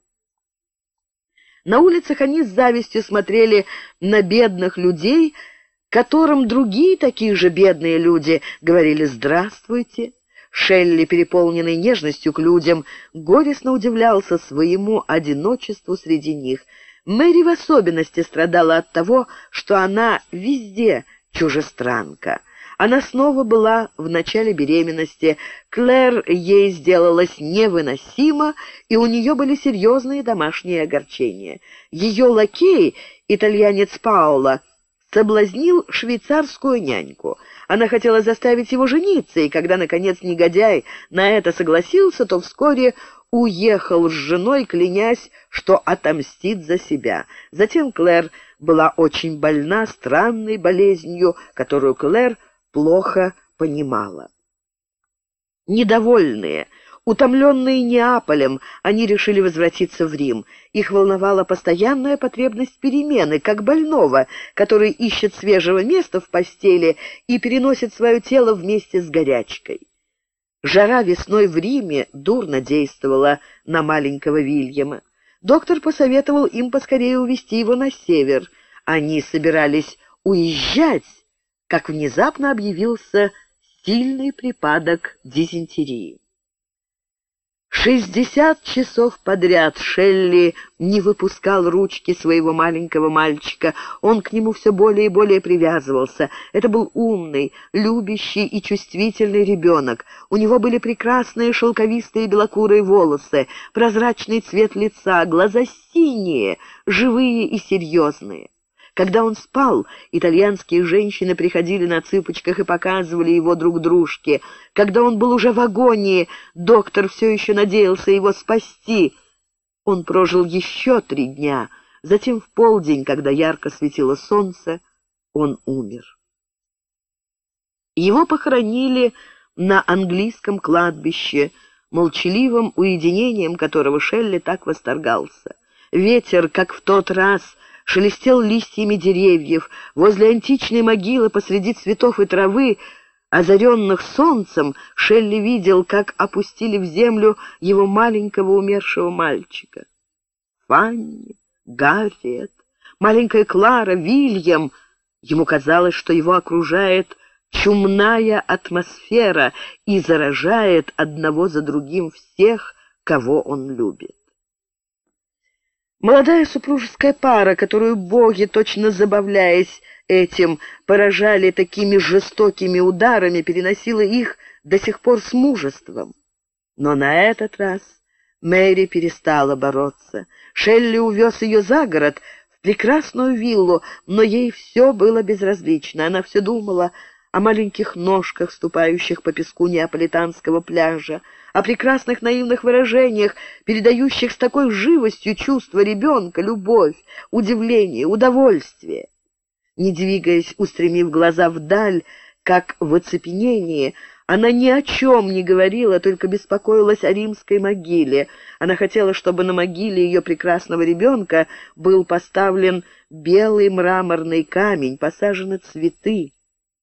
На улицах они с завистью смотрели на бедных людей, которым другие такие же бедные люди говорили «здравствуйте». Шелли, переполненный нежностью к людям, горестно удивлялся своему одиночеству среди них. Мэри в особенности страдала от того, что она везде чужестранка. Она снова была в начале беременности. Клэр ей сделалась невыносима, и у нее были серьезные домашние огорчения. Ее лакей, итальянец Паоло, соблазнил швейцарскую няньку. Она хотела заставить его жениться, и когда, наконец, негодяй на это согласился, то вскоре уехал с женой, клянясь, что отомстит за себя. Затем Клэр была очень больна странной болезнью, которую Клэр плохо понимала. Недовольные, утомленные Неаполем, они решили возвратиться в Рим. Их волновала постоянная потребность перемены, как больного, который ищет свежего места в постели и переносит свое тело вместе с горячкой. Жара весной в Риме дурно действовала на маленького Вильяма. Доктор посоветовал им поскорее увезти его на север. Они собирались уезжать, как внезапно объявился сильный припадок дизентерии. 60 часов подряд Шелли не выпускал ручки своего маленького мальчика. Он к нему все более и более привязывался. Это был умный, любящий и чувствительный ребенок. У него были прекрасные шелковистые белокурые волосы, прозрачный цвет лица, глаза синие, живые и серьезные. Когда он спал, итальянские женщины приходили на цыпочках и показывали его друг дружке. Когда он был уже в агонии, доктор все еще надеялся его спасти. Он прожил еще 3 дня. Затем в полдень, когда ярко светило солнце, он умер. Его похоронили на английском кладбище, молчаливым уединением которого Шелли так восторгался. Ветер, как в тот раз, шелестел листьями деревьев. Возле античной могилы посреди цветов и травы, озаренных солнцем, Шелли видел, как опустили в землю его маленького умершего мальчика. Фанни, Гарриет, маленькая Клара, Вильям. Ему казалось, что его окружает чумная атмосфера и заражает одного за другим всех, кого он любит. Молодая супружеская пара, которую боги, точно забавляясь этим, поражали такими жестокими ударами, переносила их до сих пор с мужеством. Но на этот раз Мэри перестала бороться. Шелли увез ее за город, в прекрасную виллу, но ей все было безразлично. Она все думала о маленьких ножках, ступающих по песку неаполитанского пляжа, о прекрасных наивных выражениях, передающих с такой живостью чувства ребенка, любовь, удивление, удовольствие. Не двигаясь, устремив глаза вдаль, как в оцепенении, она ни о чем не говорила, только беспокоилась о римской могиле. Она хотела, чтобы на могиле ее прекрасного ребенка был поставлен белый мраморный камень, посажены цветы.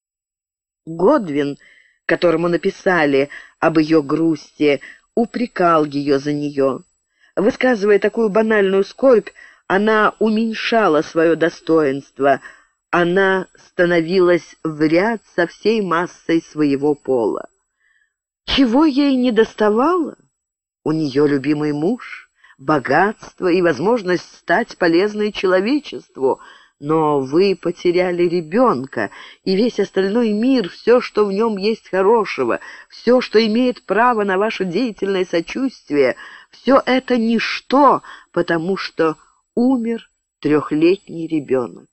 Годвин, которому написали об ее грусти, упрекал ее за нее. Высказывая такую банальную скорбь, она уменьшала свое достоинство, она становилась в ряд со всей массой своего пола. Чего ей недоставало? У нее любимый муж, богатство и возможность стать полезной человечеству. Но вы потеряли ребенка, и весь остальной мир, все, что в нем есть хорошего, все, что имеет право на ваше деятельное сочувствие, все это ничто, потому что умер 3-летний ребенок.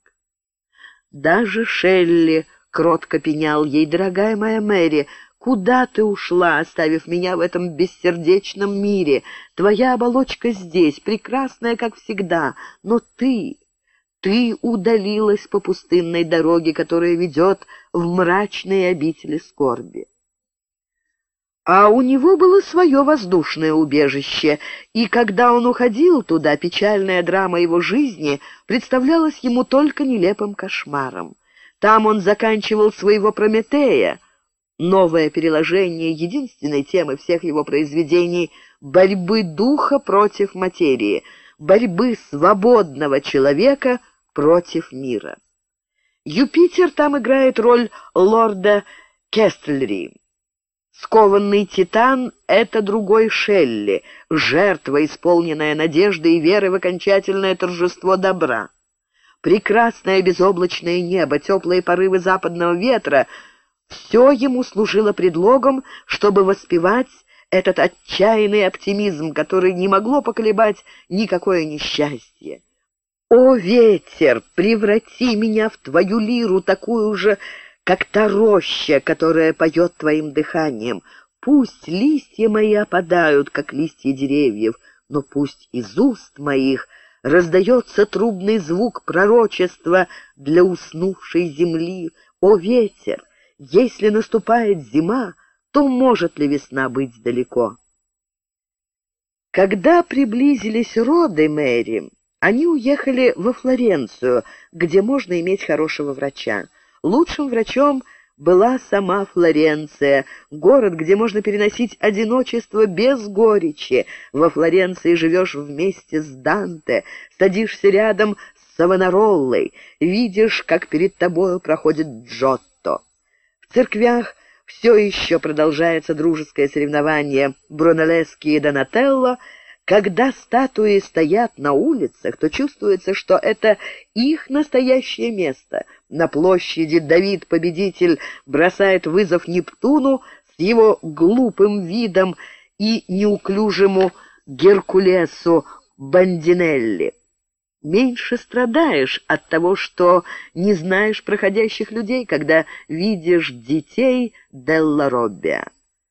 Даже Шелли кротко пенял ей: «Дорогая моя Мэри, куда ты ушла, оставив меня в этом бессердечном мире? Твоя оболочка здесь, прекрасная, как всегда, но ты удалилась по пустынной дороге, которая ведет в мрачные обители скорби». А у него было свое воздушное убежище, и когда он уходил туда, печальная драма его жизни представлялась ему только нелепым кошмаром. Там он заканчивал своего Прометея, новое переложение единственной темы всех его произведений — борьбы духа против материи, борьбы свободного человека против мира. Юпитер там играет роль лорда Кестлери. Скованный титан — это другой Шелли, жертва, исполненная надежды и веры в окончательное торжество добра. Прекрасное безоблачное небо, теплые порывы западного ветра — все ему служило предлогом, чтобы воспевать этот отчаянный оптимизм, который не могло поколебать никакое несчастье. О, ветер, преврати меня в твою лиру, такую же, как та роща, которая поет твоим дыханием. Пусть листья мои опадают, как листья деревьев, но пусть из уст моих раздается трубный звук пророчества для уснувшей земли. О, ветер, если наступает зима, то может ли весна быть далеко? Когда приблизились роды Мэри, они уехали во Флоренцию, где можно иметь хорошего врача. Лучшим врачом была сама Флоренция, город, где можно переносить одиночество без горечи. Во Флоренции живешь вместе с Данте, садишься рядом с Савонароллой, видишь, как перед тобою проходит Джотто. В церквях все еще продолжается дружеское соревнование Брунеллески и Донателло. Когда статуи стоят на улицах, то чувствуется, что это их настоящее место. На площади Давид-победитель бросает вызов Нептуну с его глупым видом и неуклюжему Геркулесу Бандинелли. Меньше страдаешь от того, что не знаешь проходящих людей, когда видишь детей Делла Роббиа.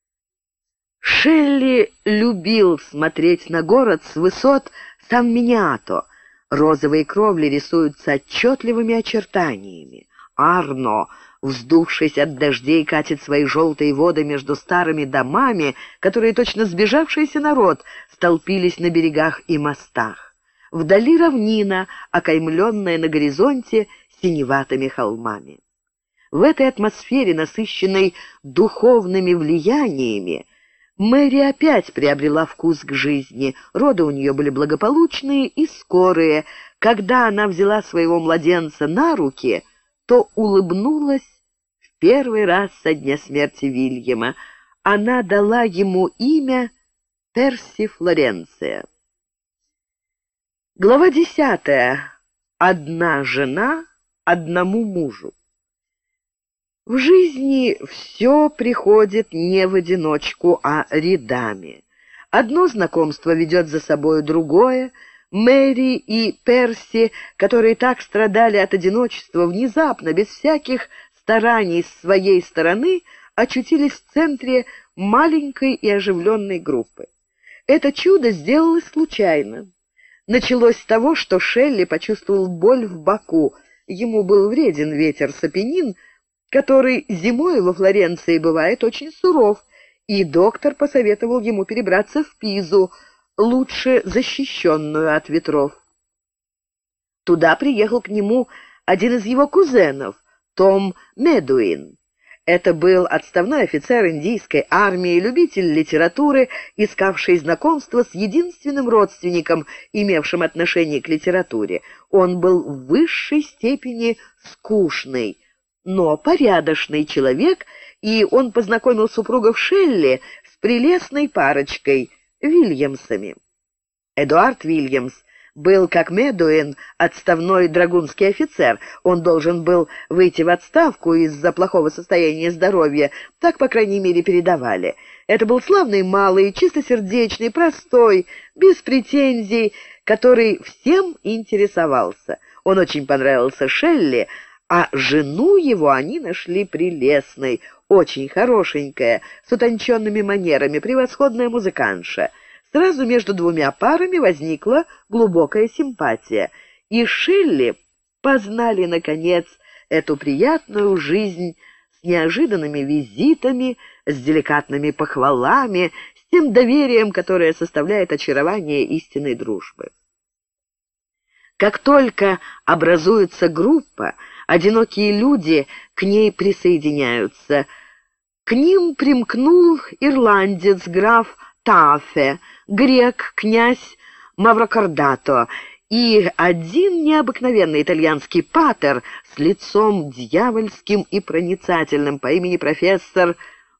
Шелли любил смотреть на город с высот Сан-Миниато. Розовые кровли рисуются отчетливыми очертаниями. Арно, вздувшись от дождей, катит свои желтые воды между старыми домами, которые, точно сбежавшийся народ, столпились на берегах и мостах. Вдали равнина, окаймленная на горизонте синеватыми холмами. В этой атмосфере, насыщенной духовными влияниями, Мэри опять приобрела вкус к жизни. Роды у нее были благополучные и скорые. Когда она взяла своего младенца на руки, то улыбнулась в первый раз со дня смерти Вильяма. Она дала ему имя Перси Флоренция. Глава 10. Одна жена одному мужу. В жизни все приходит не в одиночку, а рядами. Одно знакомство ведет за собой другое. Мэри и Перси, которые так страдали от одиночества, внезапно, без всяких стараний с своей стороны, очутились в центре маленькой и оживленной группы. Это чудо сделалось случайно. Началось с того, что Шелли почувствовал боль в боку. Ему был вреден ветер с Апеннин, который зимой во Флоренции бывает очень суров, и доктор посоветовал ему перебраться в Пизу, лучше защищенную от ветров. Туда приехал к нему один из его кузенов, Том Медуин. Это был отставной офицер индийской армии, любитель литературы, искавший знакомство с единственным родственником, имевшим отношение к литературе. Он был в высшей степени скучный, но порядочный человек, и он познакомил супругов Шелли с прелестной парочкой — Вильямсами. Эдуард Вильямс был, как Медуин, отставной драгунский офицер. Он должен был выйти в отставку из-за плохого состояния здоровья, так, по крайней мере, передавали. Это был славный малый, чистосердечный, простой, без претензий, который всем интересовался. Он очень понравился Шелли, а жену его они нашли прелестной, очень хорошенькая, с утонченными манерами, превосходная музыкантша. Сразу между двумя парами возникла глубокая симпатия, и Шелли познали, наконец, эту приятную жизнь с неожиданными визитами, с деликатными похвалами, с тем доверием, которое составляет очарование истинной дружбы. Как только образуется группа, одинокие люди к ней присоединяются. К ним примкнул ирландец граф Тафе, грек князь Маврокордато и один необыкновенный итальянский патер с лицом дьявольским и проницательным по имени профессор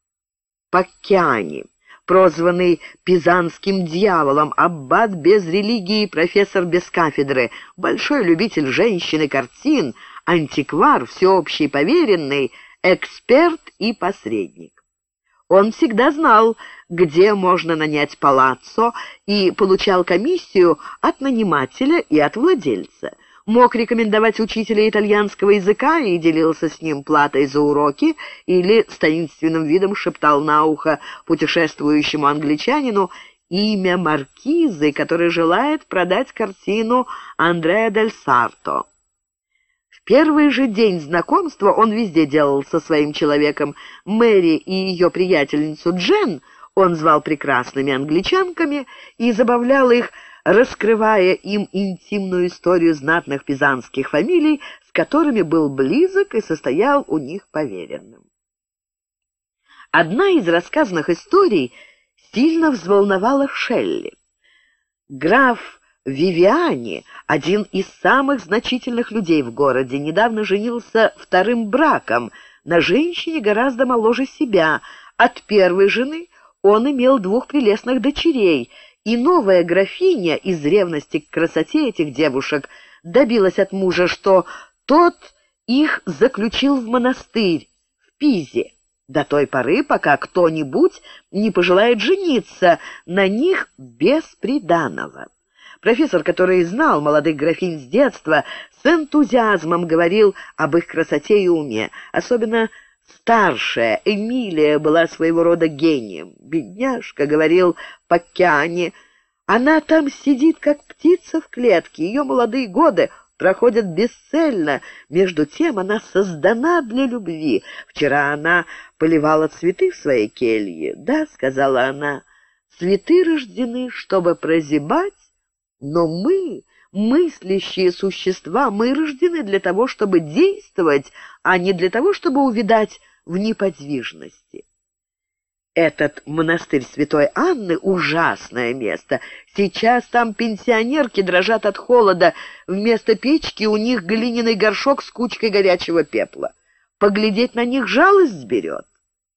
Паккиани, прозванный Пизанским дьяволом, аббат без религии, профессор без кафедры, большой любитель женщин и картин, антиквар, всеобщий поверенный, эксперт и посредник. Он всегда знал, где можно нанять палаццо, и получал комиссию от нанимателя и от владельца. мог рекомендовать учителя итальянского языка и делился с ним платой за уроки, или с таинственным видом шептал на ухо путешествующему англичанину имя маркизы, который желает продать картину Андреа дель Сарто. В первый же день знакомства он везде делался своим человеком. Мэри и ее приятельницу Джен он звал прекрасными англичанками и забавлял их, раскрывая им интимную историю знатных пизанских фамилий, с которыми был близок и состоял у них поверенным. Одна из рассказанных историй сильно взволновала Шелли. Граф Вивиани, один из самых значительных людей в городе, недавно женился вторым браком на женщине гораздо моложе себя. От первой жены он имел 2 прелестных дочерей, и новая графиня из ревности к красоте этих девушек добилась от мужа, что тот их заключил в монастырь в Пизе до той поры, пока кто-нибудь не пожелает жениться на них без приданого. Профессор, который знал молодых графинь с детства, с энтузиазмом говорил об их красоте и уме. Особенно старшая Эмилия была своего рода гением. «Бедняжка», — говорил Паккиани, — «она там сидит, как птица в клетке, ее молодые годы проходят бесцельно. Между тем она создана для любви. Вчера она поливала цветы в своей келье. Да, — сказала она, — цветы рождены, чтобы прозябать, но мы, мыслящие существа, мы рождены для того, чтобы действовать, а не для того, чтобы увядать в неподвижности». Этот монастырь Святой Анны — ужасное место. Сейчас там пенсионерки дрожат от холода. Вместо печки у них глиняный горшок с кучкой горячего пепла. Поглядеть на них жалость берет.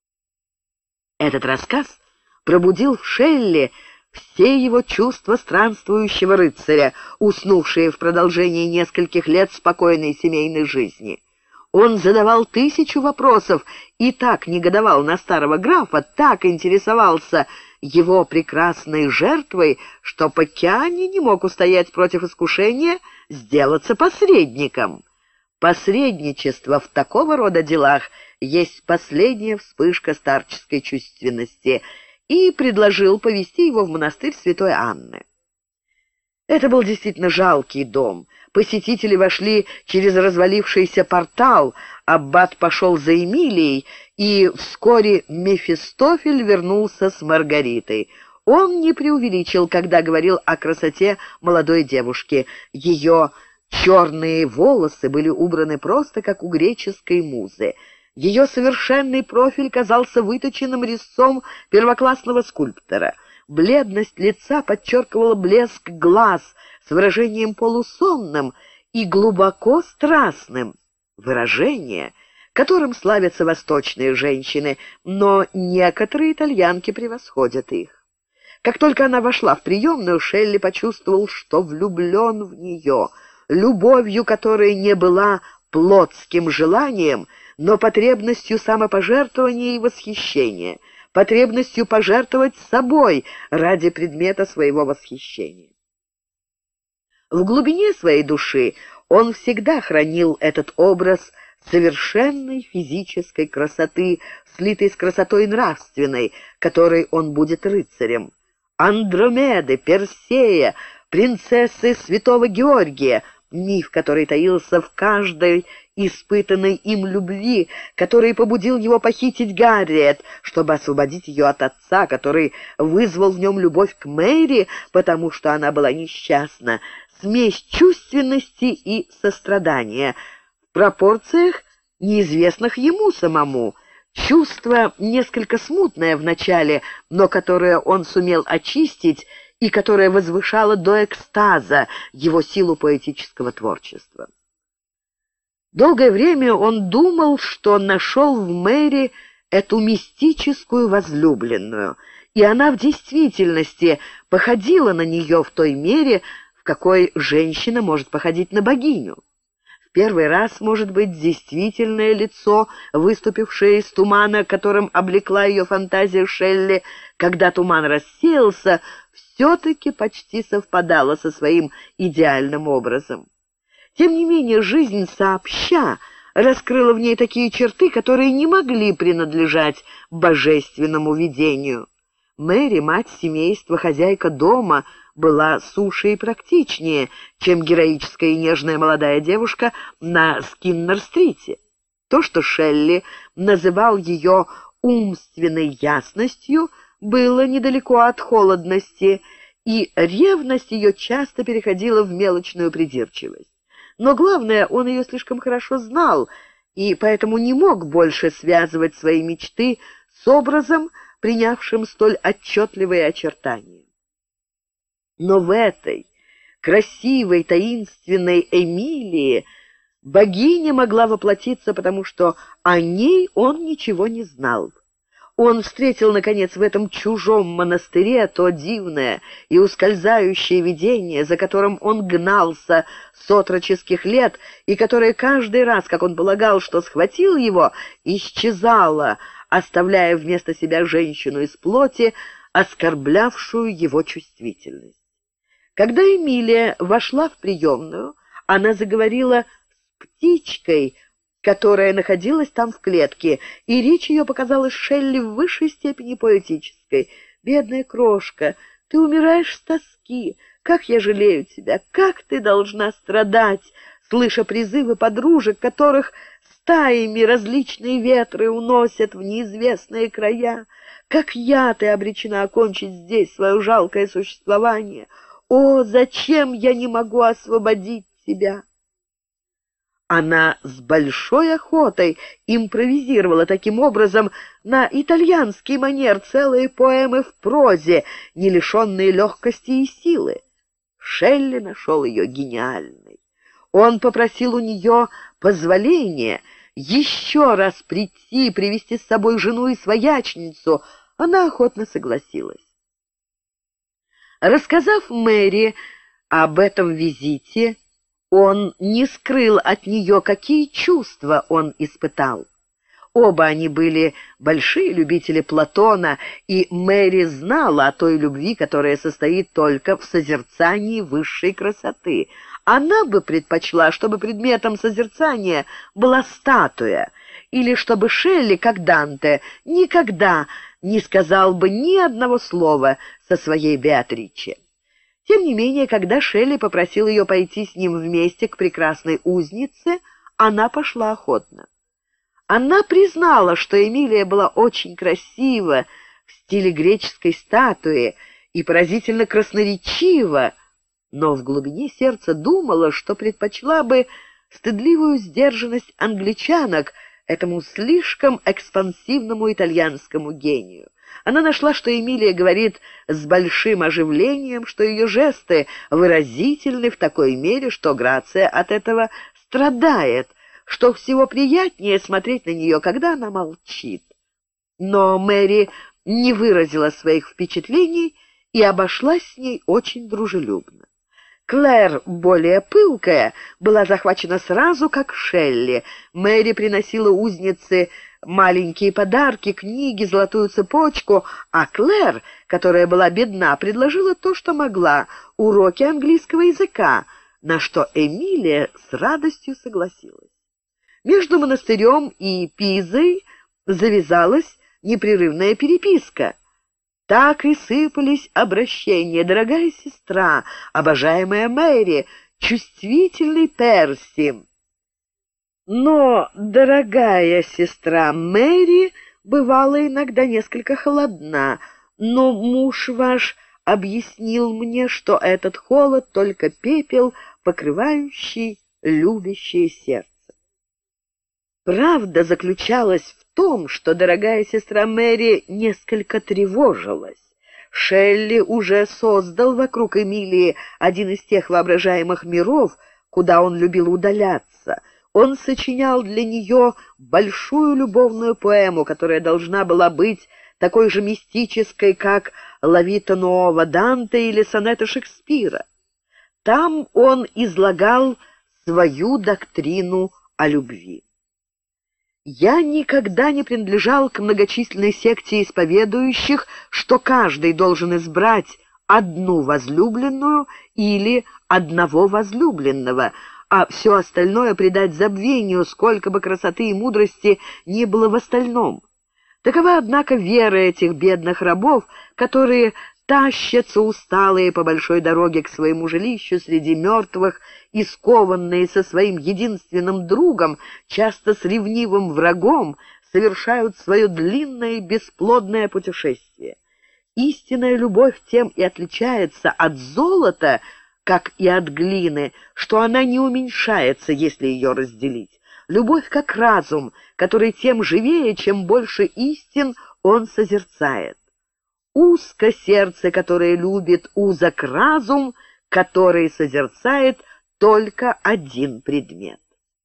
Этот рассказ пробудил в Шелли все его чувства странствующего рыцаря, уснувшие в продолжении нескольких лет спокойной семейной жизни. Он задавал 1000 вопросов и так негодовал на старого графа, так интересовался его прекрасной жертвой, что Паккиани не мог устоять против искушения сделаться посредником. Посредничество в такого рода делах есть последняя вспышка старческой чувственности, и предложил повести его в монастырь Святой Анны. Это был действительно жалкий дом. Посетители вошли через развалившийся портал, аббат пошел за Эмилией, и вскоре Мефистофель вернулся с Маргаритой. Он не преувеличил, когда говорил о красоте молодой девушки. Ее черные волосы были убраны просто, как у греческой музы. Ее совершенный профиль казался выточенным резцом первоклассного скульптора. Бледность лица подчеркивала блеск глаз с выражением полусонным и глубоко страстным. Выражение, которым славятся восточные женщины, но некоторые итальянки превосходят их. Как только она вошла в приемную, Шелли почувствовал, что влюблен в нее, любовью, которая не была плотским желанием, но потребностью самопожертвования и восхищения, потребностью пожертвовать собой ради предмета своего восхищения. В глубине своей души он всегда хранил этот образ совершенной физической красоты, слитой с красотой нравственной, которой он будет рыцарем. Андромеды, Персея, принцессы святого Георгия, миф, который таился в каждой испытанной им любви, который побудил его похитить Гарриет, чтобы освободить ее от отца, который вызвал в нем любовь к Мэри, потому что она была несчастна, смесь чувственности и сострадания в пропорциях, неизвестных ему самому, чувство несколько смутное вначале, но которое он сумел очистить и которое возвышало до экстаза его силу поэтического творчества. Долгое время он думал, что нашел в Мэри эту мистическую возлюбленную, и она в действительности походила на нее в той мере, в какой женщина может походить на богиню. В первый раз, может быть, действительное лицо, выступившее из тумана, которым облекла ее фантазия Шелли, когда туман рассеялся, все-таки почти совпадало со своим идеальным образом. Тем не менее, жизнь сообща раскрыла в ней такие черты, которые не могли принадлежать божественному видению. Мэри, мать семейства, хозяйка дома, была суше и практичнее, чем героическая и нежная молодая девушка на Скиннер-стрите. То, что Шелли называл ее умственной ясностью, было недалеко от холодности, и ревность ее часто переходила в мелочную придирчивость. Но главное, он ее слишком хорошо знал, и поэтому не мог больше связывать свои мечты с образом, принявшим столь отчетливые очертания. Но в этой красивой, таинственной Эмилии богиня могла воплотиться, потому что о ней он ничего не знал. Он встретил, наконец, в этом чужом монастыре то дивное и ускользающее видение, за которым он гнался с отроческих лет, и которое каждый раз, как он полагал, что схватил его, исчезало, оставляя вместо себя женщину из плоти, оскорблявшую его чувствительность. Когда Эмилия вошла в приемную, она заговорила с птичкой, которая находилась там в клетке, и речь ее показалась Шелли в высшей степени поэтической. «Бедная крошка, ты умираешь с тоски. Как я жалею тебя! Как ты должна страдать!» Слыша призывы подружек, которых стаями различные ветры уносят в неизвестные края. «Как ты обречена окончить здесь свое жалкое существование! О, зачем я не могу освободить тебя?» Она с большой охотой импровизировала таким образом на итальянский манер целые поэмы в прозе, не лишенные легкости и силы. Шелли нашел ее гениальной. Он попросил у нее позволения еще раз прийти, привести с собой жену и своячницу. Она охотно согласилась. Рассказав Мэри об этом визите, он не скрыл от нее, какие чувства он испытал. Оба они были большие любители Платона, и Мэри знала о той любви, которая состоит только в созерцании высшей красоты. Она бы предпочла, чтобы предметом созерцания была статуя, или чтобы Шелли, как Данте, никогда не сказал бы ни одного слова со своей Беатриче. Тем не менее, когда Шелли попросил ее пойти с ним вместе к прекрасной узнице, она пошла охотно. Она признала, что Эмилия была очень красива в стиле греческой статуи и поразительно красноречива, но в глубине сердца думала, что предпочла бы стыдливую сдержанность англичанок этому слишком экспансивному итальянскому гению. Она нашла, что Эмилия говорит с большим оживлением, что ее жесты выразительны в такой мере, что Грация от этого страдает, что всего приятнее смотреть на нее, когда она молчит. Но Мэри не выразила своих впечатлений и обошлась с ней очень дружелюбно. Клэр, более пылкая, была захвачена сразу, как Шелли. Мэри приносила узнице маленькие подарки, книги, золотую цепочку, а Клэр, которая была бедна, предложила то, что могла — уроки английского языка, на что Эмилия с радостью согласилась. Между монастырем и Пизой завязалась непрерывная переписка. Так и сыпались обращения: «Дорогая сестра», «Обожаемая Мэри», «Чувствительный Перси». Но дорогая сестра Мэри бывала иногда несколько холодна, но муж ваш объяснил мне, что этот холод — только пепел, покрывающий любящее сердце. Правда заключалась в том, что дорогая сестра Мэри несколько тревожилась. Шелли уже создал вокруг Эмилии один из тех воображаемых миров, куда он любил удаляться. Он сочинял для нее большую любовную поэму, которая должна была быть такой же мистической, как «Ла Вита Нуова» Данте или сонеты Шекспира. Там он излагал свою доктрину о любви. «Я никогда не принадлежал к многочисленной секте исповедующих, что каждый должен избрать одну возлюбленную или одного возлюбленного, а все остальное предать забвению, сколько бы красоты и мудрости ни было в остальном. Такова, однако, вера этих бедных рабов, которые тащатся усталые по большой дороге к своему жилищу среди мертвых и скованные со своим единственным другом, часто с ревнивым врагом, совершают свое длинное и бесплодное путешествие. Истинная любовь тем и отличается от золота, как и от глины, что она не уменьшается, если ее разделить. Любовь как разум, который тем живее, чем больше истин он созерцает. Узко сердце, которое любит, узок разум, который созерцает только один предмет.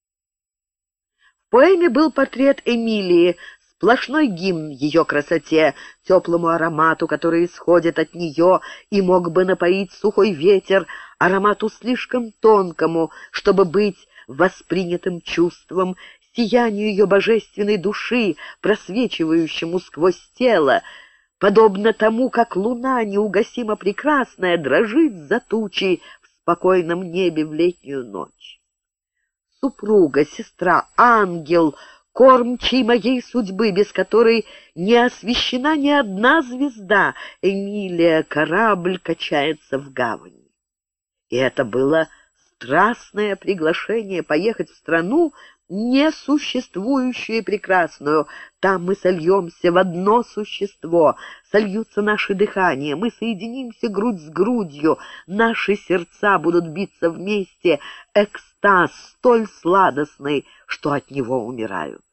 В поэме был портрет Эмилии, сплошной гимн ее красоте, теплому аромату, который исходит от нее и мог бы напоить сухой ветер, аромату слишком тонкому, чтобы быть воспринятым чувством, сиянию ее божественной души, просвечивающему сквозь тело, подобно тому, как луна, неугасимо прекрасная, дрожит за тучей в спокойном небе в летнюю ночь. Супруга, сестра, ангел, кормчий моей судьбы, без которой не освещена ни одна звезда, Эмилия, корабль качается в гавани. И это было страстное приглашение поехать в страну, несуществующую и прекрасную. Там мы сольемся в одно существо, сольются наши дыхания, мы соединимся грудь с грудью, наши сердца будут биться вместе, экстаз столь сладостный, что от него умирают.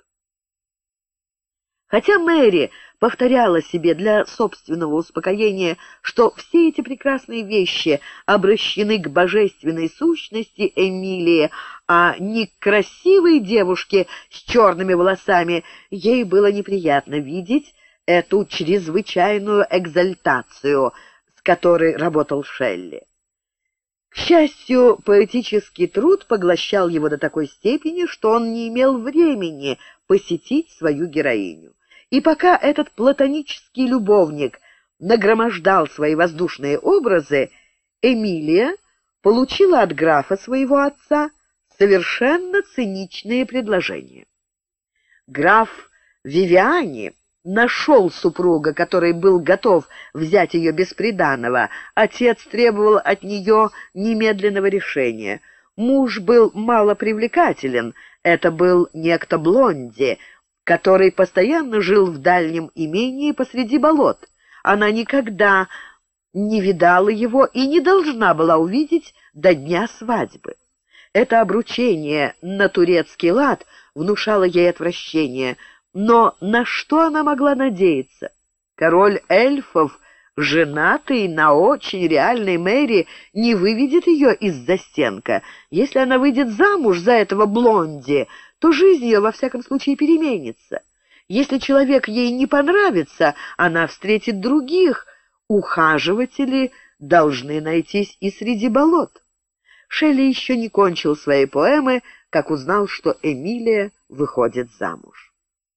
Хотя Мэри повторяла себе для собственного успокоения, что все эти прекрасные вещи обращены к божественной сущности Эмилии, а не к красивой девушке с черными волосами, ей было неприятно видеть эту чрезвычайную экзальтацию, с которой работал Шелли. К счастью, поэтический труд поглощал его до такой степени, что он не имел времени посетить свою героиню. И пока этот платонический любовник нагромождал свои воздушные образы, Эмилия получила от графа своего отца совершенно циничные предложения. Граф Вивиани нашел супруга, который был готов взять ее без приданого. Отец требовал от нее немедленного решения. Муж был малопривлекателен, это был некто Блонди, который постоянно жил в дальнем имении посреди болот. Она никогда не видала его и не должна была увидеть до дня свадьбы. Это обручение на турецкий лад внушало ей отвращение, но на что она могла надеяться? Король эльфов, женатый на очень реальной Мэри, не выведет ее из застенка. Если она выйдет замуж за этого Блонди, то жизнь ее во всяком случае переменится. Если человек ей не понравится, она встретит других. Ухаживатели должны найтись и среди болот. Шелли еще не кончил своей поэмы, как узнал, что Эмилия выходит замуж.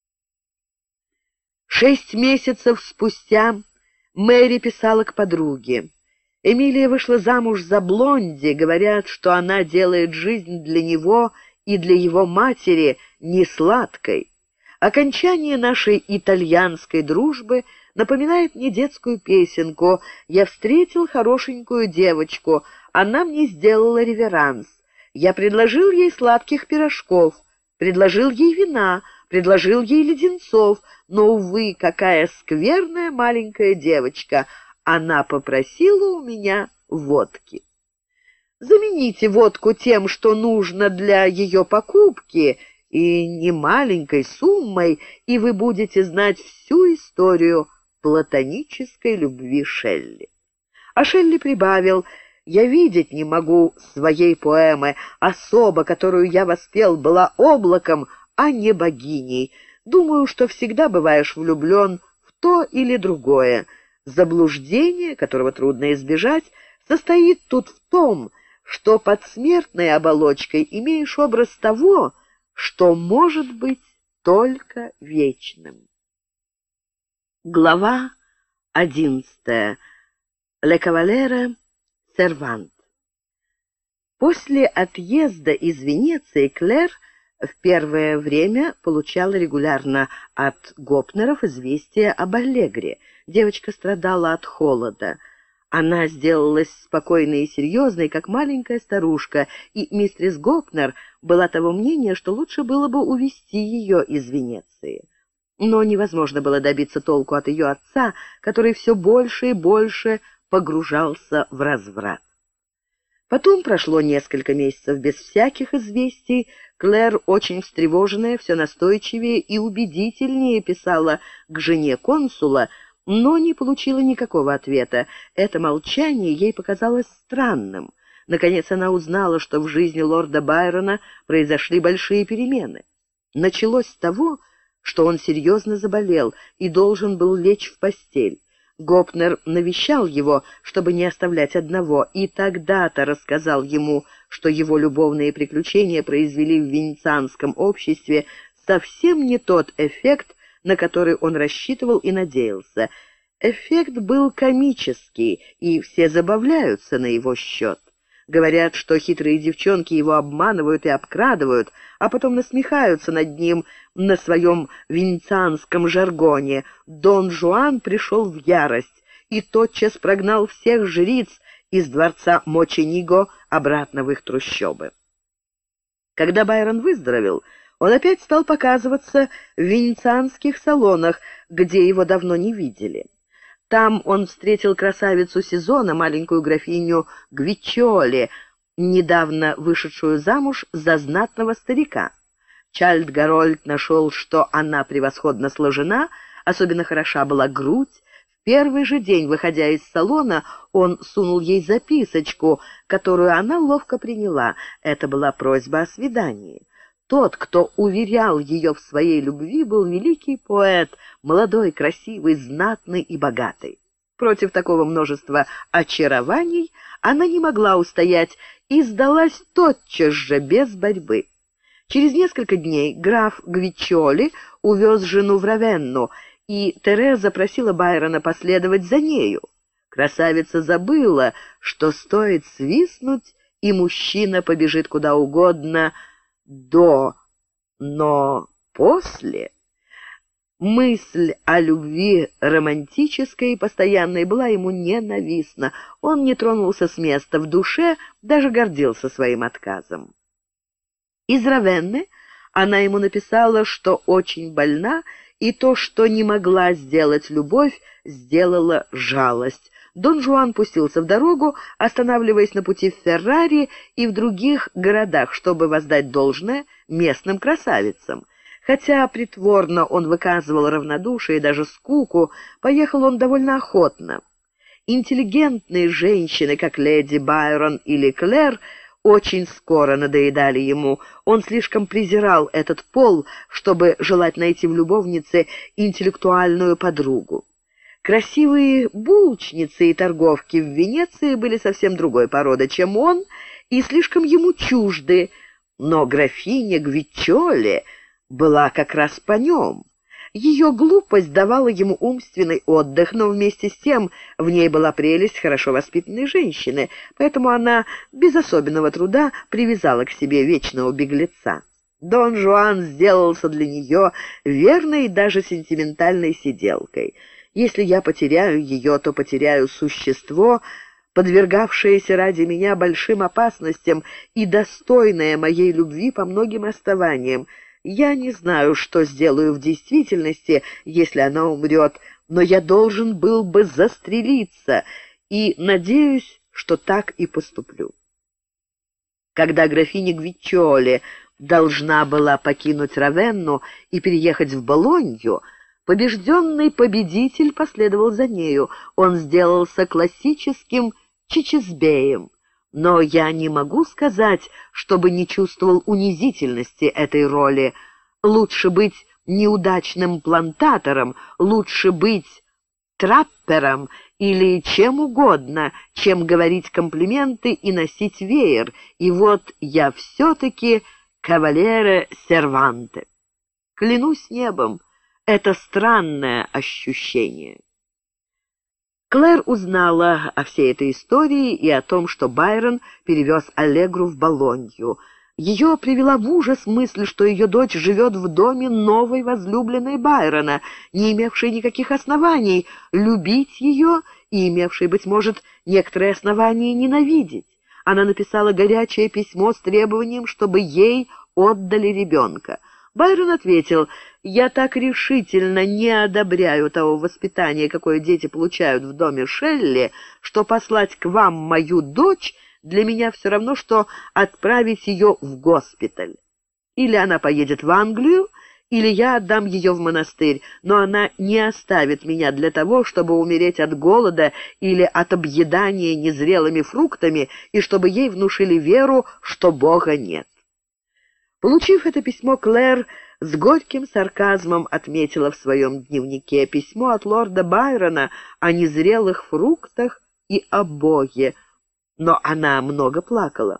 6 месяцев спустя Мэри писала к подруге. Эмилия вышла замуж за Блонди, говорят, что она делает жизнь для него и для его матери несладкой. Окончание нашей итальянской дружбы напоминает мне детскую песенку. Я встретил хорошенькую девочку, она мне сделала реверанс. Я предложил ей сладких пирожков, предложил ей вина, предложил ей леденцов, но, увы, какая скверная маленькая девочка, она попросила у меня водки. Замените водку тем, что нужно для ее покупки, и немаленькой суммой, и вы будете знать всю историю платонической любви Шелли. А Шелли прибавил: «Я видеть не могу своей поэмы. Особа, которую я воспел, была облаком, а не богиней. Думаю, что всегда бываешь влюблен в то или другое. Заблуждение, которого трудно избежать, состоит тут в том, что под смертной оболочкой имеешь образ того, что может быть только вечным». Глава 11. «Ле кавалере сервант». После отъезда из Венеции Клэр в первое время получала регулярно от Гопнеров известия об Аллегре. Девочка страдала от холода. Она сделалась спокойной и серьезной, как маленькая старушка, и мистерис Гопнер была того мнения, что лучше было бы увезти ее из Венеции. Но невозможно было добиться толку от ее отца, который все больше и больше погружался в разврат. Потом прошло несколько месяцев без всяких известий. Клэр, очень встревоженная, все настойчивее и убедительнее писала к жене консула, но не получила никакого ответа. Это молчание ей показалось странным. Наконец она узнала, что в жизни лорда Байрона произошли большие перемены. Началось с того, что он серьезно заболел и должен был лечь в постель. Гопнер навещал его, чтобы не оставлять одного, и тогда-то рассказал ему, что его любовные приключения произвели в венецианском обществе совсем не тот эффект, на который он рассчитывал и надеялся. Эффект был комический, и все забавляются на его счет. Говорят, что хитрые девчонки его обманывают и обкрадывают, а потом насмехаются над ним на своем венецианском жаргоне. Дон Жуан пришел в ярость и тотчас прогнал всех жриц из дворца Мочениго обратно в их трущобы. Когда Байрон выздоровел, он опять стал показываться в венецианских салонах, где его давно не видели. Там он встретил красавицу сезона, маленькую графиню Гвиччиоли, недавно вышедшую замуж за знатного старика. Чайльд-Гарольд нашел, что она превосходно сложена, особенно хороша была грудь. В первый же день, выходя из салона, он сунул ей записочку, которую она ловко приняла. Это была просьба о свидании. Тот, кто уверял ее в своей любви, был великий поэт, молодой, красивый, знатный и богатый. Против такого множества очарований она не могла устоять и сдалась тотчас же, без борьбы. Через несколько дней граф Гвиччиоли увез жену в Равенну, и Тереза просила Байрона последовать за нею. Красавица забыла, что стоит свистнуть, и мужчина побежит куда угодно, но после мысль о любви романтической и постоянной была ему ненавистна. Он не тронулся с места, в душе даже гордился своим отказом. Из Равенны она ему написала, что очень больна, и то, что не могла сделать любовь, сделала жалость. Дон Жуан пустился в дорогу, останавливаясь на пути в Феррари и в других городах, чтобы воздать должное местным красавицам. Хотя притворно он выказывал равнодушие и даже скуку, поехал он довольно охотно. Интеллигентные женщины, как леди Байрон или Клэр, очень скоро надоедали ему. Он слишком презирал этот пол, чтобы желать найти в любовнице интеллектуальную подругу. Красивые булочницы и торговки в Венеции были совсем другой породы, чем он, и слишком ему чужды, но графиня Гвиччиоли была как раз по нем. Ее глупость давала ему умственный отдых, но вместе с тем в ней была прелесть хорошо воспитанной женщины, поэтому она без особенного труда привязала к себе вечного беглеца. Дон Жуан сделался для нее верной и даже сентиментальной сиделкой. Если я потеряю ее, то потеряю существо, подвергавшееся ради меня большим опасностям и достойное моей любви по многим основаниям. Я не знаю, что сделаю в действительности, если она умрет, но я должен был бы застрелиться, и надеюсь, что так и поступлю. Когда графиня Гвиччиоли должна была покинуть Равенну и переехать в Болонью, побежденный победитель последовал за нею. Он сделался классическим Чичисбеем. Но я не могу сказать, чтобы не чувствовал унизительности этой роли. Лучше быть неудачным плантатором, лучше быть траппером или чем угодно, чем говорить комплименты и носить веер. И вот я все-таки кавалере серванте. Клянусь небом, это странное ощущение. Клэр узнала о всей этой истории и о том, что Байрон перевез Аллегру в Болонью. Ее привела в ужас мысль, что ее дочь живет в доме новой возлюбленной Байрона, не имевшей никаких оснований любить ее и имевшей, быть может, некоторые основания ненавидеть. Она написала горячее письмо с требованием, чтобы ей отдали ребенка. Байрон ответил: «Я так решительно не одобряю того воспитания, какое дети получают в доме Шелли, что послать к вам мою дочь для меня все равно, что отправить ее в госпиталь. Или она поедет в Англию, или я отдам ее в монастырь, но она не оставит меня для того, чтобы умереть от голода или от объедания незрелыми фруктами, и чтобы ей внушили веру, что Бога нет». Получив это письмо, Клэр с горьким сарказмом отметила в своем дневнике: письмо от лорда Байрона о незрелых фруктах и о Боге. Но она много плакала.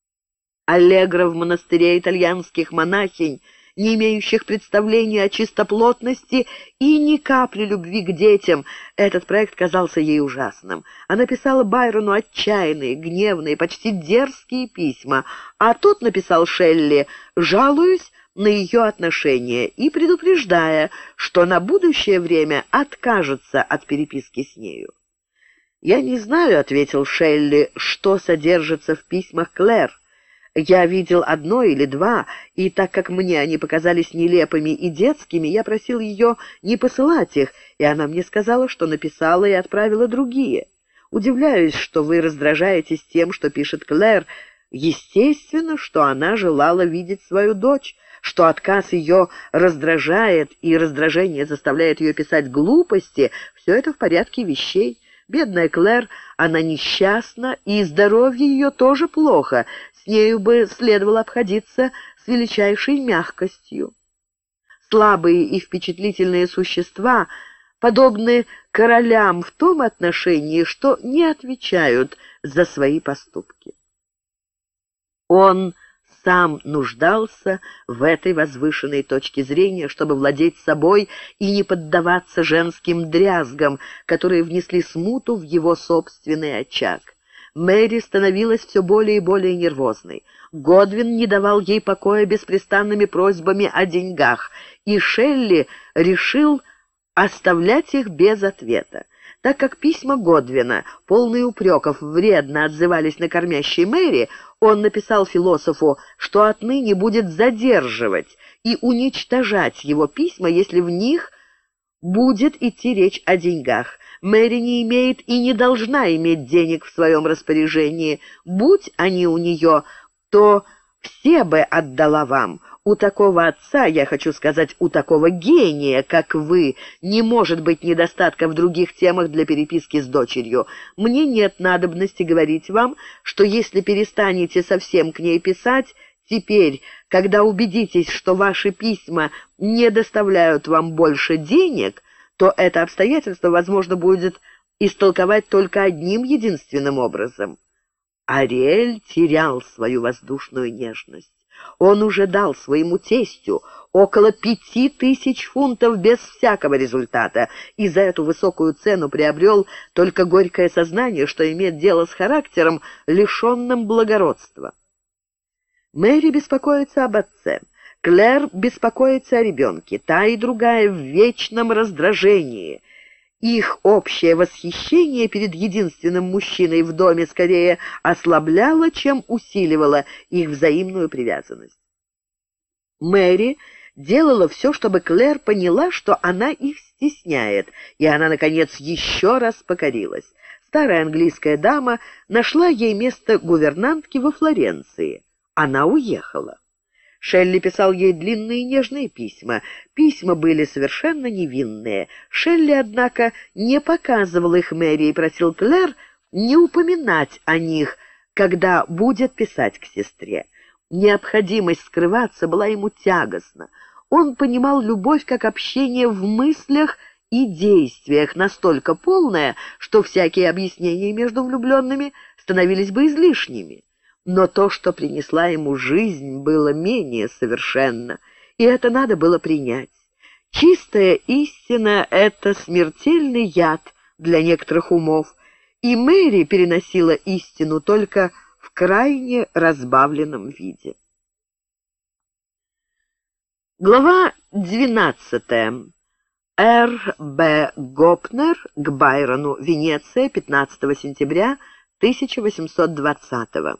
Аллегра в монастыре итальянских монахинь, не имеющих представления о чистоплотности и ни капли любви к детям. Этот проект казался ей ужасным. Она писала Байрону отчаянные, гневные, почти дерзкие письма, а тот написал Шелли, жалуясь на ее отношения и предупреждая, что на будущее время откажется от переписки с нею. «Я не знаю», — ответил Шелли, — «что содержится в письмах Клэр. Я видел одно или два, и так как мне они показались нелепыми и детскими, я просил ее не посылать их, и она мне сказала, что написала и отправила другие. Удивляюсь, что вы раздражаетесь тем, что пишет Клэр. Естественно, что она желала видеть свою дочь, что отказ ее раздражает, и раздражение заставляет ее писать глупости. Все это в порядке вещей. Бедная Клэр, она несчастна, и здоровье ее тоже плохо. С нею бы следовало обходиться с величайшей мягкостью. Слабые и впечатлительные существа подобны королям в том отношении, что не отвечают за свои поступки. Он сам нуждался в этой возвышенной точке зрения, чтобы владеть собой и не поддаваться женским дрязгам, которые внесли смуту в его собственный очаг. Мэри становилась все более и более нервозной. Годвин не давал ей покоя беспрестанными просьбами о деньгах, и Шелли решил оставлять их без ответа. Так как письма Годвина, полные упреков, вредно отзывались на кормящей Мэри, он написал философу, что отныне будет задерживать и уничтожать его письма, если в них будет идти речь о деньгах. Мэри не имеет и не должна иметь денег в своем распоряжении. Будь они у нее, то все бы отдала вам. У такого отца, я хочу сказать, у такого гения, как вы, не может быть недостатка в других темах для переписки с дочерью. Мне нет надобности говорить вам, что если перестанете совсем к ней писать, теперь, когда убедитесь, что ваши письма не доставляют вам больше денег, то это обстоятельство возможно будет истолковать только одним единственным образом. Ариэль терял свою воздушную нежность. Он уже дал своему тестю около 5000 фунтов без всякого результата, и за эту высокую цену приобрел только горькое сознание, что имеет дело с характером, лишенным благородства. Мэри беспокоится об отце. Клэр беспокоится о ребенке, та и другая в вечном раздражении. Их общее восхищение перед единственным мужчиной в доме скорее ослабляло, чем усиливало их взаимную привязанность. Мэри делала все, чтобы Клэр поняла, что она их стесняет, и она, наконец, еще раз покорилась. Старая английская дама нашла ей место гувернантки во Флоренции. Она уехала. Шелли писал ей длинные нежные письма. Письма были совершенно невинные. Шелли, однако, не показывал их Мэри и просил Клэр не упоминать о них, когда будет писать к сестре. Необходимость скрываться была ему тягостна. Он понимал любовь как общение в мыслях и действиях, настолько полное, что всякие объяснения между влюбленными становились бы излишними. Но то, что принесла ему жизнь, было менее совершенно, и это надо было принять. Чистая истина — это смертельный яд для некоторых умов, и Мэри переносила истину только в крайне разбавленном виде. Глава 12. Р. Б. Гопнер к Байрону. Венеция, 15 сентября 1820.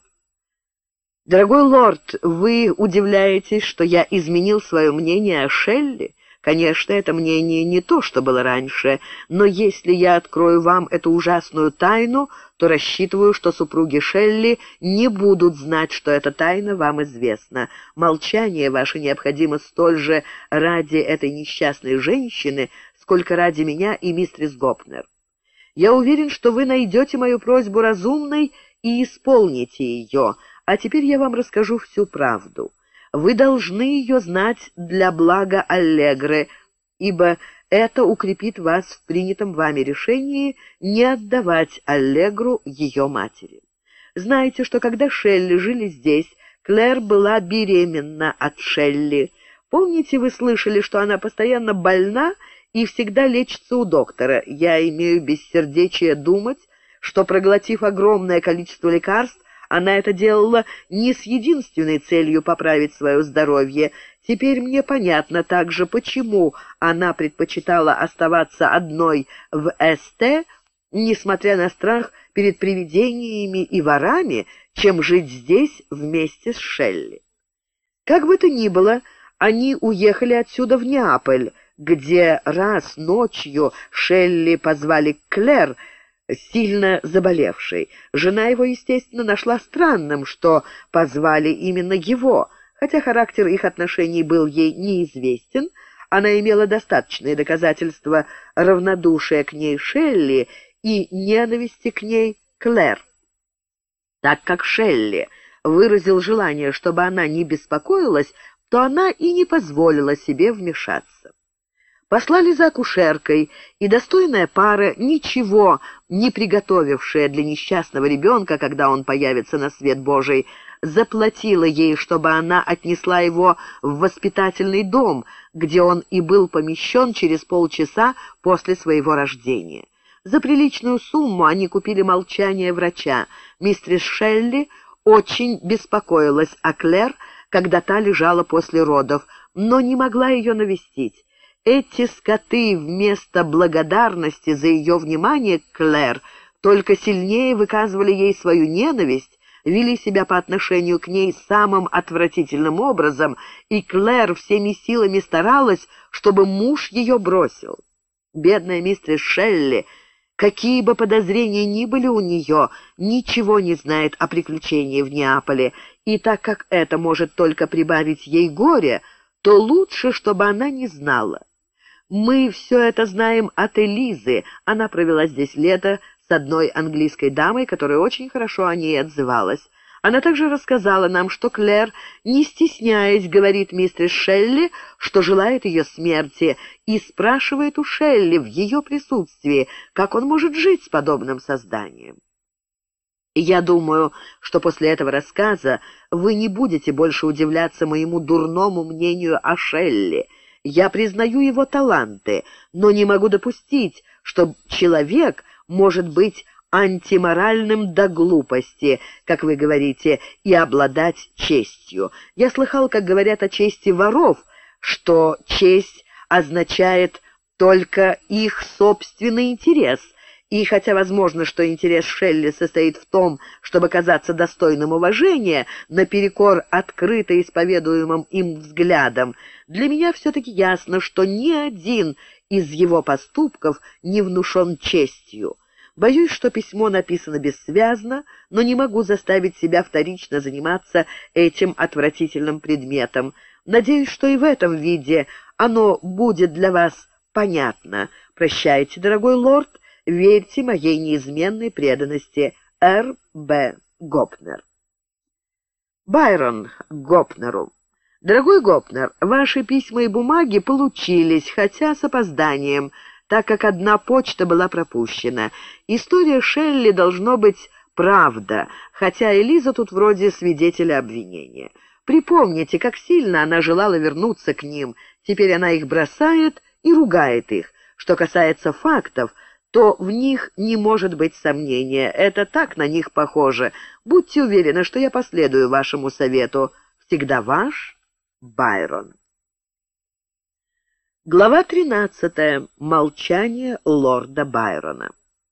Дорогой лорд, вы удивляетесь, что я изменил свое мнение о Шелли? Конечно, это мнение не то, что было раньше, но если я открою вам эту ужасную тайну, то рассчитываю, что супруги Шелли не будут знать, что эта тайна вам известна. Молчание ваше необходимо столь же ради этой несчастной женщины, сколько ради меня и мистерис Гопнер. Я уверен, что вы найдете мою просьбу разумной и исполните ее, а теперь я вам расскажу всю правду. Вы должны ее знать для блага Аллегры, ибо это укрепит вас в принятом вами решении не отдавать Аллегру ее матери. Знаете, что когда Шелли жили здесь, Клэр была беременна от Шелли. Помните, вы слышали, что она постоянно больна и всегда лечится у доктора? Я имею бессердечие думать, что, проглотив огромное количество лекарств, она это делала не с единственной целью поправить свое здоровье. Теперь мне понятно также, почему она предпочитала оставаться одной в СТ, несмотря на страх перед привидениями и ворами, чем жить здесь вместе с Шелли. Как бы то ни было, они уехали отсюда в Неаполь, где раз ночью Шелли позвали Клэр, сильно заболевшей. Жена его, естественно, нашла странным, что позвали именно его. Хотя характер их отношений был ей неизвестен, она имела достаточные доказательства равнодушия к ней Шелли и ненависти к ней Клэр. Так как Шелли выразил желание, чтобы она не беспокоилась, то она и не позволила себе вмешаться. Послали за акушеркой, и достойная пара, ничего не приготовившая для несчастного ребенка, когда он появится на свет Божий, заплатила ей, чтобы она отнесла его в воспитательный дом, где он и был помещен через полчаса после своего рождения. За приличную сумму они купили молчание врача. Мистерис Шелли очень беспокоилась о Клэр, когда та лежала после родов, но не могла ее навестить. Эти скоты вместо благодарности за ее внимание к Клэр только сильнее выказывали ей свою ненависть, вели себя по отношению к ней самым отвратительным образом, и Клэр всеми силами старалась, чтобы муж ее бросил. Бедная мистерис Шелли, какие бы подозрения ни были у нее, ничего не знает о приключении в Неаполе, и так как это может только прибавить ей горе, то лучше, чтобы она не знала. Мы все это знаем от Элизы. Она провела здесь лето с одной английской дамой, которая очень хорошо о ней отзывалась. Она также рассказала нам, что Клэр, не стесняясь, говорит мистерис Шелли, что желает ее смерти, и спрашивает у Шелли в ее присутствии, как он может жить с подобным созданием. Я думаю, что после этого рассказа вы не будете больше удивляться моему дурному мнению о Шелли. Я признаю его таланты, но не могу допустить, что человек может быть антиморальным до глупости, как вы говорите, и обладать честью. Я слыхал, как говорят о чести воров, что честь означает только их собственный интерес. И хотя возможно, что интерес Шелли состоит в том, чтобы казаться достойным уважения, наперекор открыто исповедуемым им взглядам, для меня все-таки ясно, что ни один из его поступков не внушен честью. Боюсь, что письмо написано бессвязно, но не могу заставить себя вторично заниматься этим отвратительным предметом. Надеюсь, что и в этом виде оно будет для вас понятно. Прощайте, дорогой лорд. Верьте моей неизменной преданности. Р. Б. Гопнер. Байрон Гопнеру. Дорогой Гопнер, ваши письма и бумаги получились, хотя с опозданием, так как одна почта была пропущена. История Шелли должно быть правда, хотя Элиза тут вроде свидетеля обвинения. Припомните, как сильно она желала вернуться к ним. Теперь она их бросает и ругает их. Что касается фактов, то в них не может быть сомнения. Это так на них похоже. Будьте уверены, что я последую вашему совету. Всегда ваш Байрон. Глава 13. Молчание лорда Байрона.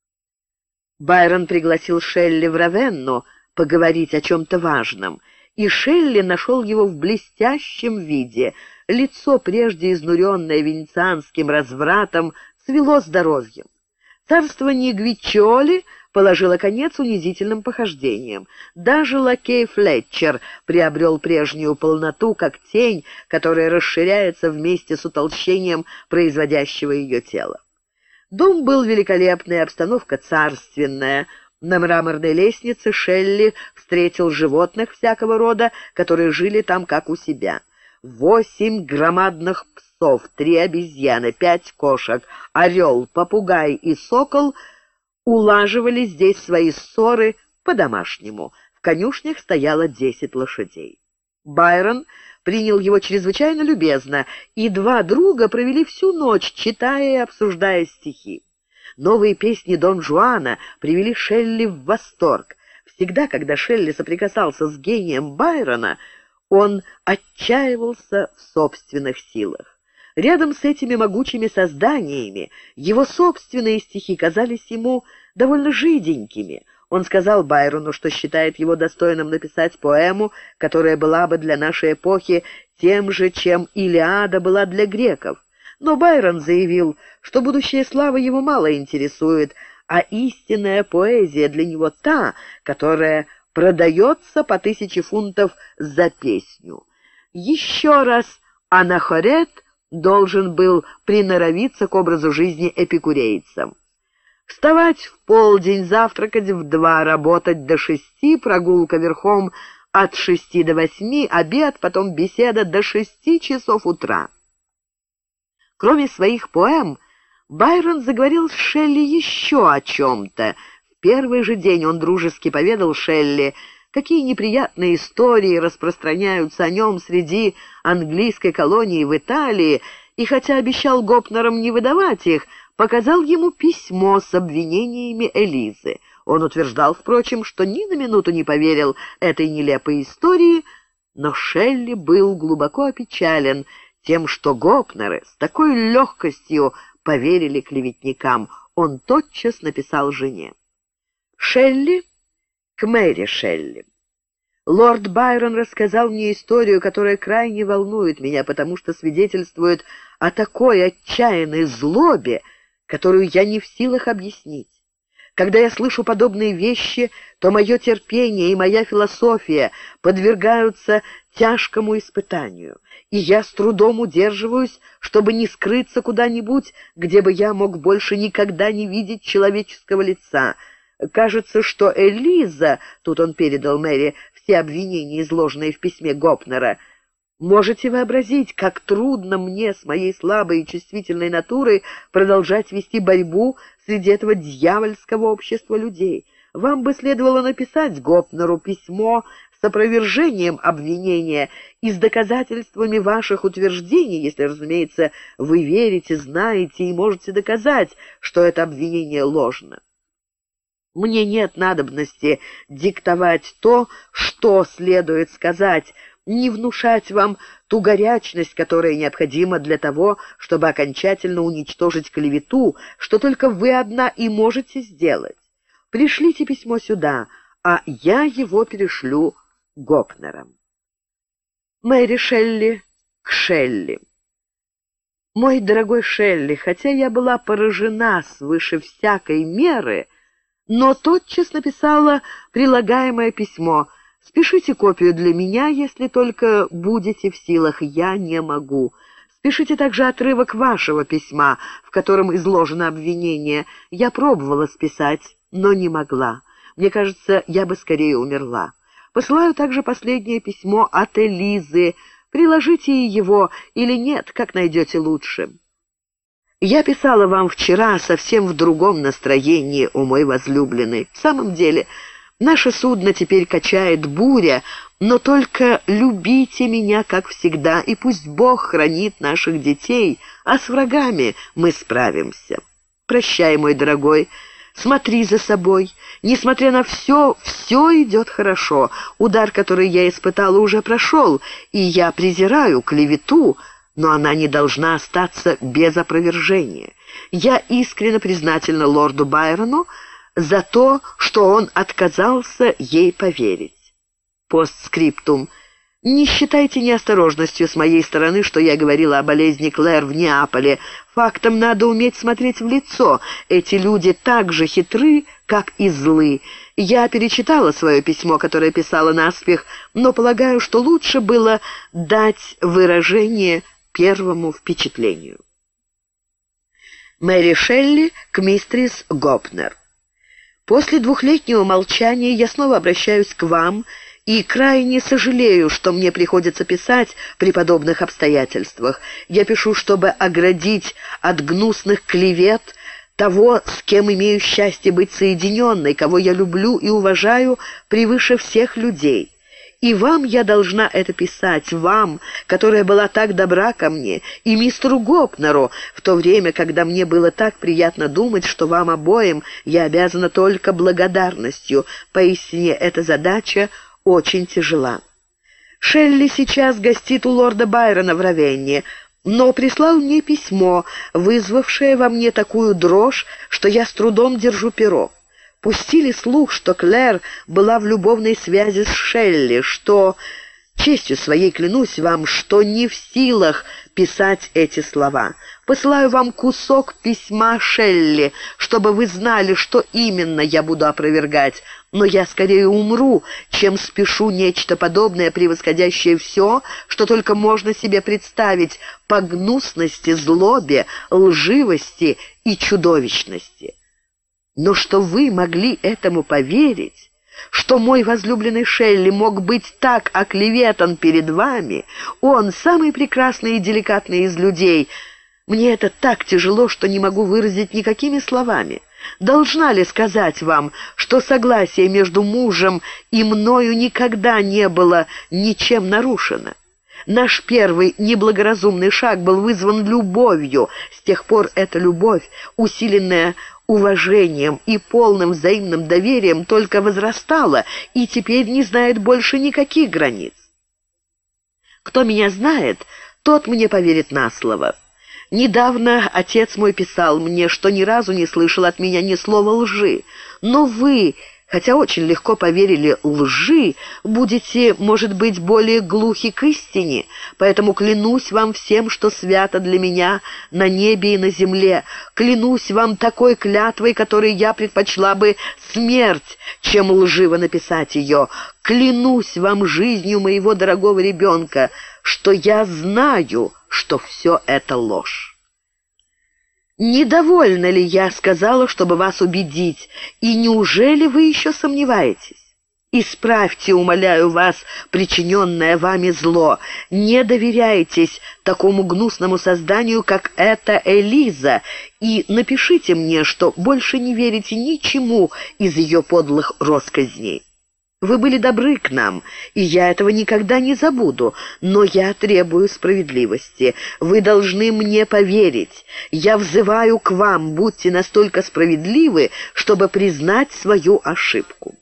Байрон пригласил Шелли в Равенну поговорить о чем-то важном, и Шелли нашел его в блестящем виде. Лицо, прежде изнуренное венецианским развратом, свело здоровьем. Царствование Гвиччоли положило конец унизительным похождениям. Даже лакей Флетчер приобрел прежнюю полноту, как тень, которая расширяется вместе с утолщением производящего ее тела. Дом был великолепный, обстановка царственная. На мраморной лестнице Шелли встретил животных всякого рода, которые жили там как у себя. 8 громадных псов, 3 обезьяны, 5 кошек, орел, попугай и сокол улаживали здесь свои ссоры по-домашнему. В конюшнях стояло 10 лошадей. Байрон принял его чрезвычайно любезно, и 2 друга провели всю ночь, читая и обсуждая стихи. Новые песни Дон Жуана привели Шелли в восторг. Всегда, когда Шелли соприкасался с гением Байрона, он отчаивался в собственных силах. Рядом с этими могучими созданиями его собственные стихи казались ему довольно жиденькими. Он сказал Байрону, что считает его достойным написать поэму, которая была бы для нашей эпохи тем же, чем «Илиада» была для греков. Но Байрон заявил, что будущая слава его мало интересует, а истинная поэзия для него та, которая продается по 1000 фунтов за песню. Еще раз Анахорет должен был приноровиться к образу жизни эпикурейцам. Вставать в полдень, завтракать в 2, работать до 6, прогулка верхом от 6 до 8, обед, потом беседа до 6 часов утра. Кроме своих поэм, Байрон заговорил с Шелли еще о чем-то. В первый же день он дружески поведал Шелли, какие неприятные истории распространяются о нем среди английской колонии в Италии, и хотя обещал Гопнерам не выдавать их, показал ему письмо с обвинениями Элизы. Он утверждал, впрочем, что ни на минуту не поверил этой нелепой истории, но Шелли был глубоко опечален тем, что Гопнеры с такой легкостью поверили клеветникам. Он тотчас написал жене. Шелли к Мэри Шелли. Лорд Байрон рассказал мне историю, которая крайне волнует меня, потому что свидетельствует о такой отчаянной злобе, которую я не в силах объяснить. Когда я слышу подобные вещи, то мое терпение и моя философия подвергаются тяжкому испытанию, и я с трудом удерживаюсь, чтобы не скрыться куда-нибудь, где бы я мог больше никогда не видеть человеческого лица. Кажется, что Элиза, тут он передал Мэри все обвинения, изложенные в письме Гопнера. Можете вообразить, как трудно мне с моей слабой и чувствительной натурой продолжать вести борьбу среди этого дьявольского общества людей. Вам бы следовало написать Гопнеру письмо с опровержением обвинения и с доказательствами ваших утверждений, если, разумеется, вы верите, знаете и можете доказать, что это обвинение ложно. Мне нет надобности диктовать то, что следует сказать, не внушать вам ту горячность, которая необходима для того, чтобы окончательно уничтожить клевету, что только вы одна и можете сделать. Пришлите письмо сюда, а я его перешлю Гопнерам. Мэри Шелли к Шелли. Мой дорогой Шелли, хотя я была поражена свыше всякой меры, но тотчас написала прилагаемое письмо. Спешите копию для меня, если только будете в силах. Я не могу. Спешите также отрывок вашего письма, в котором изложено обвинение. Я пробовала списать, но не могла. Мне кажется, я бы скорее умерла. Посылаю также последнее письмо от Элизы. Приложите его или нет, как найдете лучше. Я писала вам вчера совсем в другом настроении, о мой возлюбленный. В самом деле, наше судно теперь качает буря, но только любите меня, как всегда, и пусть Бог хранит наших детей, а с врагами мы справимся. Прощай, мой дорогой. Смотри за собой. Несмотря на все, все идет хорошо. Удар, который я испытала, уже прошел, и я презираю клевету, но она не должна остаться без опровержения. Я искренне признательна лорду Байрону за то, что он отказался ей поверить. Постскриптум. Не считайте неосторожностью с моей стороны, что я говорила о болезни Клэр в Неаполе. Фактам надо уметь смотреть в лицо. Эти люди так же хитры, как и злы. Я перечитала свое письмо, которое писала наспех, но полагаю, что лучше было дать выражение первому впечатлению. Мэри Шелли к мистерис Гопнер. После двухлетнего молчания я снова обращаюсь к вам и крайне сожалею, что мне приходится писать при подобных обстоятельствах. Я пишу, чтобы оградить от гнусных клевет того, с кем имею счастье быть соединенной, кого я люблю и уважаю превыше всех людей. И вам я должна это писать, вам, которая была так добра ко мне, и мистеру Гопнеру, в то время, когда мне было так приятно думать, что вам обоим я обязана только благодарностью. Поистине, эта задача очень тяжела. Шелли сейчас гостит у лорда Байрона в Равенне, но прислал мне письмо, вызвавшее во мне такую дрожь, что я с трудом держу перо. Пустили слух, что Клэр была в любовной связи с Шелли, что, честью своей клянусь вам, что не в силах писать эти слова. Посылаю вам кусок письма Шелли, чтобы вы знали, что именно я буду опровергать, но я скорее умру, чем спешу нечто подобное, превосходящее все, что только можно себе представить по гнусности, злобе, лживости и чудовищности. Но что вы могли этому поверить, что мой возлюбленный Шелли мог быть так оклеветан перед вами, он самый прекрасный и деликатный из людей. Мне это так тяжело, что не могу выразить никакими словами. Должна ли сказать вам, что согласие между мужем и мною никогда не было ничем нарушено? Наш первый неблагоразумный шаг был вызван любовью. С тех пор эта любовь, усиленная уважением и полным взаимным доверием, только возрастала и теперь не знает больше никаких границ. Кто меня знает, тот мне поверит на слово. Недавно отец мой писал мне, что ни разу не слышал от меня ни слова лжи. Но вы, хотя очень легко поверили лжи, будете, может быть, более глухи к истине, поэтому клянусь вам всем, что свято для меня на небе и на земле. Клянусь вам такой клятвой, которой я предпочла бы смерть, чем лживо написать ее. Клянусь вам жизнью моего дорогого ребенка, что я знаю, что все это ложь. Недовольна ли я сказала, чтобы вас убедить, и неужели вы еще сомневаетесь? Исправьте, умоляю вас, причиненное вами зло. Не доверяйтесь такому гнусному созданию, как эта Элиза, и напишите мне, что больше не верите ничему из ее подлых россказней. Вы были добры к нам, и я этого никогда не забуду, но я требую справедливости. Вы должны мне поверить. Я взываю к вам, будьте настолько справедливы, чтобы признать свою ошибку».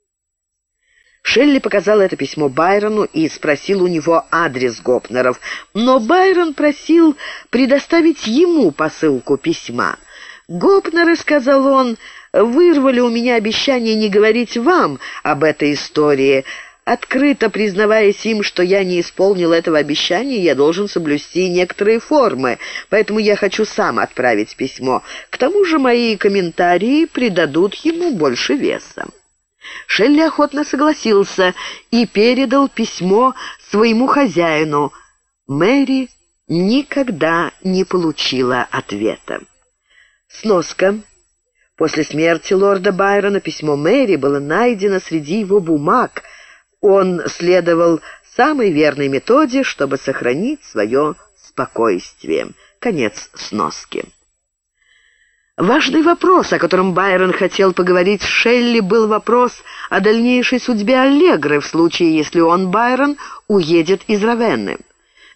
Шелли показал это письмо Байрону и спросил у него адрес Гопнеров, но Байрон просил предоставить ему посылку письма. «Гопнеры, — сказал он, — вырвали у меня обещание не говорить вам об этой истории. Открыто признаваясь им, что я не исполнил этого обещания, я должен соблюсти некоторые формы, поэтому я хочу сам отправить письмо. К тому же мои комментарии придадут ему больше веса». Шелли охотно согласился и передал письмо своему хозяину. Мэри никогда не получила ответа. Сноска. После смерти лорда Байрона письмо Мэри было найдено среди его бумаг. Он следовал самой верной методе, чтобы сохранить свое спокойствие. Конец сноски. Важный вопрос, о котором Байрон хотел поговорить с Шелли, был вопрос о дальнейшей судьбе Аллегры в случае, если он, Байрон, уедет из Равенны.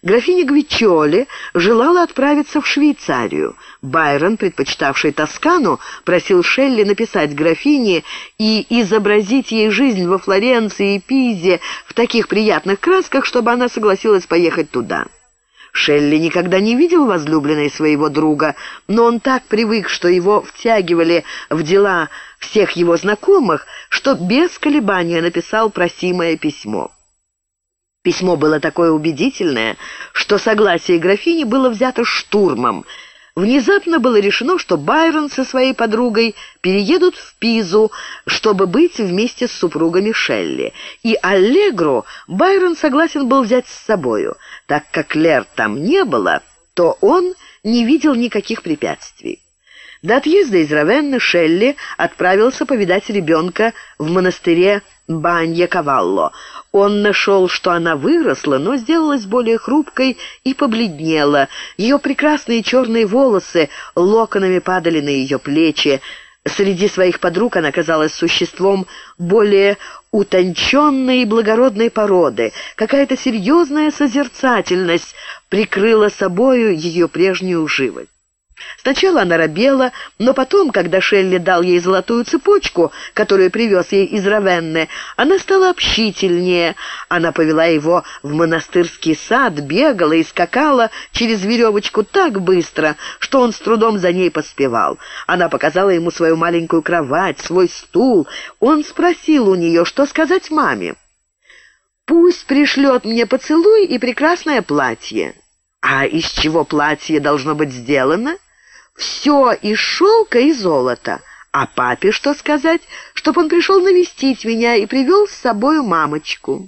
Графиня Гвиччиоли желала отправиться в Швейцарию. Байрон, предпочитавший Тоскану, просил Шелли написать графине и изобразить ей жизнь во Флоренции и Пизе в таких приятных красках, чтобы она согласилась поехать туда. Шелли никогда не видел возлюбленной своего друга, но он так привык, что его втягивали в дела всех его знакомых, что без колебания написал просимое письмо. Письмо было такое убедительное, что согласие графини было взято штурмом. Внезапно было решено, что Байрон со своей подругой переедут в Пизу, чтобы быть вместе с супругами Шелли. И Аллегру Байрон согласен был взять с собою. Так как Лер там не было, то он не видел никаких препятствий. До отъезда из Равенны Шелли отправился повидать ребенка в монастыре Банья-Кавалло. Он нашел, что она выросла, но сделалась более хрупкой и побледнела. Ее прекрасные черные волосы локонами падали на ее плечи. Среди своих подруг она казалась существом более утонченной и благородной породы. Какая-то серьезная созерцательность прикрыла собою ее прежнюю живость. Сначала она робела, но потом, когда Шелли дал ей золотую цепочку, которую привез ей из Равенны, она стала общительнее. Она повела его в монастырский сад, бегала и скакала через веревочку так быстро, что он с трудом за ней поспевал. Она показала ему свою маленькую кровать, свой стул. Он спросил у нее, что сказать маме. «Пусть пришлет мне поцелуй и прекрасное платье». «А из чего платье должно быть сделано?» «Все из шелка и золота. А папе что сказать? Чтоб он пришел навестить меня и привел с собою мамочку».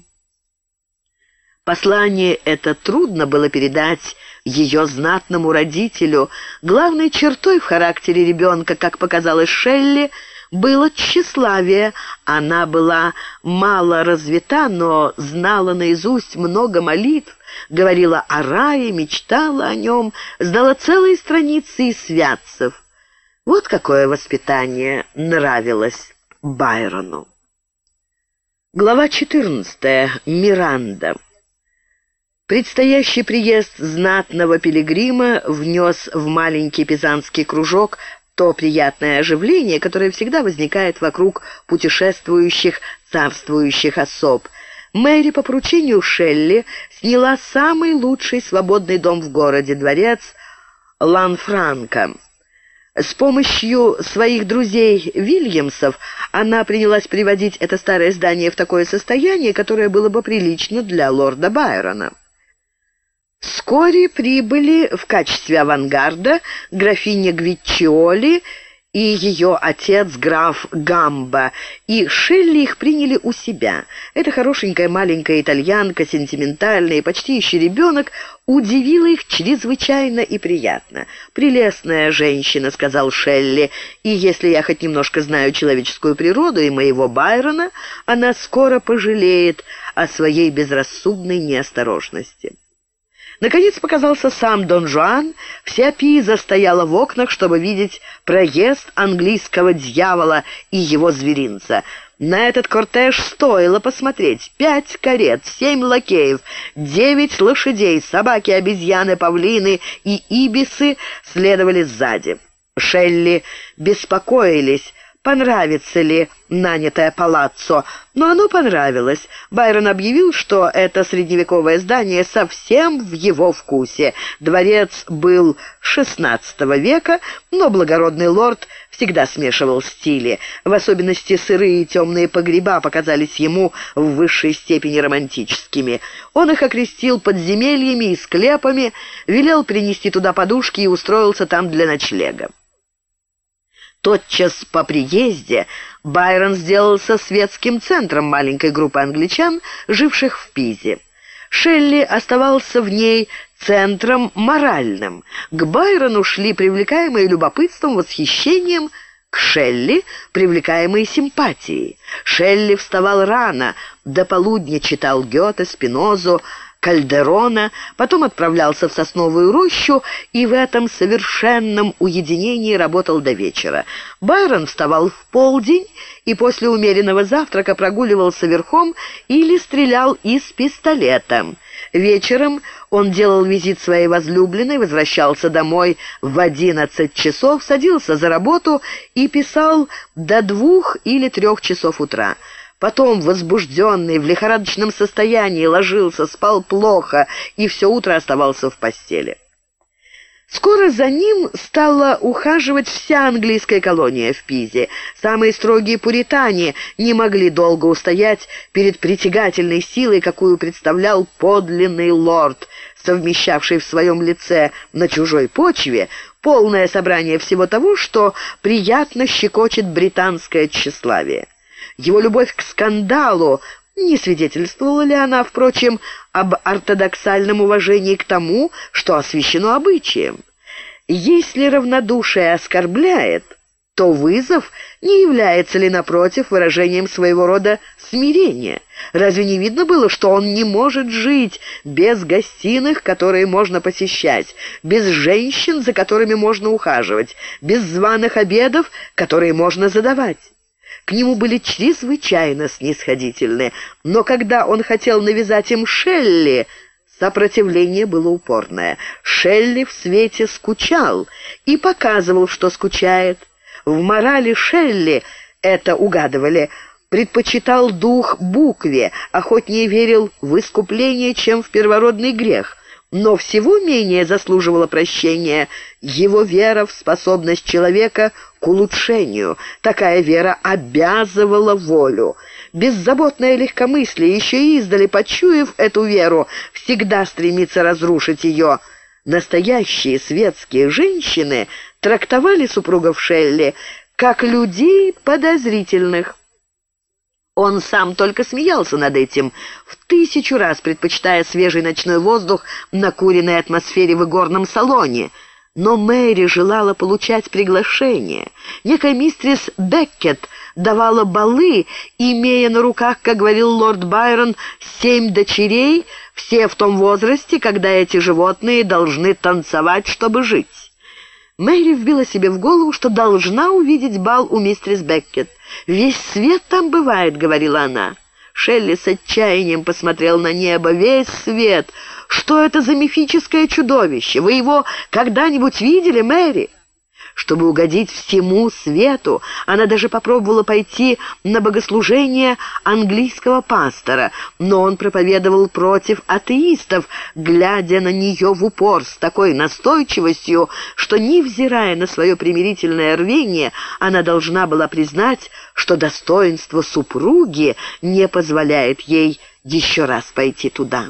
Послание это трудно было передать ее знатному родителю. Главной чертой в характере ребенка, как показалось Шелли, было тщеславие. Она была мало развита, но знала наизусть много молитв, говорила о рае, мечтала о нем, знала целые страницы из святцев. Вот какое воспитание нравилось Байрону. Глава 14. Миранда. Предстоящий приезд знатного пилигрима внес в маленький пизанский кружок то приятное оживление, которое всегда возникает вокруг путешествующих царствующих особ. Мэри по поручению Шелли сняла самый лучший свободный дом в городе, дворец Ланфранко. С помощью своих друзей Вильямсов она принялась приводить это старое здание в такое состояние, которое было бы прилично для лорда Байрона. Вскоре прибыли в качестве авангарда графиня Гвиччиоли и ее отец граф Гамбо, и Шелли их приняли у себя. Эта хорошенькая маленькая итальянка, сентиментальная и почти еще ребенок, удивила их чрезвычайно и приятно. «Прелестная женщина», — сказал Шелли, «и если я хоть немножко знаю человеческую природу и моего Байрона, она скоро пожалеет о своей безрассудной неосторожности». Наконец показался сам Дон Жуан. Вся Пиза стояла в окнах, чтобы видеть проезд английского дьявола и его зверинца. На этот кортеж стоило посмотреть. 5 карет, 7 лакеев, 9 лошадей, собаки, обезьяны, павлины и ибисы следовали сзади. Шелли беспокоились, понравится ли нанятое палаццо, но оно понравилось. Байрон объявил, что это средневековое здание совсем в его вкусе. Дворец был XVI века, но благородный лорд всегда смешивал стили. В особенности сырые и темные погреба показались ему в высшей степени романтическими. Он их окрестил подземельями и склепами, велел принести туда подушки и устроился там для ночлега. Тотчас по приезде Байрон сделался светским центром маленькой группы англичан, живших в Пизе. Шелли оставался в ней центром моральным. К Байрону шли привлекаемые любопытством, восхищением, к Шелли привлекаемые симпатией. Шелли вставал рано, до полудня читал Гёте, Спинозу, Кальдерона, потом отправлялся в сосновую рощу и в этом совершенном уединении работал до вечера. Байрон вставал в полдень и после умеренного завтрака прогуливался верхом или стрелял из пистолета. Вечером он делал визит своей возлюбленной, возвращался домой в 11 часов, садился за работу и писал до 2 или 3 часов утра. Потом, возбужденный, в лихорадочном состоянии, ложился, спал плохо и все утро оставался в постели. Скоро за ним стала ухаживать вся английская колония в Пизе. Самые строгие пуритане не могли долго устоять перед притягательной силой, какую представлял подлинный лорд, совмещавший в своем лице на чужой почве полное собрание всего того, что приятно щекочет британское тщеславие. Его любовь к скандалу, не свидетельствовала ли она, впрочем, об ортодоксальном уважении к тому, что освящено обычаем? Если равнодушие оскорбляет, то вызов не является ли, напротив, выражением своего рода смирения? Разве не видно было, что он не может жить без гостиных, которые можно посещать, без женщин, за которыми можно ухаживать, без званых обедов, которые можно задавать? К нему были чрезвычайно снисходительны, но когда он хотел навязать им Шелли, сопротивление было упорное. Шелли в свете скучал и показывал, что скучает. В морали Шелли это угадывали. Предпочитал дух букве, охотнее верил в искупление, чем в первородный грех. Но всего менее заслуживало прощения его вера в способность человека к улучшению. Такая вера обязывала волю. Беззаботное легкомыслие, еще издали почуяв эту веру, всегда стремится разрушить ее. Настоящие светские женщины трактовали супругов Шелли как людей подозрительных. Он сам только смеялся над этим, в 1000 раз предпочитая свежий ночной воздух накуренной атмосфере в игорном салоне. Но Мэри желала получать приглашение. Некая мистерис Беккет давала балы, имея на руках, как говорил лорд Байрон, 7 дочерей, все в том возрасте, когда эти животные должны танцевать, чтобы жить. Мэри вбила себе в голову, что должна увидеть бал у мистерис Беккет. «Весь свет там бывает», — говорила она. Шелли с отчаянием посмотрел на небо. «Весь свет! Что это за мифическое чудовище? Вы его когда-нибудь видели, Мэри?» Чтобы угодить всему свету, она даже попробовала пойти на богослужение английского пастора, но он проповедовал против атеистов, глядя на нее в упор с такой настойчивостью, что, невзирая на свое примирительное рвение, она должна была признать, что достоинство супруги не позволяет ей еще раз пойти туда.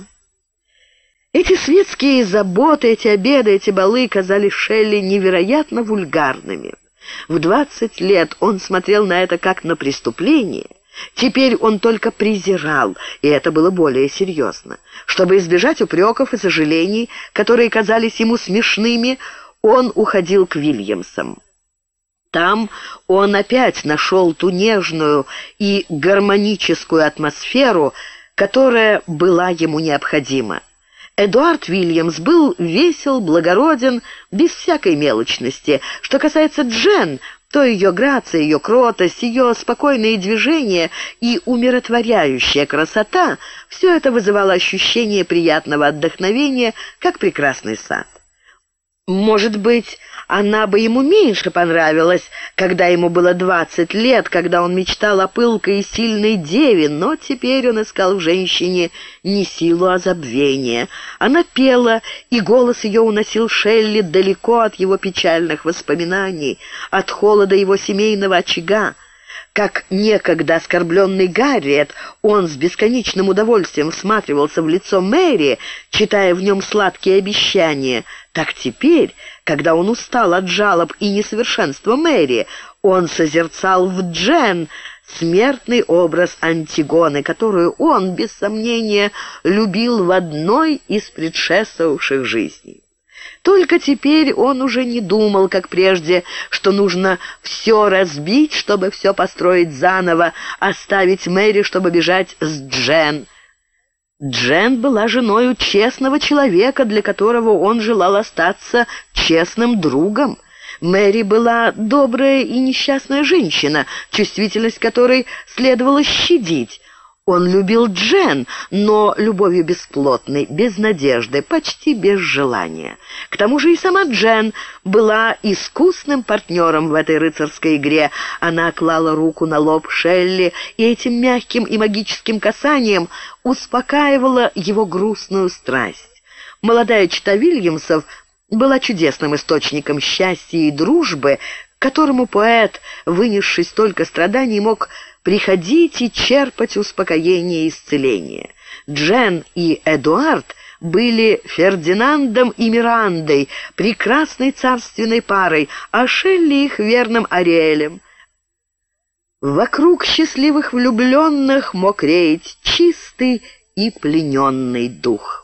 Эти светские заботы, эти обеды, эти балы казались Шелли невероятно вульгарными. В 20 лет он смотрел на это как на преступление. Теперь он только презирал, и это было более серьезно. Чтобы избежать упреков и сожалений, которые казались ему смешными, он уходил к Вильямсам. Там он опять нашел ту нежную и гармоническую атмосферу, которая была ему необходима. Эдуард Вильямс был весел, благороден, без всякой мелочности. Что касается Джен, то ее грация, ее кротость, ее спокойные движения и умиротворяющая красота — все это вызывало ощущение приятного отдохновения, как прекрасный сад. Может быть, она бы ему меньше понравилась, когда ему было 20 лет, когда он мечтал о пылкой и сильной деве, но теперь он искал в женщине не силу, а забвение. Она пела, и голос ее уносил Шелли далеко от его печальных воспоминаний, от холода его семейного очага. Как некогда оскорбленный Гарриет, он с бесконечным удовольствием всматривался в лицо Мэри, читая в нем сладкие обещания, так теперь, когда он устал от жалоб и несовершенства Мэри, он созерцал в Джен смертный образ Антигоны, которую он, без сомнения, любил в одной из предшествовавших жизней. Только теперь он уже не думал, как прежде, что нужно все разбить, чтобы все построить заново, оставить Мэри, чтобы бежать с Джен. Джен была женою честного человека, для которого он желал остаться честным другом. Мэри была добрая и несчастная женщина, чувствительность которой следовало щадить. Он любил Джен, но любовью бесплотной, без надежды, почти без желания. К тому же и сама Джен была искусным партнером в этой рыцарской игре. Она клала руку на лоб Шелли и этим мягким и магическим касанием успокаивала его грустную страсть. Молодая чета Вильямсов была чудесным источником счастья и дружбы, к которому поэт, вынесший столько страданий, мог приходить и черпать успокоение и исцеление. Джен и Эдуард были Фердинандом и Мирандой, прекрасной царственной парой, а Шелли их верным Ариэлем. Вокруг счастливых влюбленных мог реять чистый и плененный дух.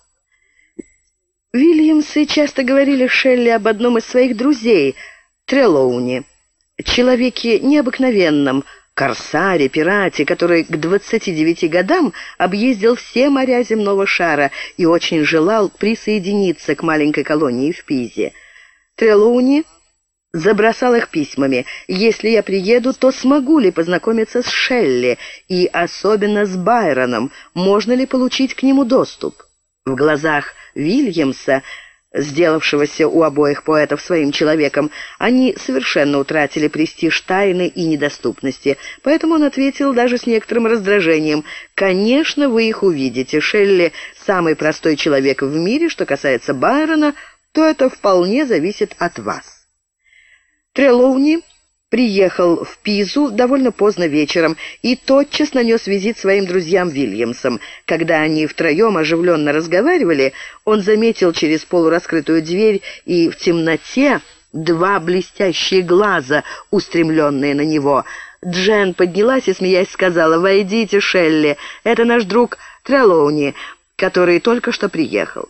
Вильямсы часто говорили Шелли об одном из своих друзей, Трелоуни, человеке необыкновенном, корсаре, пирате, который к 29 годам объездил все моря земного шара и очень желал присоединиться к маленькой колонии в Пизе. Трелоуни забросал их письмами. «Если я приеду, то смогу ли познакомиться с Шелли и особенно с Байроном? Можно ли получить к нему доступ?» В глазах Вильямса, сделавшегося у обоих поэтов своим человеком, они совершенно утратили престиж тайны и недоступности. Поэтому он ответил даже с некоторым раздражением: «Конечно, вы их увидите. Шелли – самый простой человек в мире. Что касается Байрона, то это вполне зависит от вас». Трелоуни приехал в Пизу довольно поздно вечером и тотчас нанес визит своим друзьям Вильямсам. Когда они втроем оживленно разговаривали, он заметил через полураскрытую дверь и в темноте два блестящие глаза, устремленные на него. Джен поднялась и, смеясь, сказала: «Войдите, Шелли, это наш друг Трелоуни, который только что приехал».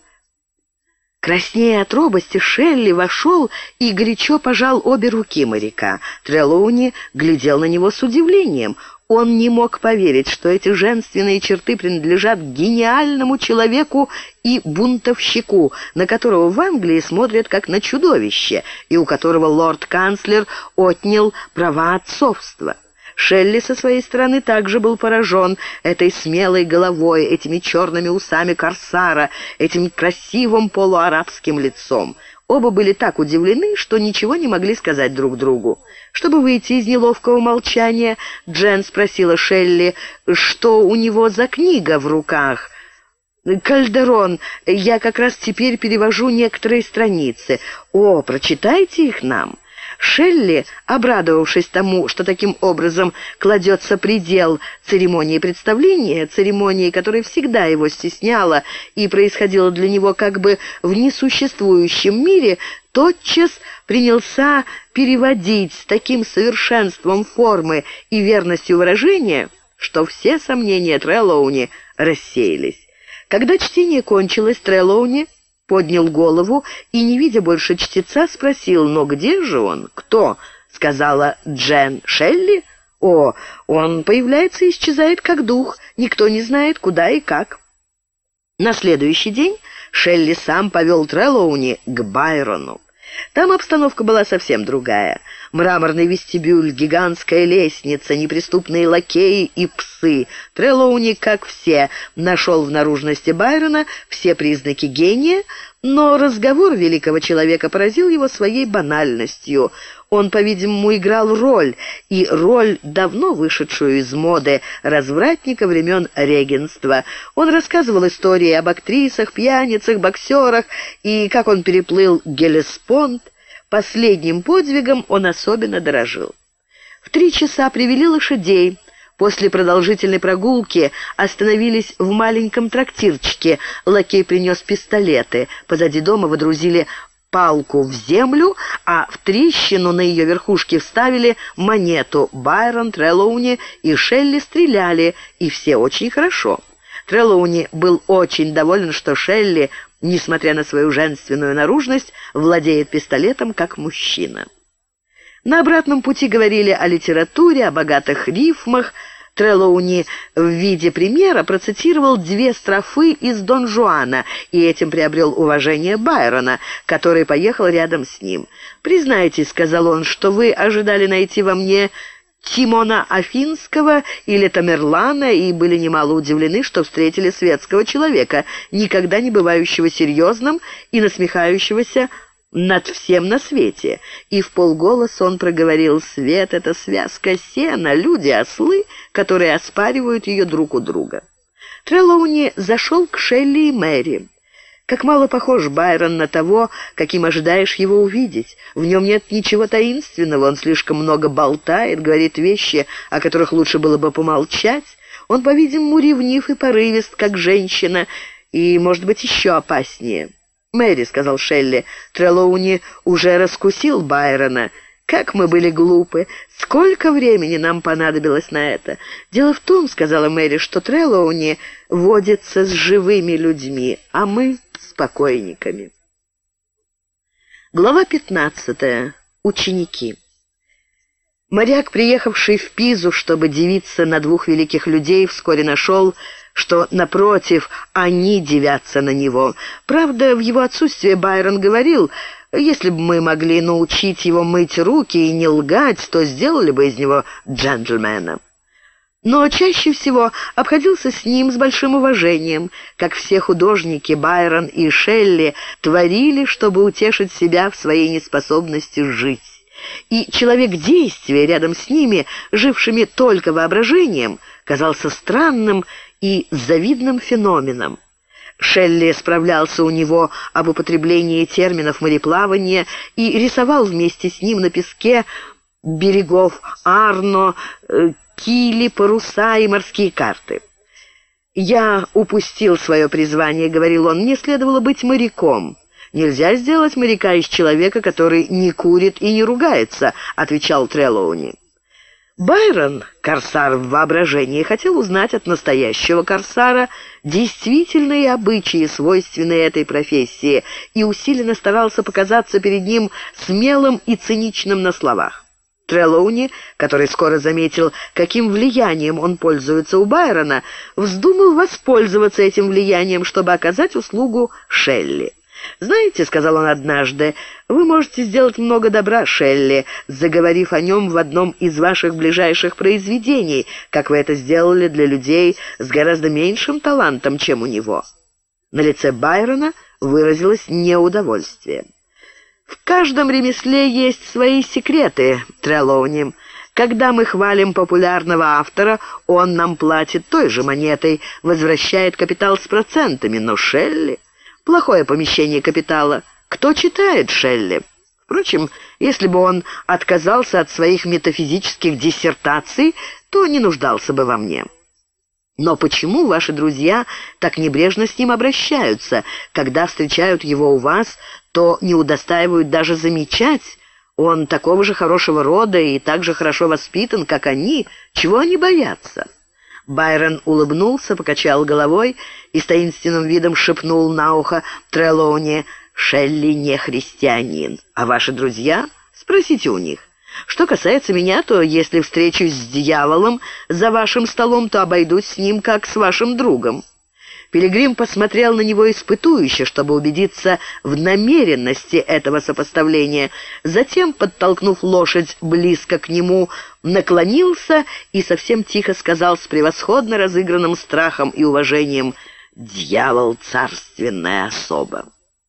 Краснея от робости, Шелли вошел и горячо пожал обе руки моряка. Трелоуни глядел на него с удивлением. Он не мог поверить, что эти женственные черты принадлежат гениальному человеку и бунтовщику, на которого в Англии смотрят как на чудовище, и у которого лорд-канцлер отнял права отцовства. Шелли со своей стороны также был поражен этой смелой головой, этими черными усами корсара, этим красивым полуарабским лицом. Оба были так удивлены, что ничего не могли сказать друг другу. Чтобы выйти из неловкого молчания, Джен спросила Шелли, что у него за книга в руках. «Кальдерон, я как раз теперь перевожу некоторые страницы. О, прочитайте их нам». Шелли, обрадовавшись тому, что таким образом кладется предел церемонии представления, церемонии, которая всегда его стесняла и происходила для него как бы в несуществующем мире, тотчас принялся переводить с таким совершенством формы и верностью выражения, что все сомнения Трелоуни рассеялись. Когда чтение кончилось, Трелоуни поднял голову и, не видя больше чтеца, спросил: «Но где же он?» «Кто?» — сказала Джен. «Шелли? О, он появляется и исчезает как дух. Никто не знает, куда и как». На следующий день Шелли сам повел Трелоуни к Байрону. Там обстановка была совсем другая. Мраморный вестибюль, гигантская лестница, неприступные лакеи и псы. Трелоуни, как все, нашел в наружности Байрона все признаки гения, но разговор великого человека поразил его своей банальностью. Он, по-видимому, играл роль, и роль, давно вышедшую из моды, развратника времен регенства. Он рассказывал истории об актрисах, пьяницах, боксерах, и как он переплыл Геллеспонд. Последним подвигом он особенно дорожил. В 3 часа привели лошадей. После продолжительной прогулки остановились в маленьком трактирчике. Лакей принес пистолеты. Позади дома водрузили палку в землю, а в трещину на ее верхушке вставили монету. Байрон, Трелоуни и Шелли стреляли, и все очень хорошо. Трелоуни был очень доволен, что Шелли, несмотря на свою женственную наружность, владеет пистолетом как мужчина. На обратном пути говорили о литературе, о богатых рифмах. Трелоуни в виде примера процитировал 2 строфы из Дон Жуана и этим приобрел уважение Байрона, который поехал рядом с ним. «Признайтесь, — сказал он, — что вы ожидали найти во мне Тимона Афинского или Тамерлана и были немало удивлены, что встретили светского человека, никогда не бывающего серьезным и насмехающегося над всем на свете. И вполголоса он проговорил: «Свет — это связка сена, люди — ослы, которые оспаривают ее друг у друга». Трелоуни зашел к Шелли и Мэри. Как мало похож Байрон на того, каким ожидаешь его увидеть. В нем нет ничего таинственного, он слишком много болтает, говорит вещи, о которых лучше было бы помолчать. Он, по-видимому, ревнив и порывист, как женщина, и, может быть, еще опаснее. «Мэри», — сказал Шелли, — «Трелоуни уже раскусил Байрона. Как мы были глупы! Сколько времени нам понадобилось на это! Дело в том, — сказала Мэри, — что Трелоуни водится с живыми людьми, а мы — с покойниками». Глава 15. Ученики. Моряк, приехавший в Пизу, чтобы дивиться на двух великих людей, вскоре нашел, что, напротив, они дивятся на него. Правда, в его отсутствие Байрон говорил: «Если бы мы могли научить его мыть руки и не лгать, то сделали бы из него джентльмена». Но чаще всего обходился с ним с большим уважением. Как все художники, Байрон и Шелли творили, чтобы утешить себя в своей неспособности жить. И человек действия рядом с ними, жившими только воображением, казался странным и завидным феноменом. Шелли справлялся у него об употреблении терминов мореплавания и рисовал вместе с ним на песке берегов Арно, кили, паруса и морские карты. «Я упустил свое призвание», — говорил он, — «мне следовало быть моряком». «Нельзя сделать моряка из человека, который не курит и не ругается», — отвечал Трелоуни. Байрон, корсар в воображении, хотел узнать от настоящего корсара действительные обычаи, свойственные этой профессии, и усиленно старался показаться перед ним смелым и циничным на словах. Трелоуни, который скоро заметил, каким влиянием он пользуется у Байрона, вздумал воспользоваться этим влиянием, чтобы оказать услугу Шелли. «Знаете, — сказал он однажды, — вы можете сделать много добра Шелли, заговорив о нем в одном из ваших ближайших произведений, как вы это сделали для людей с гораздо меньшим талантом, чем у него». На лице Байрона выразилось неудовольствие. «В каждом ремесле есть свои секреты, Трелоуни. Когда мы хвалим популярного автора, он нам платит той же монетой, возвращает капитал с процентами, но Шелли... Плохое помещение капитала. Кто читает Шелли? Впрочем, если бы он отказался от своих метафизических диссертаций, то не нуждался бы во мне. Но почему ваши друзья так небрежно с ним обращаются? Когда встречают его у вас, то не удостаивают даже замечать. Он такого же хорошего рода и так же хорошо воспитан, как они. Чего они боятся?» Байрон улыбнулся, покачал головой и с таинственным видом шепнул на ухо Трелоуни: «Шелли не христианин. А ваши друзья? Спросите у них. Что касается меня, то если встречусь с дьяволом за вашим столом, то обойдусь с ним, как с вашим другом». Пилигрим посмотрел на него испытующе, чтобы убедиться в намеренности этого сопоставления. Затем, подтолкнув лошадь близко к нему, наклонился и совсем тихо сказал с превосходно разыгранным страхом и уважением: «Дьявол — царственная особа».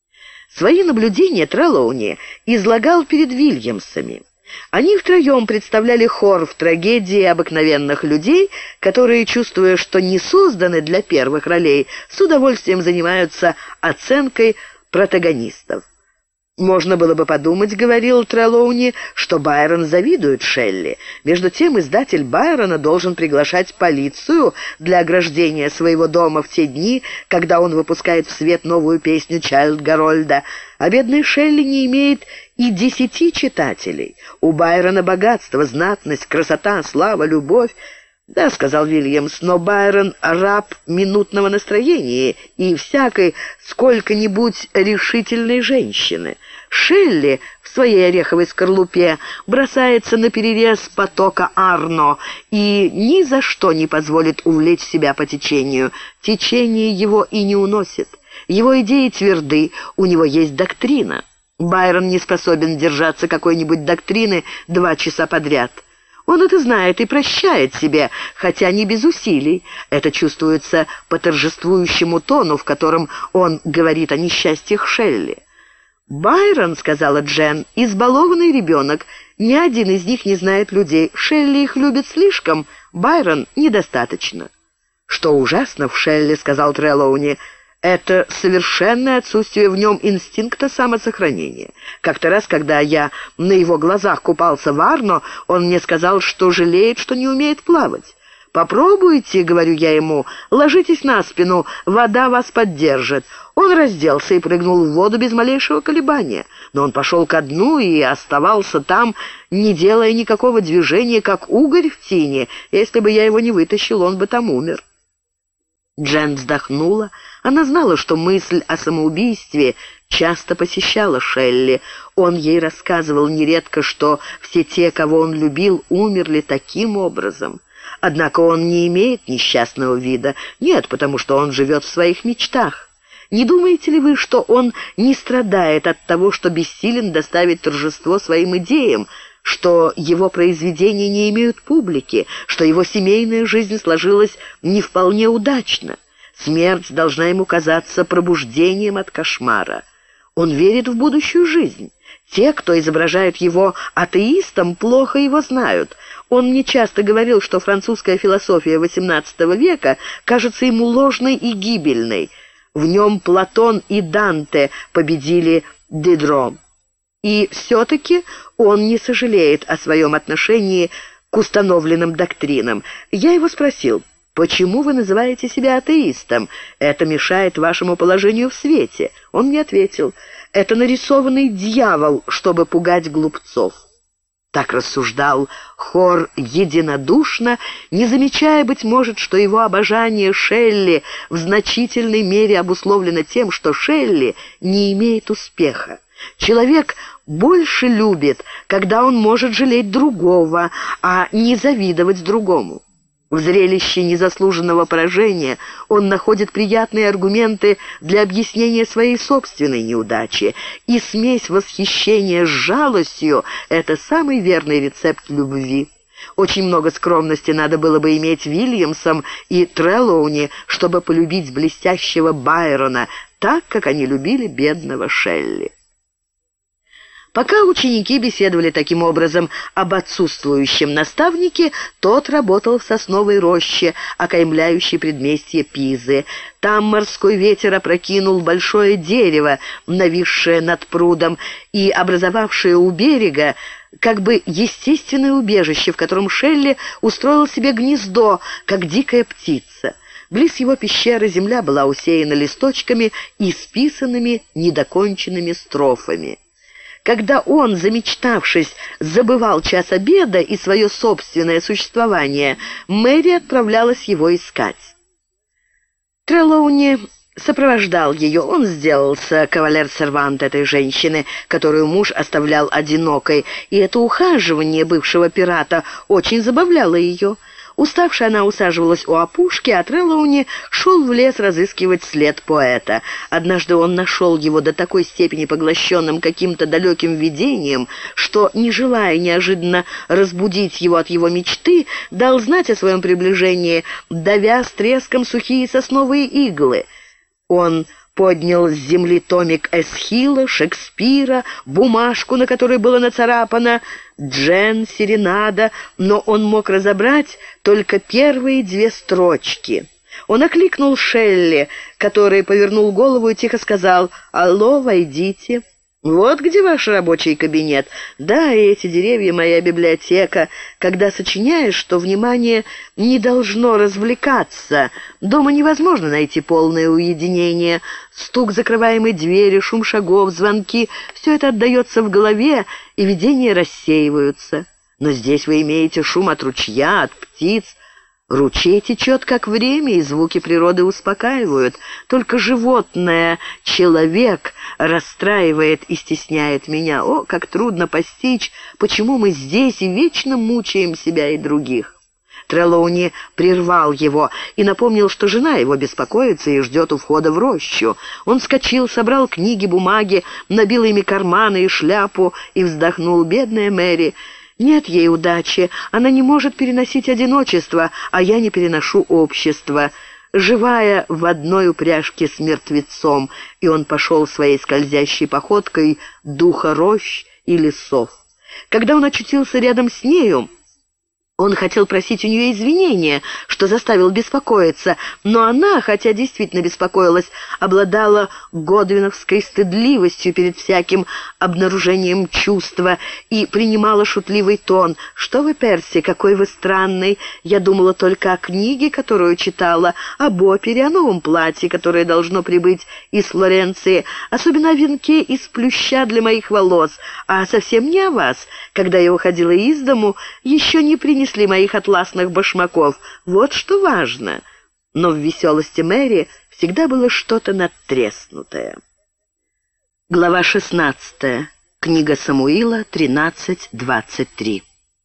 Свои наблюдения Трелоуни излагал перед Вильямсами. Они втроем представляли хор в трагедии обыкновенных людей, которые, чувствуя, что не созданы для первых ролей, с удовольствием занимаются оценкой протагонистов. «Можно было бы подумать, — говорил Трелоуни, — что Байрон завидует Шелли. Между тем издатель Байрона должен приглашать полицию для ограждения своего дома в те дни, когда он выпускает в свет новую песню Чайльд Гарольда. А бедный Шелли не имеет и 10 читателей. У Байрона богатство, знатность, красота, слава, любовь». «Да, — сказал Вильямс, — но Байрон — раб минутного настроения и всякой сколько-нибудь решительной женщины. Шелли в своей ореховой скорлупе бросается на перерез потока Арно и ни за что не позволит увлечь себя по течению. Течение его и не уносит. Его идеи тверды, у него есть доктрина. Байрон не способен держаться какой-нибудь доктрины 2 часа подряд. Он это знает и прощает себе, хотя не без усилий. Это чувствуется по торжествующему тону, в котором он говорит о несчастьях Шелли. «Байрон, — сказала Джен, — избалованный ребенок. Ни один из них не знает людей. Шелли их любит слишком, Байрон — недостаточно». «Что ужасно в Шелли, — сказал Трелоуни, — это совершенное отсутствие в нем инстинкта самосохранения. Как-то раз, когда я на его глазах купался в Арно, он мне сказал, что жалеет, что не умеет плавать. «Попробуйте, — говорю я ему, — ложитесь на спину, вода вас поддержит». Он разделся и прыгнул в воду без малейшего колебания. Но он пошел ко дну и оставался там, не делая никакого движения, как угорь в тине. Если бы я его не вытащил, он бы там умер. Джен вздохнула. Она знала, что мысль о самоубийстве часто посещала Шелли. Он ей рассказывал нередко, что все те, кого он любил, умерли таким образом. Однако он не имеет несчастного вида. Нет, потому что он живет в своих мечтах. Не думаете ли вы, что он не страдает от того, что бессилен доставить торжество своим идеям, что его произведения не имеют публики, что его семейная жизнь сложилась не вполне удачно? Смерть должна ему казаться пробуждением от кошмара. Он верит в будущую жизнь. Те, кто изображает его атеистом, плохо его знают. Он мне часто говорил, что французская философия XVIII века кажется ему ложной и гибельной. В нем Платон и Данте победили Дидро. И все-таки он не сожалеет о своем отношении к установленным доктринам. Я его спросил: «Почему вы называете себя атеистом? Это мешает вашему положению в свете». Он мне ответил: «Это нарисованный дьявол, чтобы пугать глупцов». Так рассуждал Хор единодушно, не замечая, быть может, что его обожание Шелли в значительной мере обусловлено тем, что Шелли не имеет успеха. Человек больше любит, когда он может жалеть другого, а не завидовать другому. В зрелище незаслуженного поражения он находит приятные аргументы для объяснения своей собственной неудачи, и смесь восхищения с жалостью — это самый верный рецепт любви. Очень много скромности надо было бы иметь Вильямсом и Трелоуни, чтобы полюбить блестящего Байрона так, как они любили бедного Шелли. Пока ученики беседовали таким образом об отсутствующем наставнике, тот работал в сосновой роще, окаймляющей предместье Пизы. Там морской ветер опрокинул большое дерево, нависшее над прудом, и образовавшее у берега как бы естественное убежище, в котором Шелли устроил себе гнездо, как дикая птица. Близ его пещеры земля была усеяна листочками и списанными недоконченными строфами. Когда он, замечтавшись, забывал час обеда и свое собственное существование, Мэри отправлялась его искать. Трелоуни сопровождал ее. Он сделался кавалер-сервант этой женщины, которую муж оставлял одинокой, и это ухаживание бывшего пирата очень забавляло ее. Уставшая, она усаживалась у опушки, а Трелоуни шел в лес разыскивать след поэта. Однажды он нашел его до такой степени поглощенным каким-то далеким видением, что, не желая неожиданно разбудить его от его мечты, дал знать о своем приближении, давя с треском сухие сосновые иглы. Он поднял с земли томик Эсхила, Шекспира, бумажку, на которой было нацарапано «Джен, серенада», но он мог разобрать только первые две строчки. Он окликнул Шелли, который повернул голову и тихо сказал: «Алло, войдите». «Вот где ваш рабочий кабинет?» «Да, и эти деревья — моя библиотека. Когда сочиняешь, то внимание не должно развлекаться. Дома невозможно найти полное уединение. Стук закрываемой двери, шум шагов, звонки — все это отдается в голове, и видения рассеиваются. Но здесь вы имеете шум от ручья, от птиц. Ручей течет, как время, и звуки природы успокаивают. Только животное, человек, расстраивает и стесняет меня. О, как трудно постичь, почему мы здесь и вечно мучаем себя и других». Трелоуни прервал его и напомнил, что жена его беспокоится и ждет у входа в рощу. Он вскочил, собрал книги, бумаги, набил ими карманы и шляпу и вздохнул: «Бедная Мэри, Нет ей удачи, она не может переносить одиночество, а я не переношу общество. Живая в одной упряжке с мертвецом, и он пошел своей скользящей походкой духа рощ и лесов. Когда он очутился рядом с нею, он хотел просить у нее извинения, что заставил беспокоиться, но она, хотя действительно беспокоилась, обладала годвиновской стыдливостью перед всяким обнаружением чувства и принимала шутливый тон. «Что вы, Перси, какой вы странный! Я думала только о книге, которую читала, об опере, о новом платье, которое должно прибыть из Флоренции, особенно о венке из плюща для моих волос, а совсем не о вас. Когда я уходила из дому, еще не принесли моих атласных башмаков. Вот что важно». Но в веселости Мэри всегда было что-то надтреснутое. Глава 16. Книга Самуила 13:23.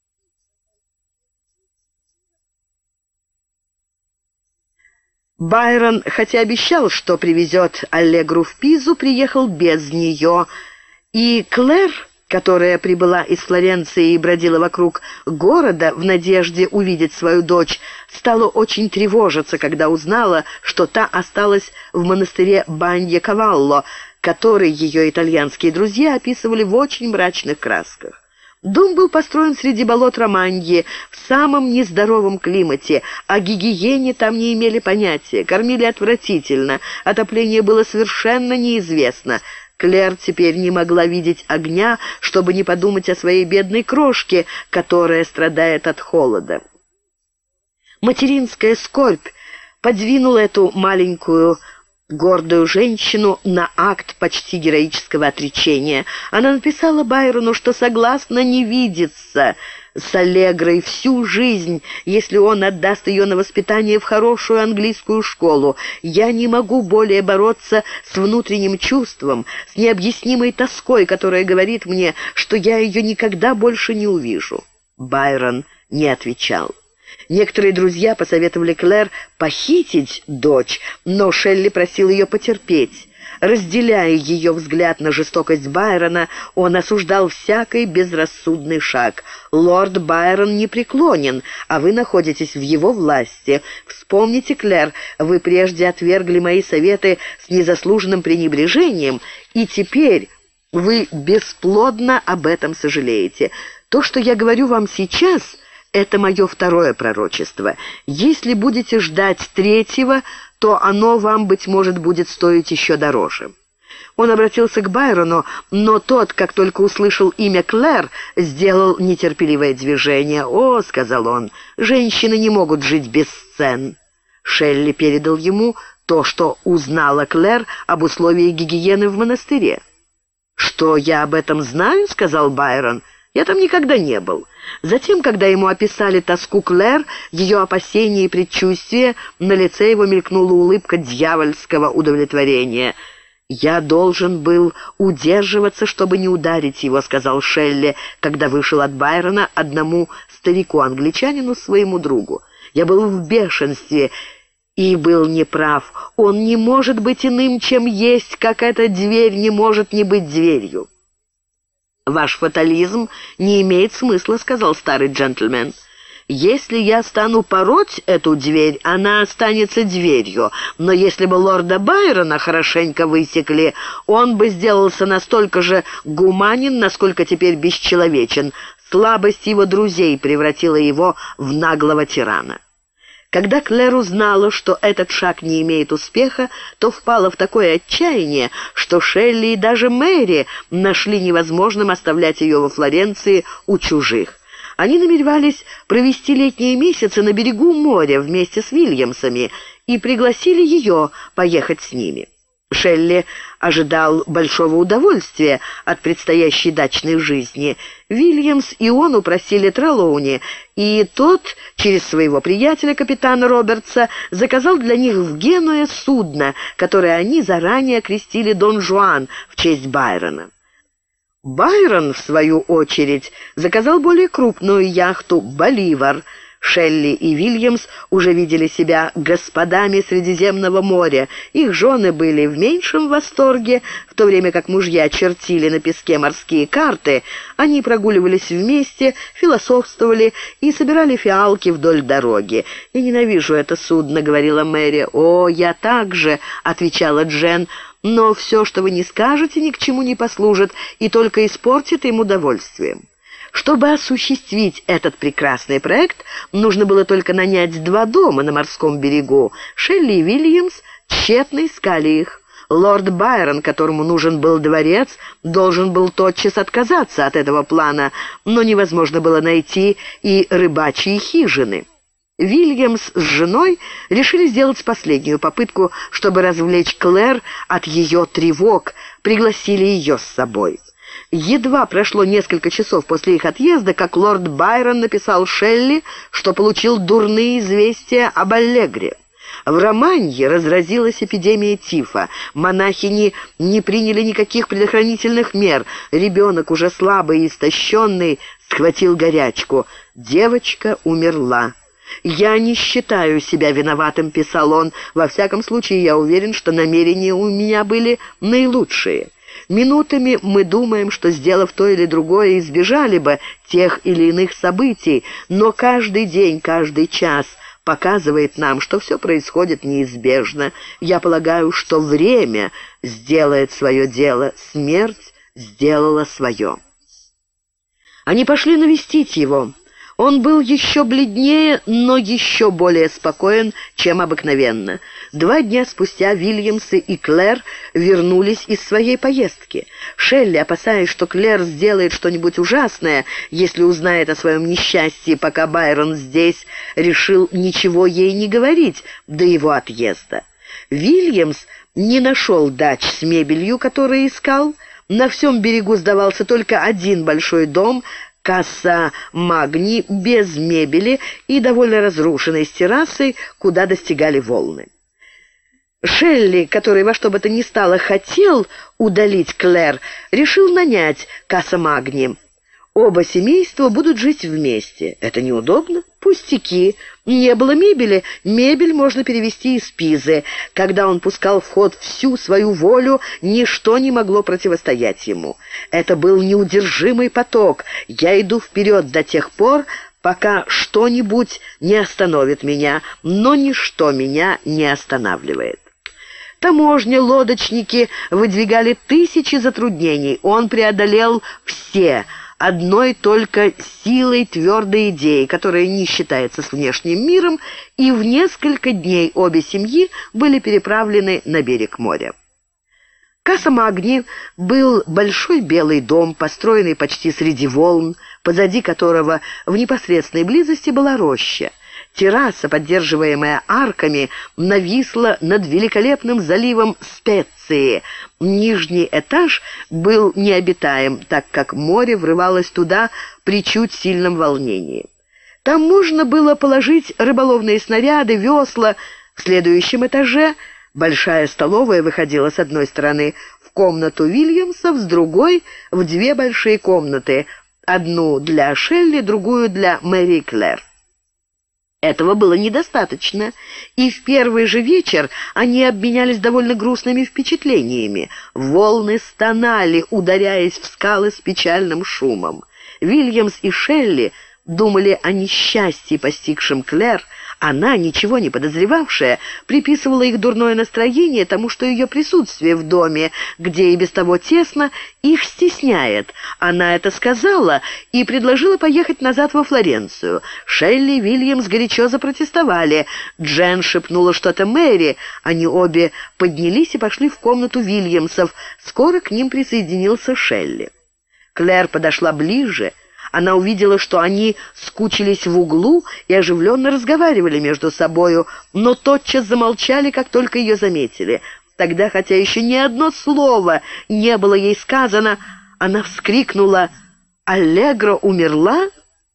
Байрон, хотя обещал, что привезет Аллегру в Пизу, приехал без нее, и Клэр, которая прибыла из Флоренции и бродила вокруг города в надежде увидеть свою дочь, стала очень тревожиться, когда узнала, что та осталась в монастыре Банье-Кавалло, который ее итальянские друзья описывали в очень мрачных красках. Дом был построен среди болот Романьи, в самом нездоровом климате. О гигиене там не имели понятия, кормили отвратительно, отопление было совершенно неизвестно. Клэр теперь не могла видеть огня, чтобы не подумать о своей бедной крошке, которая страдает от холода. Материнская скорбь подвинула эту маленькую гордую женщину на акт почти героического отречения. Она написала Байрону, что согласна не видеться с Аллегрой всю жизнь, если он отдаст ее на воспитание в хорошую английскую школу. «Я не могу более бороться с внутренним чувством, с необъяснимой тоской, которая говорит мне, что я ее никогда больше не увижу». Байрон не отвечал. Некоторые друзья посоветовали Клэр похитить дочь, но Шелли просил ее потерпеть. Разделяя ее взгляд на жестокость Байрона, он осуждал всякий безрассудный шаг. «Лорд Байрон непреклонен, а вы находитесь в его власти. Вспомните, Клэр, вы прежде отвергли мои советы с незаслуженным пренебрежением, и теперь вы бесплодно об этом сожалеете. То, что я говорю вам сейчас, это мое второе пророчество. Если будете ждать третьего, то оно вам, быть может, будет стоить еще дороже». Он обратился к Байрону, но тот, как только услышал имя Клэр, сделал нетерпеливое движение. «О», — сказал он, — «женщины не могут жить без сцен». Шелли передал ему то, что узнала Клэр об условиях гигиены в монастыре. «Что я об этом знаю?» — сказал Байрон. «Я там никогда не был». Затем, когда ему описали тоску Клэр, ее опасения и предчувствия, на лице его мелькнула улыбка дьявольского удовлетворения. «Я должен был удерживаться, чтобы не ударить его», — сказал Шелли, когда вышел от Байрона одному старику-англичанину, своему другу. «Я был в бешенстве и был неправ. Он не может быть иным, чем есть, как эта дверь не может не быть дверью». «Ваш фатализм не имеет смысла», — сказал старый джентльмен. «Если я стану пороть эту дверь, она останется дверью, но если бы лорда Байрона хорошенько высекли, он бы сделался настолько же гуманен, насколько теперь бесчеловечен. Слабость его друзей превратила его в наглого тирана». Когда Клэр узнала, что этот шаг не имеет успеха, то впала в такое отчаяние, что Шелли и даже Мэри нашли невозможным оставлять ее во Флоренции у чужих. Они намеревались провести летние месяцы на берегу моря вместе с Вильямсами и пригласили ее поехать с ними. Шелли ожидал большого удовольствия от предстоящей дачной жизни. Вильямс и он упросили Трелоуни, и тот, через своего приятеля, капитана Робертса, заказал для них в Генуе судно, которое они заранее окрестили «Дон Жуан» в честь Байрона. Байрон, в свою очередь, заказал более крупную яхту «Боливар». Шелли и Вильямс уже видели себя господами Средиземного моря. Их жены были в меньшем восторге, в то время как мужья чертили на песке морские карты. Они прогуливались вместе, философствовали и собирали фиалки вдоль дороги. «Я ненавижу это судно», — говорила Мэри. «О, я так же», — отвечала Джен. «Но все, что вы не скажете, ни к чему не послужит и только испортит им удовольствие». Чтобы осуществить этот прекрасный проект, нужно было только нанять 2 дома на морском берегу. Шелли и Вильямс тщетно искали их. Лорд Байрон, которому нужен был дворец, должен был тотчас отказаться от этого плана, но невозможно было найти и рыбачьи хижины. Вильямс с женой решили сделать последнюю попытку, чтобы развлечь Клэр от ее тревог, пригласили ее с собой. Едва прошло несколько часов после их отъезда, как лорд Байрон написал Шелли, что получил дурные известия об Аллегре. В Романье разразилась эпидемия тифа. Монахини не приняли никаких предохранительных мер. Ребенок, уже слабый и истощенный, схватил горячку. Девочка умерла. «Я не считаю себя виноватым», — писал он. «Во всяком случае, я уверен, что намерения у меня были наилучшие. Минутами мы думаем, что, сделав то или другое, избежали бы тех или иных событий, но каждый день, каждый час показывает нам, что все происходит неизбежно. Я полагаю, что время сделает свое дело, смерть сделала свое». Они пошли навестить его. Он был еще бледнее, но еще более спокоен, чем обыкновенно. 2 дня спустя Вильямсы и Клэр вернулись из своей поездки. Шелли, опасаясь, что Клэр сделает что-нибудь ужасное, если узнает о своем несчастье, пока Байрон здесь, решил ничего ей не говорить до его отъезда. Вильямс не нашел дач с мебелью, которую искал. На всем берегу сдавался только один большой дом — Касса Магни, без мебели и довольно разрушенной, с террасой, куда достигали волны. Шелли, который во что бы то ни стало хотел удалить Клэр, решил нанять Касса Магни. Оба семейства будут жить вместе. Это неудобно? Пустяки. Не было мебели. Мебель можно перевезти из Пизы. Когда он пускал в ход всю свою волю, ничто не могло противостоять ему. Это был неудержимый поток. Я иду вперед до тех пор, пока что-нибудь не остановит меня, но ничто меня не останавливает. Таможня, лодочники выдвигали тысячи затруднений. Он преодолел все одной только силой твердой идеи, которая не считается с внешним миром, и в несколько дней обе семьи были переправлены на берег моря. Касса Магни был большой белый дом, построенный почти среди волн, позади которого в непосредственной близости была роща. Терраса, поддерживаемая арками, нависла над великолепным заливом Специи. Нижний этаж был необитаем, так как море врывалось туда при чуть сильном волнении. Там можно было положить рыболовные снаряды, весла. В следующем этаже большая столовая выходила с одной стороны в комнату Вильямсов, с другой — в 2 большие комнаты, одну для Шелли, другую для Мэри и Клэр. Этого было недостаточно, и в первый же вечер они обменялись довольно грустными впечатлениями. Волны стонали, ударяясь в скалы с печальным шумом. Вильямс и Шелли думали о несчастье, постигшем Клэр. Она, ничего не подозревавшая, приписывала их дурное настроение тому, что ее присутствие в доме, где и без того тесно, их стесняет. Она это сказала и предложила поехать назад во Флоренцию. Шелли и Вильямс горячо запротестовали. Джен шепнула что-то Мэри. Они обе поднялись и пошли в комнату Вильямсов. Скоро к ним присоединился Шелли. Клэр подошла ближе. Она увидела, что они скучились в углу и оживленно разговаривали между собою, но тотчас замолчали, как только ее заметили. Тогда, хотя еще ни одно слово не было ей сказано, она вскрикнула: «Аллегра умерла?»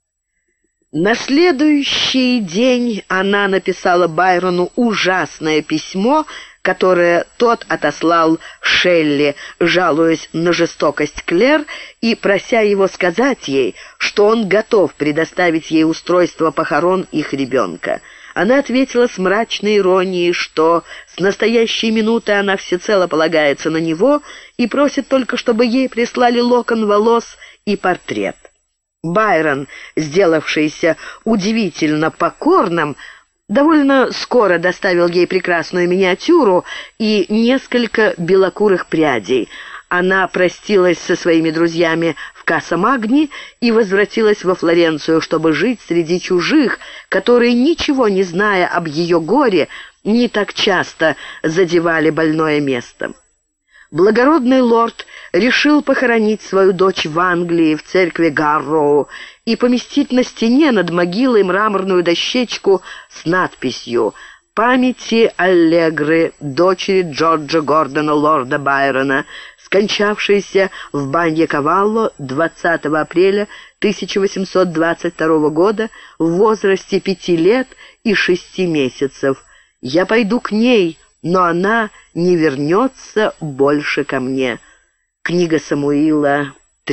На следующий день она написала Байрону ужасное письмо, которое тот отослал Шелли, жалуясь на жестокость Клэр и прося его сказать ей, что он готов предоставить ей устройство похорон их ребенка. Она ответила с мрачной иронией, что с настоящей минуты она всецело полагается на него и просит только, чтобы ей прислали локон волос и портрет. Байрон, сделавшийся удивительно покорным, довольно скоро доставил ей прекрасную миниатюру и несколько белокурых прядей. Она простилась со своими друзьями в Касса-Магни и возвратилась во Флоренцию, чтобы жить среди чужих, которые, ничего не зная об ее горе, не так часто задевали больное место. Благородный лорд решил похоронить свою дочь в Англии, в церкви Гарроу, и поместить на стене над могилой мраморную дощечку с надписью «Памяти Аллегры, дочери Джорджа Гордона, лорда Байрона, скончавшейся в Баньякавалло 20 апреля 1822 года в возрасте 5 лет и 6 месяцев. Я пойду к ней, но она не вернется больше ко мне». Книга Самуила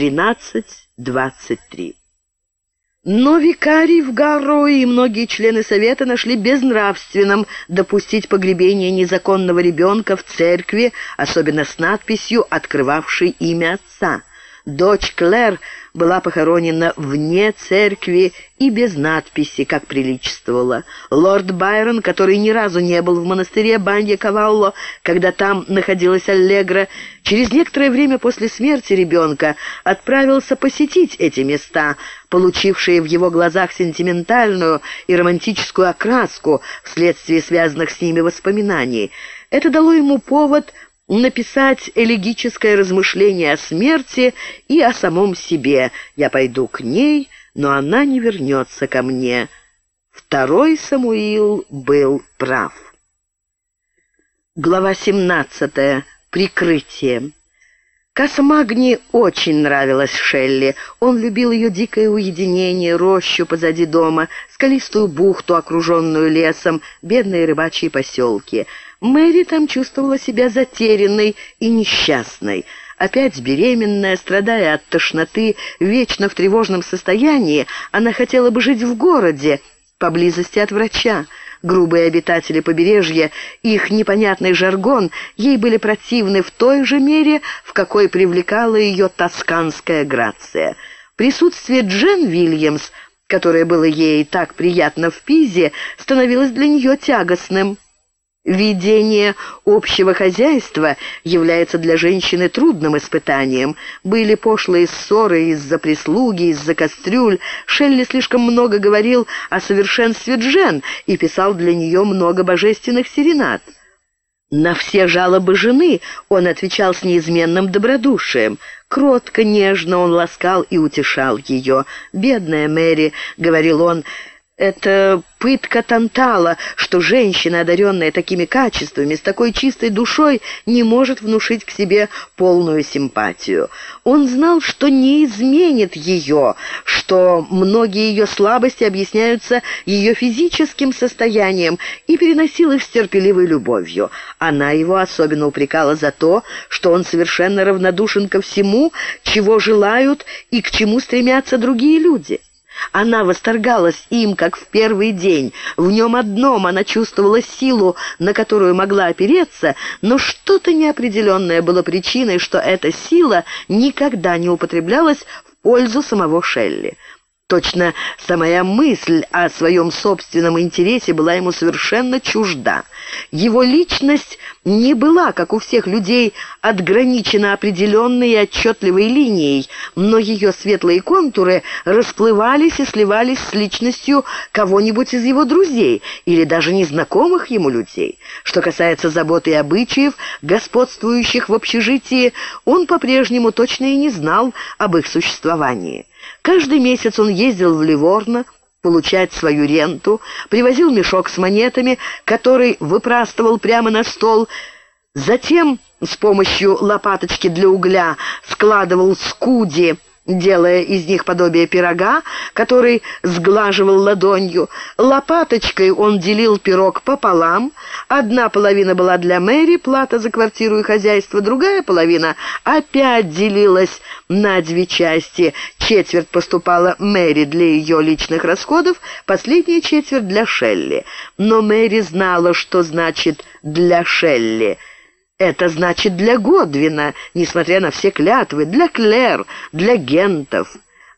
13:23. Но викарий в Гарроу и многие члены совета нашли безнравственным допустить погребение незаконного ребенка в церкви, особенно с надписью, открывавшей имя отца. Дочь Клэр была похоронена вне церкви и без надписи, как приличествовало. Лорд Байрон, который ни разу не был в монастыре Баньякавалло, когда там находилась Аллегра, через некоторое время после смерти ребенка отправился посетить эти места, получившие в его глазах сентиментальную и романтическую окраску вследствие связанных с ними воспоминаний. Это дало ему повод написать элегическое размышление о смерти и о самом себе. «Я пойду к ней, но она не вернется ко мне». Второй Самуил был прав. Глава 17. Прикрытие. Касса-Магни очень нравилась Шелли. Он любил ее дикое уединение, рощу позади дома, скалистую бухту, окруженную лесом, бедные рыбачьи поселки. Мэри там чувствовала себя затерянной и несчастной. Опять беременная, страдая от тошноты, вечно в тревожном состоянии, она хотела бы жить в городе, поблизости от врача. Грубые обитатели побережья, их непонятный жаргон ей были противны в той же мере, в какой привлекала ее тосканская грация. Присутствие Джен Вильямс, которое было ей так приятно в Пизе, становилось для нее тягостным. Ведение общего хозяйства является для женщины трудным испытанием. Были пошлые ссоры из-за прислуги, из-за кастрюль. Шелли слишком много говорил о совершенстве Джен и писал для нее много божественных серенад. На все жалобы жены он отвечал с неизменным добродушием. Кротко, нежно он ласкал и утешал ее. «Бедная Мэри», — говорил он, — «это пытка Тантала, что женщина, одаренная такими качествами, с такой чистой душой, не может внушить к себе полную симпатию». Он знал, что не изменит ее, что многие ее слабости объясняются ее физическим состоянием, и переносил их с терпеливой любовью. Она его особенно упрекала за то, что он совершенно равнодушен ко всему, чего желают и к чему стремятся другие люди. Она восторгалась им, как в первый день. В нем одном она чувствовала силу, на которую могла опереться, но что-то неопределенное было причиной, что эта сила никогда не употреблялась в пользу самого Шелли. Точно самая мысль о своем собственном интересе была ему совершенно чужда. Его личность не была, как у всех людей, отграничена определенной и отчетливой линией, но ее светлые контуры расплывались и сливались с личностью кого-нибудь из его друзей или даже незнакомых ему людей. Что касается заботы и обычаев, господствующих в общежитии, он по-прежнему точно и не знал об их существовании. Каждый месяц он ездил в Ливорно получать свою ренту, привозил мешок с монетами, который выпрастывал прямо на стол, затем с помощью лопаточки для угля складывал скуди делая из них подобие пирога, который сглаживал ладонью. Лопаточкой он делил пирог пополам. Одна половина была для Мэри, плата за квартиру и хозяйство, другая половина опять делилась на две части. Четверть поступала Мэри для ее личных расходов, последняя четверть для Шелли. Но Мэри знала, что значит «для Шелли». Это значит для Годвина, несмотря на все клятвы, для Клэр, для Гентов.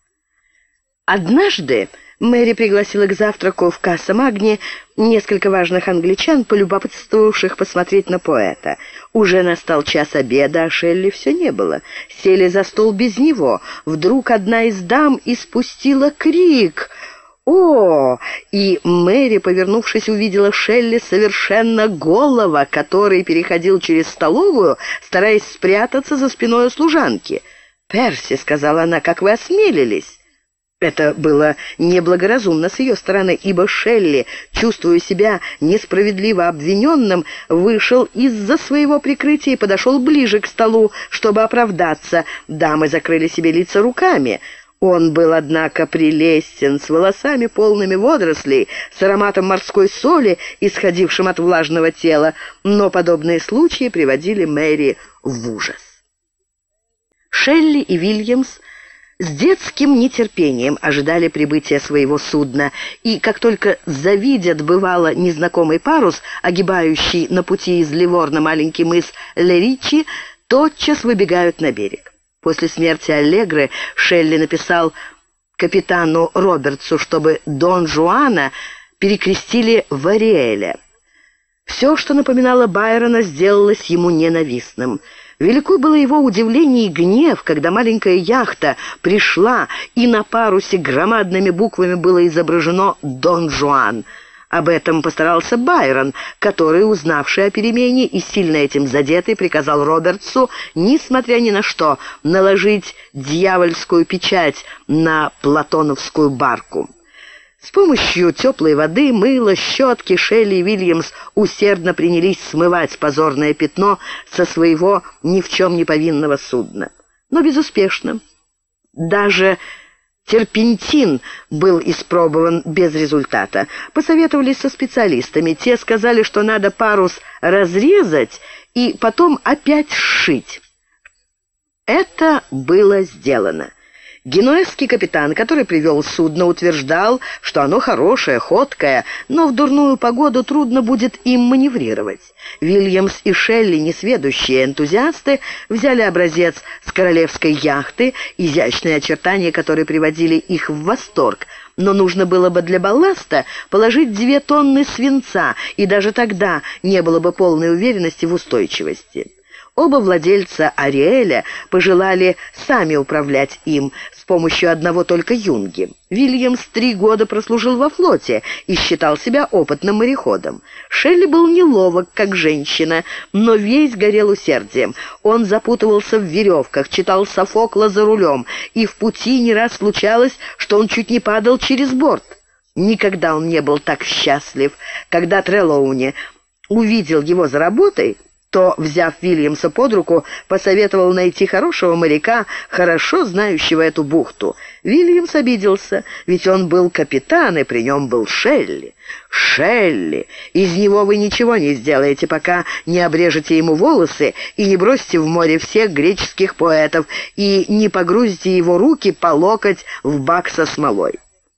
Однажды Мэри пригласила к завтраку в Касса-Магни несколько важных англичан, полюбопытствовавших посмотреть на поэта. Уже настал час обеда, а Шелли все не было. Сели за стол без него. Вдруг одна из дам испустила крик «О!» И Мэри, повернувшись, увидела Шелли совершенно голого, который переходил через столовую, стараясь спрятаться за спиной у служанки. «Перси», — сказала она, — «как вы осмелились?» Это было неблагоразумно с ее стороны, ибо Шелли, чувствуя себя несправедливо обвиненным, вышел из-за своего прикрытия и подошел ближе к столу, чтобы оправдаться. Дамы закрыли себе лица руками. Он был, однако, прелестен, с волосами полными водорослей, с ароматом морской соли, исходившим от влажного тела, но подобные случаи приводили Мэри в ужас. Шелли и Вильямс с детским нетерпением ожидали прибытия своего судна, и как только завидят, бывало, незнакомый парус, огибающий на пути из Ливорна маленький мыс Леричи, тотчас выбегают на берег. После смерти Аллегры Шелли написал капитану Робертсу, чтобы Дон Жуана перекрестили в Ариэля. Все, что напоминало Байрона, сделалось ему ненавистным. Велико было его удивление и гнев, когда маленькая яхта пришла, и на парусе громадными буквами было изображено «Дон Жуан». Об этом постарался Байрон, который, узнавший о перемене и сильно этим задетый, приказал Робертсу, несмотря ни на что, наложить дьявольскую печать на платоновскую барку. С помощью теплой воды, мыла, щетки Шелли и Вильямс усердно принялись смывать позорное пятно со своего ни в чем не повинного судна. Но безуспешно. Даже терпентин был испробован без результата. Посоветовались со специалистами. Те сказали, что надо парус разрезать и потом опять сшить. Это было сделано. Генуэзский капитан, который привел судно, утверждал, что оно хорошее, ходкое, но в дурную погоду трудно будет им маневрировать. Вильямс и Шелли, несведущие энтузиасты, взяли образец с королевской яхты, изящные очертания которой приводили их в восторг. Но нужно было бы для балласта положить 2 тонны свинца, и даже тогда не было бы полной уверенности в устойчивости. Оба владельца Ариэля пожелали сами управлять им с помощью одного только юнги. Вильямс 3 года прослужил во флоте и считал себя опытным мореходом. Шелли был неловок, как женщина, но весь горел усердием. Он запутывался в веревках, читал Софокла за рулем, и в пути не раз случалось, что он чуть не падал через борт. Никогда он не был так счастлив. Когда Трелоуни увидел его за работой, то, взяв Вильямса под руку, посоветовал найти хорошего моряка, хорошо знающего эту бухту. Вильямс обиделся, ведь он был капитан, и при нем был Шелли. «Шелли! Из него вы ничего не сделаете, пока не обрежете ему волосы и не бросите в море всех греческих поэтов и не погрузите его руки по локоть в бак со смолой».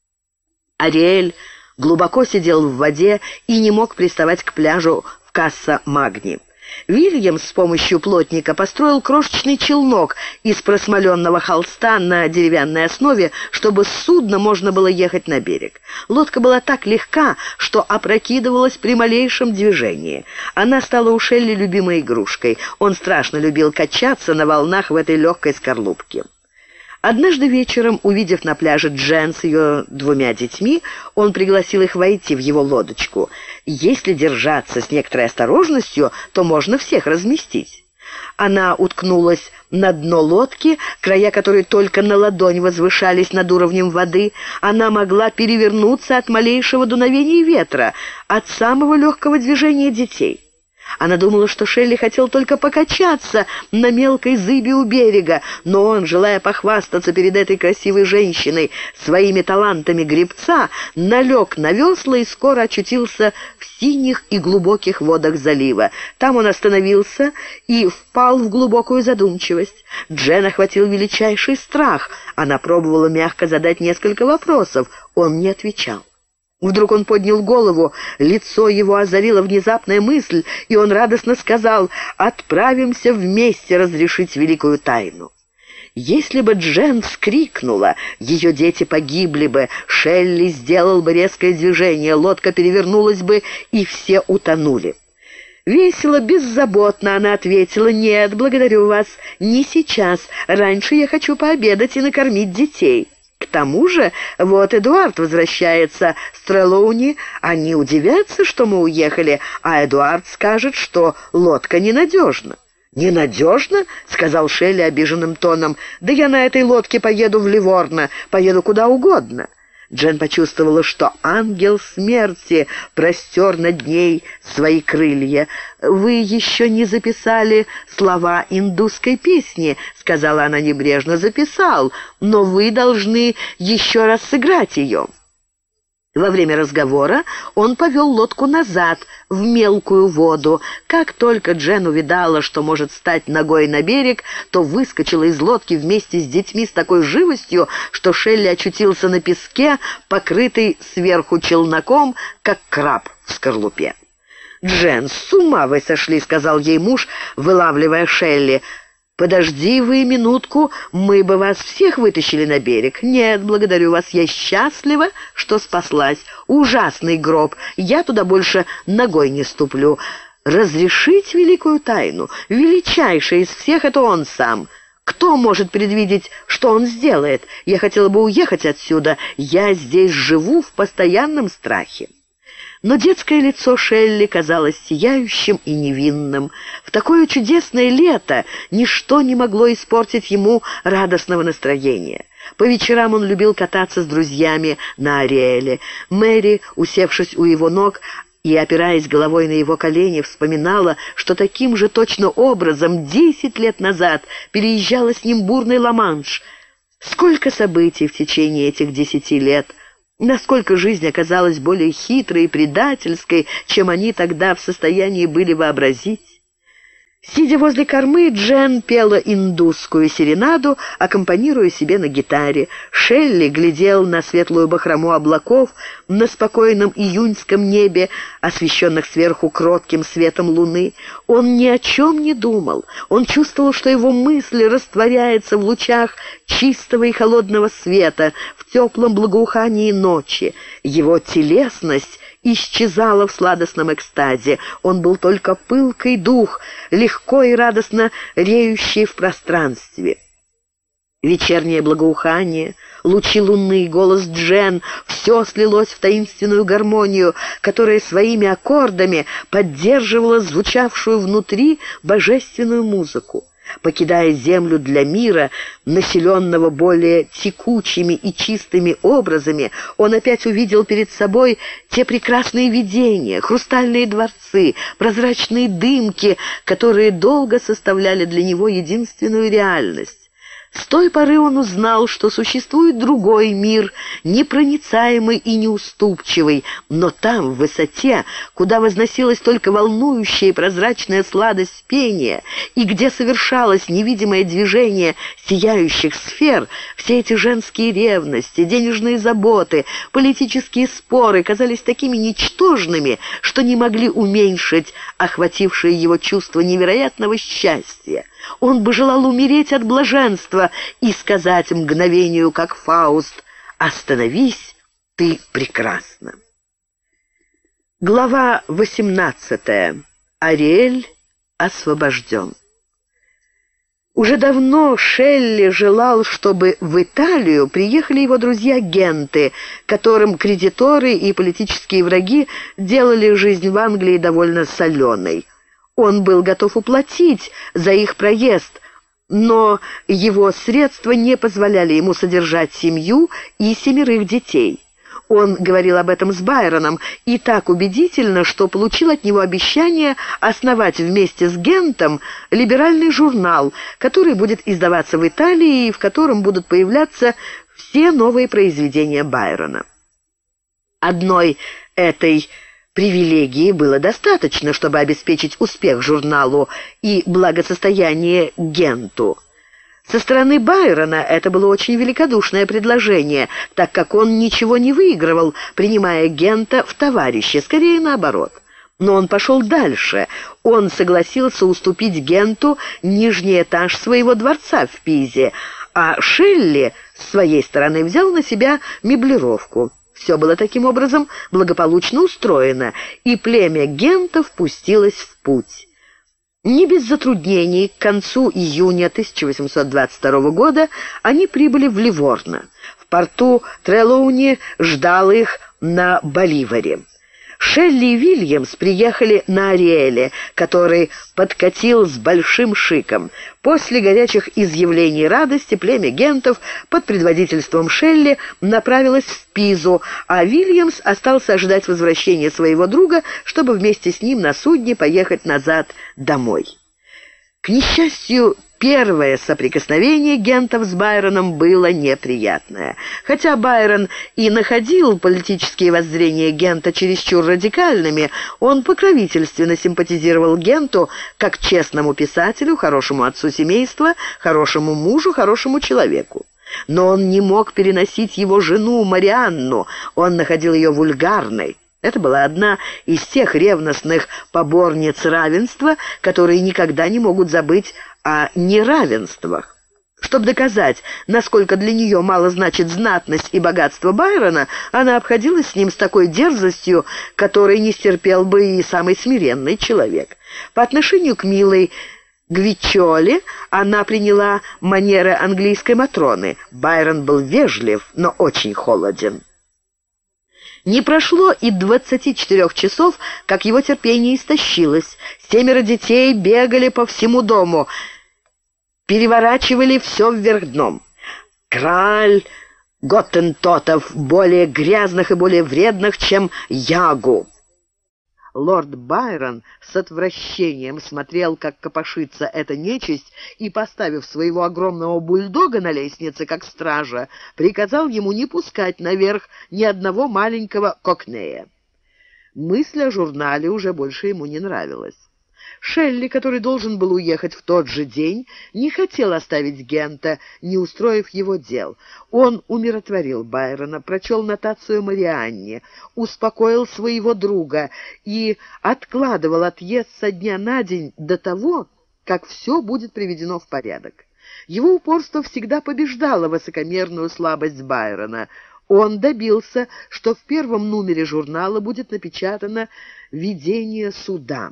Ариэль глубоко сидел в воде и не мог приставать к пляжу в Касса-Магни. Вильямс с помощью плотника построил крошечный челнок из просмоленного холста на деревянной основе, чтобы с судна можно было ехать на берег. Лодка была так легка, что опрокидывалась при малейшем движении. Она стала у Шелли любимой игрушкой. Он страшно любил качаться на волнах в этой легкой скорлупке. Однажды вечером, увидев на пляже Джен с ее 2 детьми, он пригласил их войти в его лодочку. Если держаться с некоторой осторожностью, то можно всех разместить. Она уткнулась на дно лодки, края которой только на ладонь возвышались над уровнем воды. Она могла перевернуться от малейшего дуновения ветра, от самого легкого движения детей. Она думала, что Шелли хотел только покачаться на мелкой зыби у берега, но он, желая похвастаться перед этой красивой женщиной своими талантами гребца, налег на весла и скоро очутился в синих и глубоких водах залива. Там он остановился и впал в глубокую задумчивость. Джен охватил величайший страх. Она пробовала мягко задать несколько вопросов. Он не отвечал. Вдруг он поднял голову, лицо его озарила внезапная мысль, и он радостно сказал: «Отправимся вместе разрешить великую тайну». Если бы Джен вскрикнула, ее дети погибли бы, Шелли сделал бы резкое движение, лодка перевернулась бы, и все утонули. Весело, беззаботно она ответила: «Нет, благодарю вас, не сейчас. Раньше я хочу пообедать и накормить детей». К тому же, вот Эдуард возвращается с Трелоуни. Они удивятся, что мы уехали, а Эдуард скажет, что лодка ненадежна. «Ненадежно?» — сказал Шелли обиженным тоном. «Да я на этой лодке поеду в Ливорно, поеду куда угодно». Джен почувствовала, что ангел смерти простер над ней свои крылья. «Вы еще не записали слова индусской песни», — сказала она небрежно. «Записал, но вы должны еще раз сыграть ее». Во время разговора он повел лодку назад, в мелкую воду. Как только Джен увидала, что может стать ногой на берег, то выскочила из лодки вместе с детьми с такой живостью, что Шелли очутился на песке, покрытый сверху челноком, как краб в скорлупе. «Джен, с ума вы сошли», — сказал ей муж, вылавливая Шелли. «Подожди вы минутку, мы бы вас всех вытащили на берег». «Нет, благодарю вас, я счастлива, что спаслась. Ужасный гроб, я туда больше ногой не ступлю. Разрешить великую тайну, величайший из всех — это он сам. Кто может предвидеть, что он сделает? Я хотела бы уехать отсюда, я здесь живу в постоянном страхе». Но детское лицо Шелли казалось сияющим и невинным. В такое чудесное лето ничто не могло испортить ему радостного настроения. По вечерам он любил кататься с друзьями на Ариэле. Мэри, усевшись у его ног и опираясь головой на его колени, вспоминала, что таким же точно образом 10 лет назад переезжала с ним бурный Ла-Манш. Сколько событий в течение этих 10 лет! Насколько жизнь оказалась более хитрой и предательской, чем они тогда в состоянии были вообразить. Сидя возле кормы, Джен пела индусскую серенаду, аккомпанируя себе на гитаре. Шелли глядел на светлую бахрому облаков на спокойном июньском небе, освещенных сверху кротким светом луны. Он ни о чем не думал. Он чувствовал, что его мысль растворяется в лучах чистого и холодного света, в теплом благоухании ночи. Его телесность исчезала в сладостном экстазе. Он был только пылкий дух, легко и радостно реющий в пространстве. Вечернее благоухание, лучи луны, голос Джен — все слилось в таинственную гармонию, которая своими аккордами поддерживала звучавшую внутри божественную музыку. Покидая землю для мира, населенного более текучими и чистыми образами, он опять увидел перед собой те прекрасные видения, хрустальные дворцы, прозрачные дымки, которые долго составляли для него единственную реальность. С той поры он узнал, что существует другой мир, непроницаемый и неуступчивый, но там, в высоте, куда возносилась только волнующая и прозрачная сладость пения, и где совершалось невидимое движение сияющих сфер, все эти женские ревности, денежные заботы, политические споры казались такими ничтожными, что не могли уменьшить охватившее его чувство невероятного счастья. Он бы желал умереть от блаженства и сказать мгновению, как Фауст: «Остановись, ты прекрасна». Глава 18. Ариэль освобожден. Уже давно Шелли желал, чтобы в Италию приехали его друзья-генты, которым кредиторы и политические враги делали жизнь в Англии довольно соленой. Он был готов уплатить за их проезд, но его средства не позволяли ему содержать семью и 7 детей. Он говорил об этом с Байроном и так убедительно, что получил от него обещание основать вместе с Гентом либеральный журнал, который будет издаваться в Италии и в котором будут появляться все новые произведения Байрона. Одной этой привилегии было достаточно, чтобы обеспечить успех журналу и благосостояние Генту. Со стороны Байрона это было очень великодушное предложение, так как он ничего не выигрывал, принимая Гента в товарищи, скорее наоборот. Но он пошел дальше. Он согласился уступить Генту нижний этаж своего дворца в Пизе, а Шелли с своей стороны взял на себя меблировку. Все было таким образом благополучно устроено, и племя Гентов пустилось в путь. Не без затруднений к концу июня 1822 года они прибыли в Ливорно. В порту Трелоуни ждал их на Боливаре. Шелли и Вильямс приехали на Ариэле, который подкатил с большим шиком. После горячих изъявлений радости племя Гентов под предводительством Шелли направилось в Пизу, а Вильямс остался ожидать возвращения своего друга, чтобы вместе с ним на судне поехать назад домой. К несчастью, первое соприкосновение Гентов с Байроном было неприятное. Хотя Байрон и находил политические воззрения Гента чересчур радикальными, он покровительственно симпатизировал Генту как честному писателю, хорошему отцу семейства, хорошему мужу, хорошему человеку. Но он не мог переносить его жену Марианну, он находил ее вульгарной. Это была одна из тех ревностных поборниц равенства, которые никогда не могут забыть о неравенствах. Чтобы доказать, насколько для нее мало значит знатность и богатство Байрона, она обходилась с ним с такой дерзостью, которой не стерпел бы и самый смиренный человек. По отношению к милой Гвиччиоле она приняла манеры английской Матроны. Байрон был вежлив, но очень холоден. Не прошло и 24 часов, как его терпение истощилось. 7 детей бегали по всему дому, переворачивали все вверх дном. Краль Готтентотов, более грязных и более вредных, чем Ягу. Лорд Байрон с отвращением смотрел, как копошится эта нечисть, и, поставив своего огромного бульдога на лестнице, как стража, приказал ему не пускать наверх ни одного маленького кокнея. Мысль о журнале уже больше ему не нравилась. Шелли, который должен был уехать в тот же день, не хотел оставить Гента, не устроив его дел. Он умиротворил Байрона, прочел нотацию Марианне, успокоил своего друга и откладывал отъезд со дня на день до того, как все будет приведено в порядок. Его упорство всегда побеждало высокомерную слабость Байрона. Он добился, что в первом номере журнала будет напечатано «Видение суда»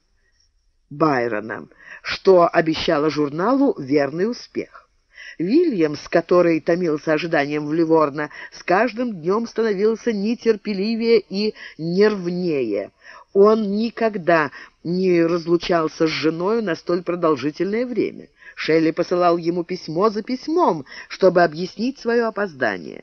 Байрона, что обещало журналу верный успех. Вильямс, который томился ожиданием в Ливорно, с каждым днем становился нетерпеливее и нервнее. Он никогда не разлучался с женой на столь продолжительное время. Шелли посылал ему письмо за письмом, чтобы объяснить свое опоздание.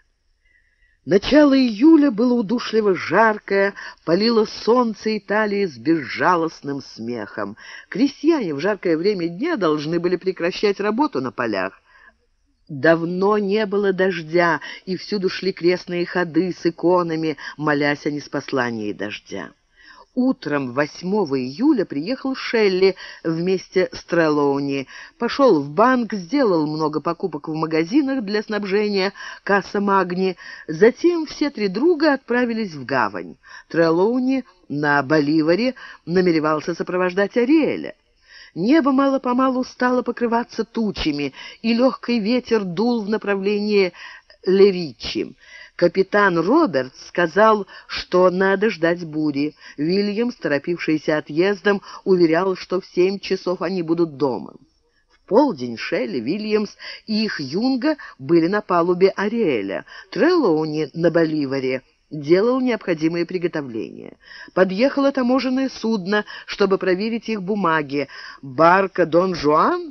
Начало июля было удушливо жаркое, палило солнце Италии с безжалостным смехом. Крестьяне в жаркое время дня должны были прекращать работу на полях. Давно не было дождя, и всюду шли крестные ходы с иконами, молясь о неспослании дождя. Утром 8 июля приехал Шелли вместе с Трелоуни, пошел в банк, сделал много покупок в магазинах для снабжения Касса Магни. Затем все 3 друга отправились в гавань. Трелоуни на Боливаре намеревался сопровождать Ариэля. Небо мало-помалу стало покрываться тучами, и легкий ветер дул в направлении Леричи. Капитан Робертс сказал, что надо ждать бури. Вильямс, торопившийся отъездом, уверял, что в 7 часов они будут дома. В полдень Шелли, Вильямс и их юнга были на палубе Ариэля. Трелоуни на Боливаре делал необходимые приготовления. Подъехало таможенное судно, чтобы проверить их бумаги. Барка «Дон Жуан»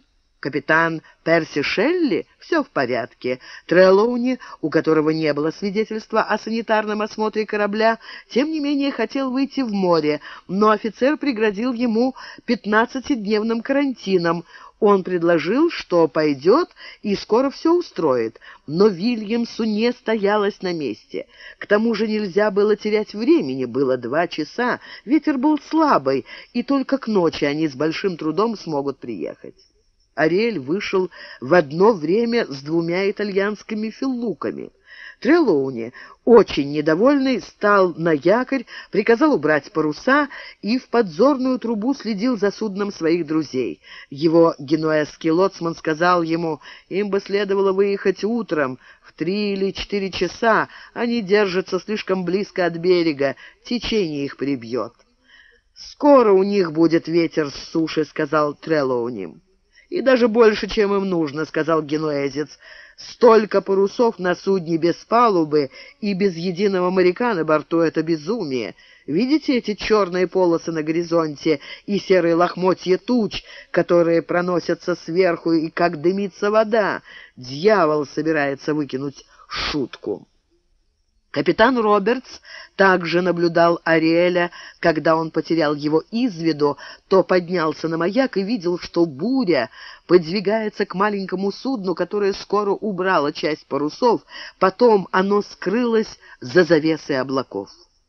Капитан Перси Шелли — все в порядке. Трелоуни, у которого не было свидетельства о санитарном осмотре корабля, тем не менее хотел выйти в море, но офицер пригрозил ему 15-дневным карантином. Он предложил, что пойдет и скоро все устроит, но Вильямсу не стоялось на месте. К тому же нельзя было терять времени, было 2 часа, ветер был слабый, и только к ночи они с большим трудом смогут приехать. Ариэль вышел в одно время с 2 итальянскими филлуками. Трелоуни, очень недовольный, стал на якорь, приказал убрать паруса и в подзорную трубу следил за судном своих друзей. Его генуэзский лоцман сказал ему, им бы следовало выехать утром, в 3 или 4 часа, они держатся слишком близко от берега, течение их прибьет. «Скоро у них будет ветер с суши», — сказал Трелоуни. «И даже больше, чем им нужно», — сказал генуэзец. «Столько парусов на судне без палубы и без единого моряка на борту — это безумие. Видите эти черные полосы на горизонте и серые лохмотья туч, которые проносятся сверху, и как дымится вода? Дьявол собирается выкинуть шутку». Капитан Робертс также наблюдал Ариэля, когда он потерял его из виду, то поднялся на маяк и видел, что буря подвигается к маленькому судну, которое скоро убрало часть парусов, потом оно скрылось за завесой облаков.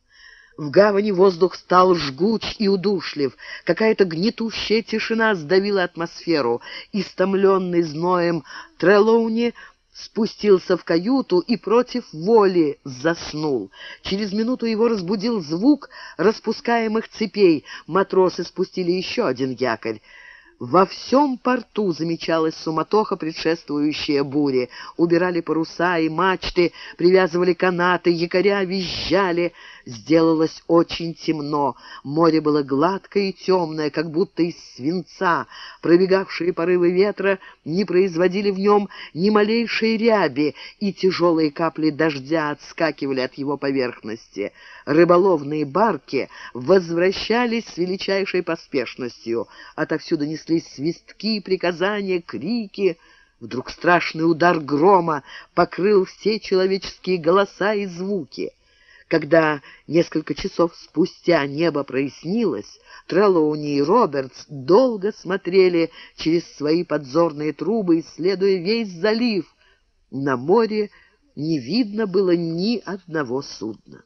В гавани воздух стал жгуч и удушлив, какая-то гнетущая тишина сдавила атмосферу. Истомленный зноем Трелоуни спустился в каюту и против воли заснул. Через минуту его разбудил звук распускаемых цепей. Матросы спустили еще один якорь. Во всем порту замечалась суматоха, предшествующая буре. Убирали паруса и мачты, привязывали канаты, якоря визжали. Сделалось очень темно. Море было гладкое и темное, как будто из свинца. Пробегавшие порывы ветра не производили в нем ни малейшей ряби, и тяжелые капли дождя отскакивали от его поверхности. Рыболовные барки возвращались с величайшей поспешностью. Отовсюду неслись свистки, приказания, крики. Вдруг страшный удар грома покрыл все человеческие голоса и звуки. Когда несколько часов спустя небо прояснилось, Трелоуни и Робертс долго смотрели через свои подзорные трубы, исследуя весь залив. На море не видно было ни одного судна.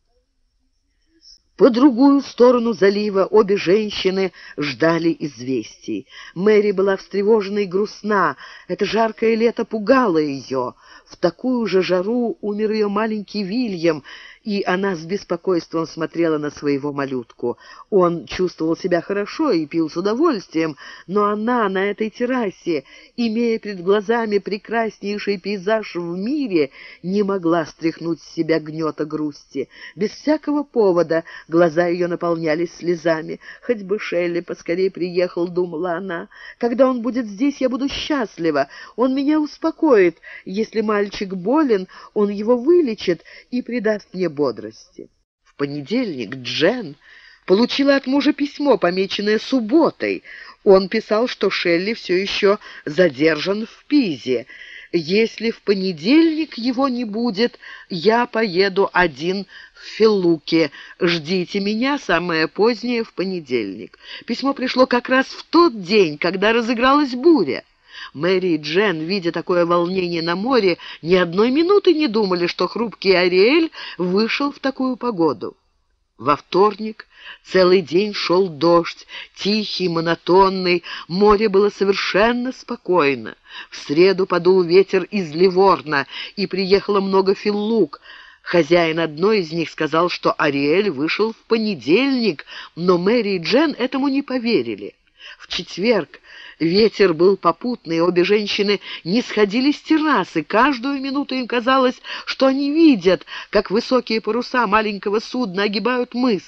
По другую сторону залива обе женщины ждали известий. Мэри была встревожена и грустна. Это жаркое лето пугало ее. В такую же жару умер ее маленький Вильям, и она с беспокойством смотрела на своего малютку. Он чувствовал себя хорошо и пил с удовольствием, но она на этой террасе, имея перед глазами прекраснейший пейзаж в мире, не могла стряхнуть с себя гнета грусти. Без всякого повода глаза ее наполнялись слезами. «Хоть бы Шелли поскорее приехал», — думала она. «Когда он будет здесь, я буду счастлива. Он меня успокоит. Если мальчик болен, он его вылечит и придаст мне бодрости». В понедельник Джен получила от мужа письмо, помеченное субботой. Он писал, что Шелли все еще задержан в Пизе. «Если в понедельник его не будет, я поеду один в Филлуке. Ждите меня самое позднее в понедельник». Письмо пришло как раз в тот день, когда разыгралась буря. Мэри и Джен, видя такое волнение на море, ни одной минуты не думали, что хрупкий Ариэль вышел в такую погоду. Во вторник целый день шел дождь, тихий, монотонный, море было совершенно спокойно. В среду подул ветер из Ливорна, и приехало много филлук. Хозяин одной из них сказал, что Ариэль вышел в понедельник, но Мэри и Джен этому не поверили. В четверг ветер был попутный, обе женщины не сходили с террасы. Каждую минуту им казалось, что они видят, как высокие паруса маленького судна огибают мыс.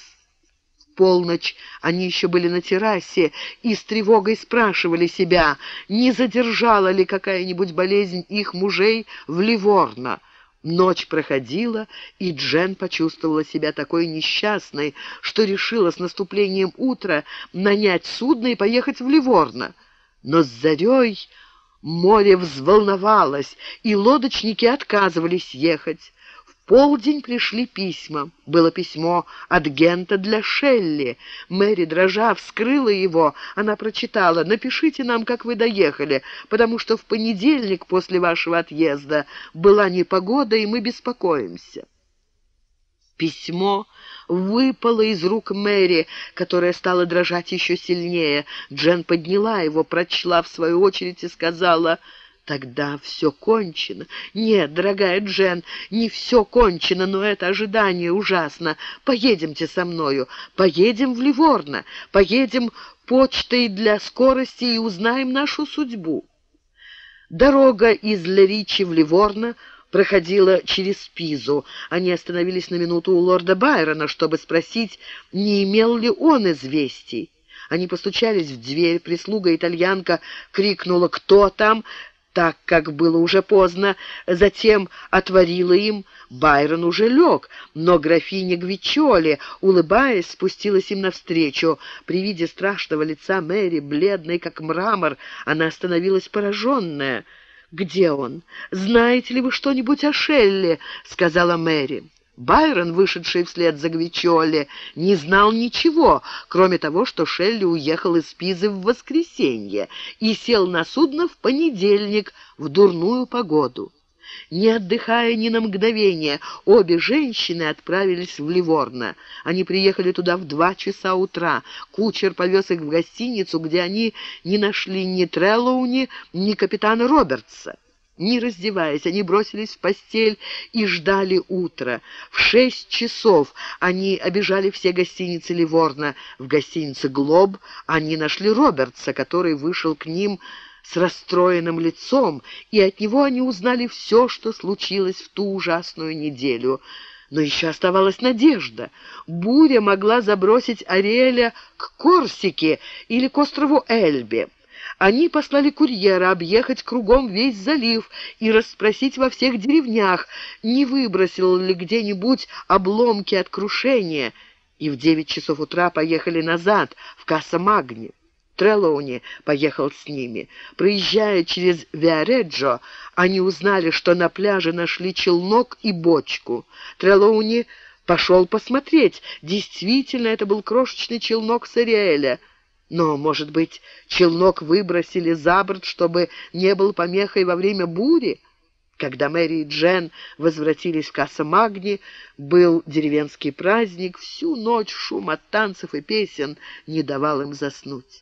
В полночь они еще были на террасе и с тревогой спрашивали себя, не задержала ли какая-нибудь болезнь их мужей в Ливорно. Ночь проходила, и Джен почувствовала себя такой несчастной, что решила с наступлением утра нанять судно и поехать в Ливорно. Но с зарей море взволновалось, и лодочники отказывались ехать. В полдень пришли письма. Было письмо от Гента для Шелли. Мэри, дрожа, вскрыла его. Она прочитала: «Напишите нам, как вы доехали, потому что в понедельник после вашего отъезда была непогода, и мы беспокоимся». Письмо выпало из рук Мэри, которая стала дрожать еще сильнее. Джен подняла его, прочла в свою очередь и сказала: «Тогда все кончено». «Нет, дорогая Джен, не все кончено, но это ожидание ужасно. Поедемте со мною, поедем в Ливорно, поедем почтой для скорости и узнаем нашу судьбу». Дорога из Леричи в Ливорно проходила через Пизу. Они остановились на минуту у лорда Байрона, чтобы спросить, не имел ли он известий. Они постучались в дверь, прислуга-итальянка крикнула «Кто там?», так как было уже поздно, затем отворила им. Байрон уже лег, но графиня Гвичоли, улыбаясь, спустилась им навстречу. При виде страшного лица Мэри, бледной как мрамор, она остановилась пораженная. «Где он? Знаете ли вы что-нибудь о Шелли?» — сказала Мэри. Байрон, вышедший вслед за Гвичоли, не знал ничего, кроме того, что Шелли уехал из Пизы в воскресенье и сел на судно в понедельник в дурную погоду. Не отдыхая ни на мгновение, обе женщины отправились в Ливорно. Они приехали туда в 2 часа утра. Кучер повез их в гостиницу, где они не нашли ни Трелоуни, ни капитана Робертса. Не раздеваясь, они бросились в постель и ждали утра. В 6 часов они обежали все гостиницы Ливорно. В гостинице «Глоб» они нашли Робертса, который вышел к ним с расстроенным лицом, и от него они узнали все, что случилось в ту ужасную неделю. Но еще оставалась надежда. Буря могла забросить Ариэля к Корсике или к острову Эльбе. Они послали курьера объехать кругом весь залив и расспросить во всех деревнях, не выбросил ли где-нибудь обломки от крушения, и в 9 часов утра поехали назад, в Касса-Магни. Трелоуни поехал с ними. Проезжая через Виареджо, они узнали, что на пляже нашли челнок и бочку. Трелоуни пошел посмотреть. Действительно, это был крошечный челнок с Ариэля. Но, может быть, челнок выбросили за борт, чтобы не был помехой во время бури? Когда Мэри и Джен возвратились в Касса-Магни, был деревенский праздник. Всю ночь шум от танцев и песен не давал им заснуть.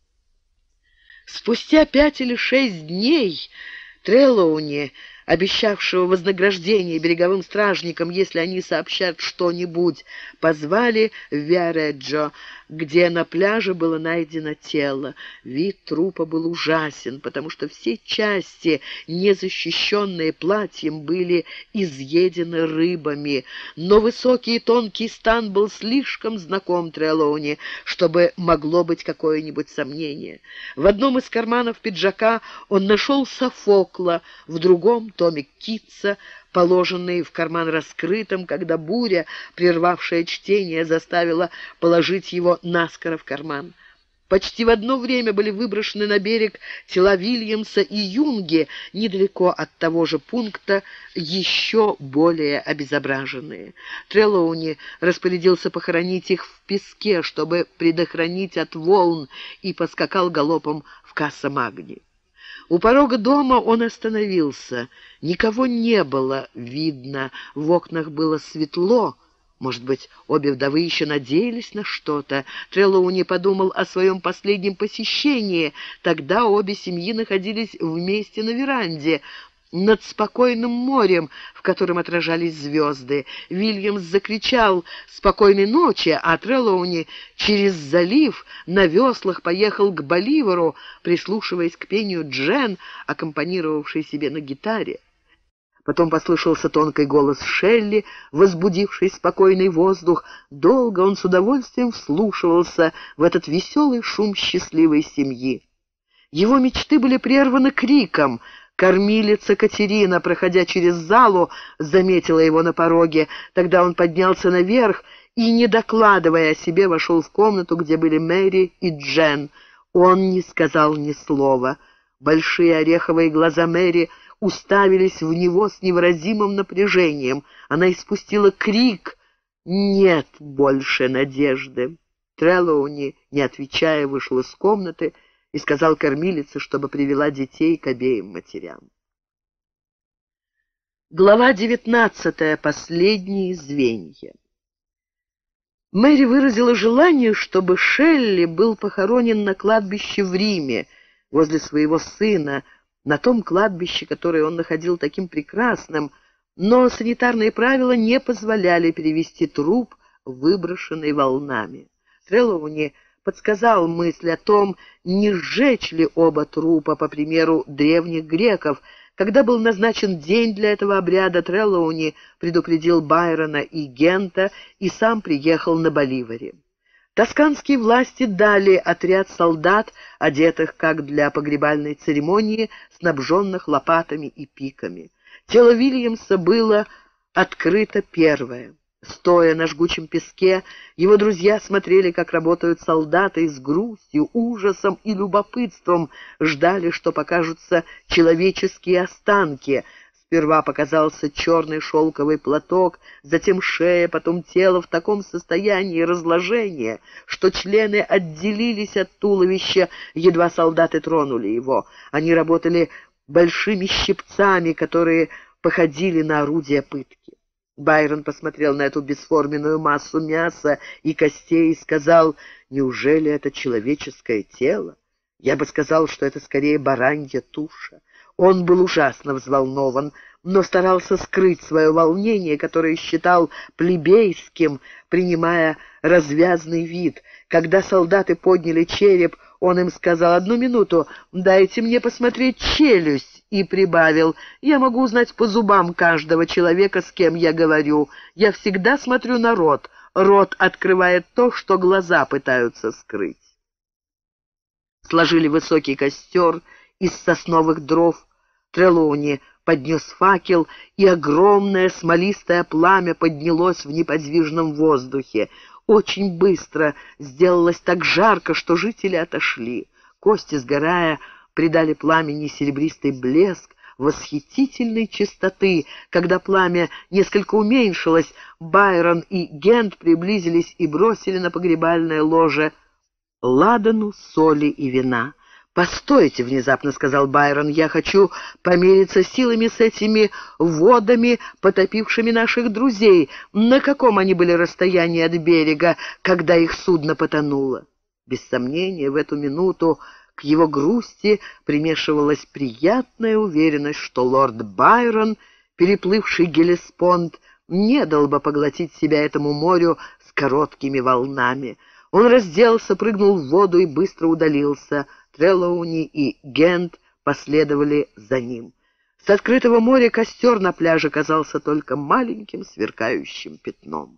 Спустя 5 или 6 дней Трелоуни, обещавшего вознаграждение береговым стражникам, если они сообщат что-нибудь, позвали в Виареджо, где на пляже было найдено тело. Вид трупа был ужасен, потому что все части, не защищенные платьем, были изъедены рыбами. Но высокий и тонкий стан был слишком знаком Трелоуни, чтобы могло быть какое-нибудь сомнение. В одном из карманов пиджака он нашел Софокла, в другом — томик Китса, положенный в карман раскрытым, когда буря, прервавшая чтение, заставила положить его наскоро в карман. Почти в одно время были выброшены на берег тела Вильямса и Юнги, недалеко от того же пункта, еще более обезображенные. Трелоуни распорядился похоронить их в песке, чтобы предохранить от волн, и поскакал галопом в Касса-Магни. У порога дома он остановился. Никого не было видно, в окнах было светло. Может быть, обе вдовы еще надеялись на что-то. Трелоуни подумал о своем последнем посещении. Тогда обе семьи находились вместе на веранде, над спокойным морем, в котором отражались звезды. Вильямс закричал «Спокойной ночи!», а Трелоуни через залив на веслах поехал к Боливару, прислушиваясь к пению Джен, аккомпанировавшей себе на гитаре. Потом послышался тонкий голос Шелли, возбудивший спокойный воздух. Долго он с удовольствием вслушивался в этот веселый шум счастливой семьи. Его мечты были прерваны криком. Кормилица Катерина, проходя через залу, заметила его на пороге. Тогда он поднялся наверх и, не докладывая о себе, вошел в комнату, где были Мэри и Джен. Он не сказал ни слова. Большие ореховые глаза Мэри уставились в него с невыразимым напряжением. Она испустила крик: «Нет больше надежды!» Трелоуни, не отвечая, вышел из комнаты и сказал кормилице, чтобы привела детей к обеим матерям. Глава 19. Последние звенья. Мэри выразила желание, чтобы Шелли был похоронен на кладбище в Риме, возле своего сына, на том кладбище, которое он находил таким прекрасным, но санитарные правила не позволяли перевести труп, выброшенный волнами. Трелоуни подсказал мысль о том, не сжечь ли оба трупа, по примеру древних греков. Когда был назначен день для этого обряда, Трелоуни предупредил Байрона и Гента и сам приехал на Боливаре. Тосканские власти дали отряд солдат, одетых как для погребальной церемонии, снабженных лопатами и пиками. Тело Вильямса было открыто первое. Стоя на жгучем песке, его друзья смотрели, как работают солдаты, и с грустью, ужасом и любопытством ждали, что покажутся человеческие останки. Сперва показался черный шелковый платок, затем шея, потом тело в таком состоянии разложения, что члены отделились от туловища, едва солдаты тронули его. Они работали большими щипцами, которые походили на орудия пытки. Байрон посмотрел на эту бесформенную массу мяса и костей и сказал: «Неужели это человеческое тело? Я бы сказал, что это скорее баранья туша». Он был ужасно взволнован, но старался скрыть свое волнение, которое считал плебейским, принимая развязный вид. Когда солдаты подняли череп, он им сказал: «Одну минуту, дайте мне посмотреть челюсть», и прибавил: «Я могу узнать по зубам каждого человека, с кем я говорю. Я всегда смотрю на рот. Рот открывает то, что глаза пытаются скрыть». Сложили высокий костер из сосновых дров. Трелоуни поднес факел, и огромное смолистое пламя поднялось в неподвижном воздухе. Очень быстро сделалось так жарко, что жители отошли. Кости, сгорая, придали пламени серебристый блеск восхитительной чистоты. Когда пламя несколько уменьшилось, Байрон и Гент приблизились и бросили на погребальное ложе ладану соли и вина. «Постойте», — внезапно сказал Байрон, — «я хочу помериться силами с этими водами, потопившими наших друзей. На каком они были расстоянии от берега, когда их судно потонуло?» Без сомнения, в эту минуту к его грусти примешивалась приятная уверенность, что лорд Байрон, переплывший Геллеспонд, не дал бы поглотить себя этому морю с короткими волнами. Он разделся, прыгнул в воду и быстро удалился. Трелоуни и Гент последовали за ним. С открытого моря костер на пляже казался только маленьким сверкающим пятном.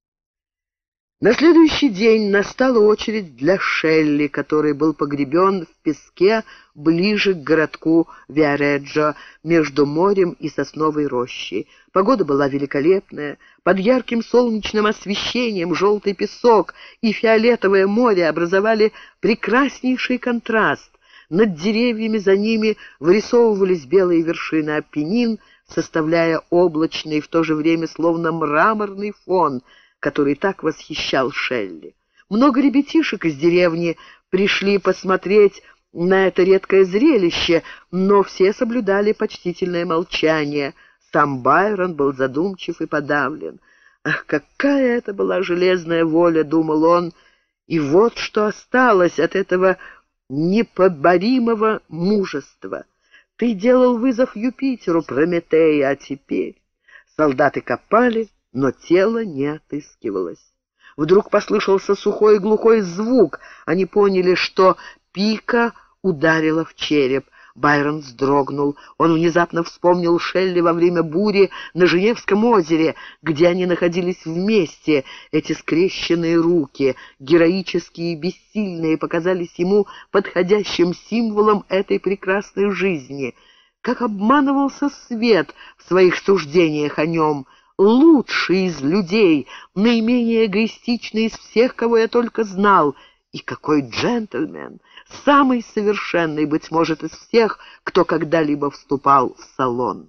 На следующий день настала очередь для Шелли, который был погребен в песке ближе к городку Виареджо, между морем и сосновой рощей. Погода была великолепная. Под ярким солнечным освещением желтый песок и фиолетовое море образовали прекраснейший контраст. Над деревьями за ними вырисовывались белые вершины Апеннин, составляя облачный, в то же время словно мраморный фон, который так восхищал Шелли. Много ребятишек из деревни пришли посмотреть на это редкое зрелище, но все соблюдали почтительное молчание. Сам Байрон был задумчив и подавлен. «Ах, какая это была железная воля!» — думал он. «И вот что осталось от этого непоборимого мужества. Ты делал вызов Юпитеру, Прометей, а теперь...» Солдаты копали, но тело не отыскивалось. Вдруг послышался сухой и глухой звук. Они поняли, что пика ударила в череп. Байрон вздрогнул. Он внезапно вспомнил Шелли во время бури на Женевском озере, где они находились вместе. Эти скрещенные руки, героические и бессильные, показались ему подходящим символом этой прекрасной жизни. Как обманывался свет в своих суждениях о нем. Лучший из людей, наименее эгоистичный из всех, кого я только знал, И какой джентльмен! Самый совершенный, быть может, из всех, кто когда-либо вступал в салон.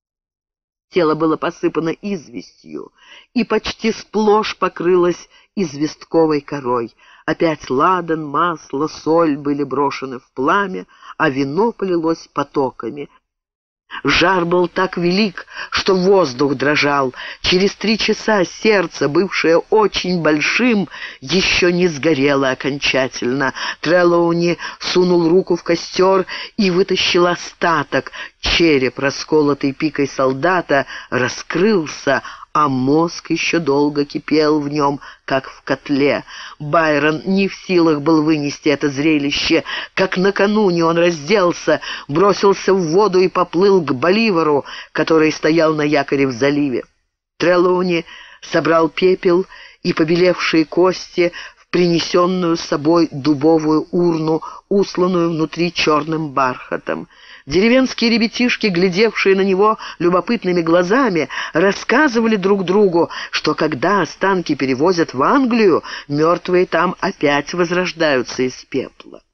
Тело было посыпано известью и почти сплошь покрылось известковой корой. Опять ладан, масло, соль были брошены в пламя, а вино полилось потоками. Жар был так велик, что воздух дрожал. Через 3 часа сердце, бывшее очень большим, еще не сгорело окончательно. Трелоуни сунул руку в костер и вытащил остаток. Череп, расколотый пикой солдата, раскрылся, а мозг еще долго кипел в нем, как в котле. Байрон не в силах был вынести это зрелище. Как накануне он разделся, бросился в воду и поплыл к Боливару, который стоял на якоре в заливе. Трелоуни собрал пепел и побелевшие кости в принесенную с собой дубовую урну, усланную внутри черным бархатом. Деревенские ребятишки, глядевшие на него любопытными глазами, рассказывали друг другу, что когда останки перевозят в Англию, мертвые там опять возрождаются из пепла.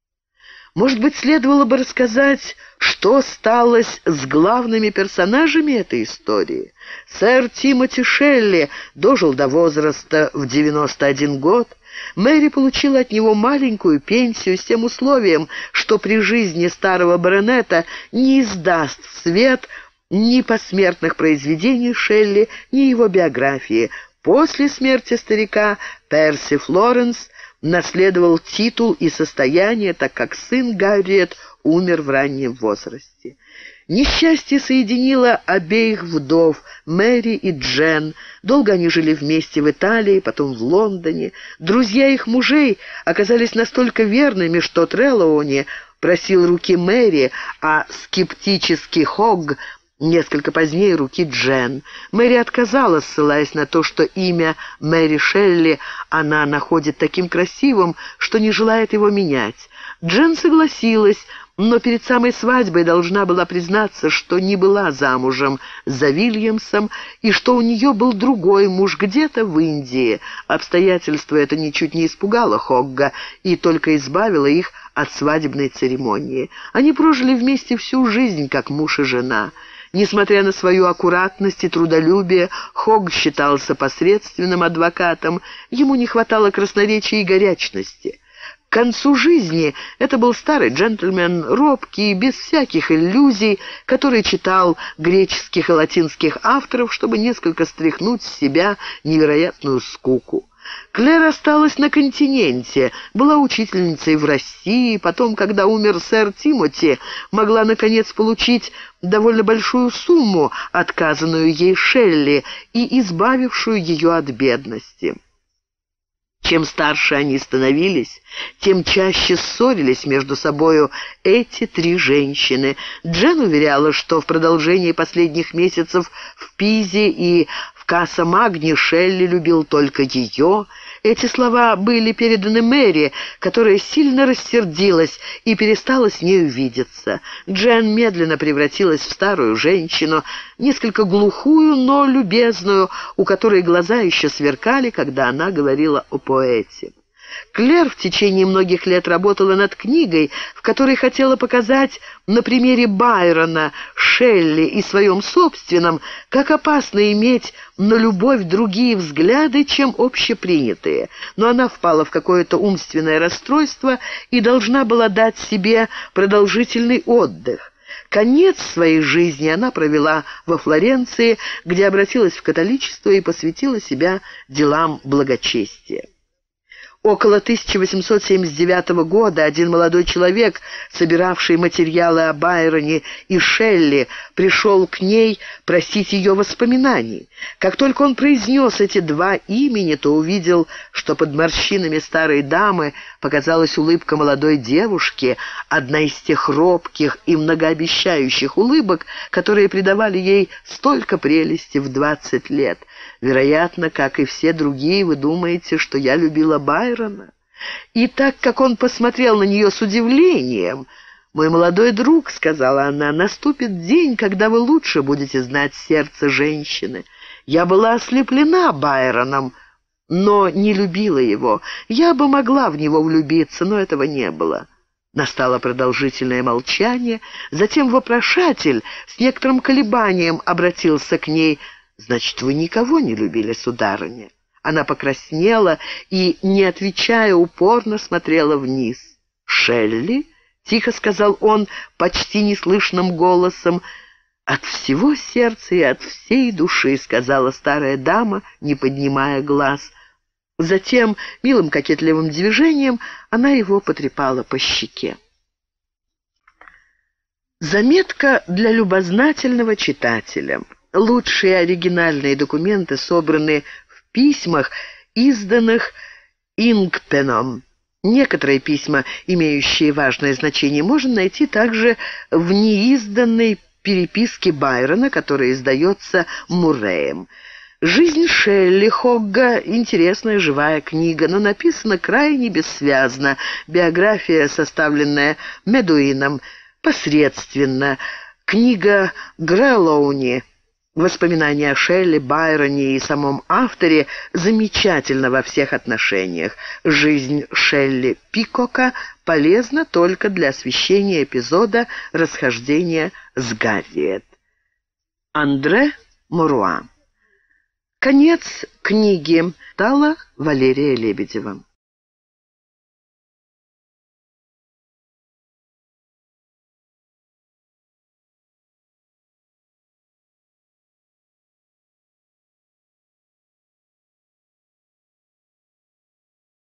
Может быть, следовало бы рассказать, что сталось с главными персонажами этой истории. Сэр Тимоти Шелли дожил до возраста в 91 год. Мэри получила от него маленькую пенсию с тем условием, что при жизни старого баронета не издаст в свет ни посмертных произведений Шелли, ни его биографии. После смерти старика Перси Флоренс наследовал титул и состояние, так как сын Гарриет умер в раннем возрасте. Несчастье соединило обеих вдов, Мэри и Джен. Долго они жили вместе в Италии, потом в Лондоне. Друзья их мужей оказались настолько верными, что Трелоуни просил руки Мэри, а скептический Хогг несколько позднее руки Джен. Мэри отказала, ссылаясь на то, что имя Мэри Шелли она находит таким красивым, что не желает его менять. Джен согласилась, но перед самой свадьбой должна была признаться, что не была замужем за Вильямсом и что у нее был другой муж где-то в Индии. Обстоятельство это ничуть не испугало Хогга и только избавило их от свадебной церемонии. Они прожили вместе всю жизнь, как муж и жена. Несмотря на свою аккуратность и трудолюбие, Хогг считался посредственным адвокатом, ему не хватало красноречия и горячности. К концу жизни это был старый джентльмен, робкий, без всяких иллюзий, который читал греческих и латинских авторов, чтобы несколько стряхнуть с себя невероятную скуку. Клэр осталась на континенте, была учительницей в России, потом, когда умер сэр Тимоти, могла, наконец, получить довольно большую сумму, отказанную ей Шелли и избавившую ее от бедности. Чем старше они становились, тем чаще ссорились между собою эти 3 женщины. Джен уверяла, что в продолжении последних месяцев в Пизе и в Касса-Магни Шелли любил только ее. Эти слова были переданы Мэри, которая сильно рассердилась и перестала с нею видеться. Джен медленно превратилась в старую женщину, несколько глухую, но любезную, у которой глаза еще сверкали, когда она говорила о поэте. Клэр в течение многих лет работала над книгой, в которой хотела показать на примере Байрона, Шелли и своем собственном, как опасно иметь на любовь другие взгляды, чем общепринятые. Но она впала в какое-то умственное расстройство и должна была дать себе продолжительный отдых. Конец своей жизни она провела во Флоренции, где обратилась в католичество и посвятила себя делам благочестия. Около 1879 года один молодой человек, собиравший материалы о Байроне и Шелли, пришел к ней просить ее воспоминаний. Как только он произнес эти 2 имени, то увидел, что под морщинами старой дамы показалась улыбка молодой девушки, одна из тех робких и многообещающих улыбок, которые придавали ей столько прелести в 20 лет. Вероятно, как и все другие, вы думаете, что я любила Байрона? И так как он посмотрел на нее с удивлением: «Мой молодой друг, — сказала она, — наступит день, когда вы лучше будете знать сердце женщины. Я была ослеплена Байроном, но не любила его. Я бы могла в него влюбиться, но этого не было». Настало продолжительное молчание. Затем вопрошатель с некоторым колебанием обратился к ней. «Значит, вы никого не любили, сударыня?» Она покраснела и, не отвечая, упорно смотрела вниз. «Шелли?» — тихо сказал он почти неслышным голосом. «От всего сердца и от всей души», — сказала старая дама, не поднимая глаз. Затем, милым кокетливым движением, она его потрепала по щеке. Заметка для любознательного читателя. Лучшие оригинальные документы собраны в письмах, изданных Ингпеном. Некоторые письма, имеющие важное значение, можно найти также в неизданной переписке Байрона, которая издается Мурреем. «Жизнь Шелли» Хогга — интересная живая книга, но написана крайне бессвязно. Биография, составленная Медуином, посредственно. Книга Грэллоуни, воспоминания о Шелли, Байроне и самом авторе, замечательна во всех отношениях. «Жизнь Шелли» Пикока полезна только для освещения эпизода расхождения с Гарриет. Андре Моруа. Конец книги. Читала Валерия Лебедева.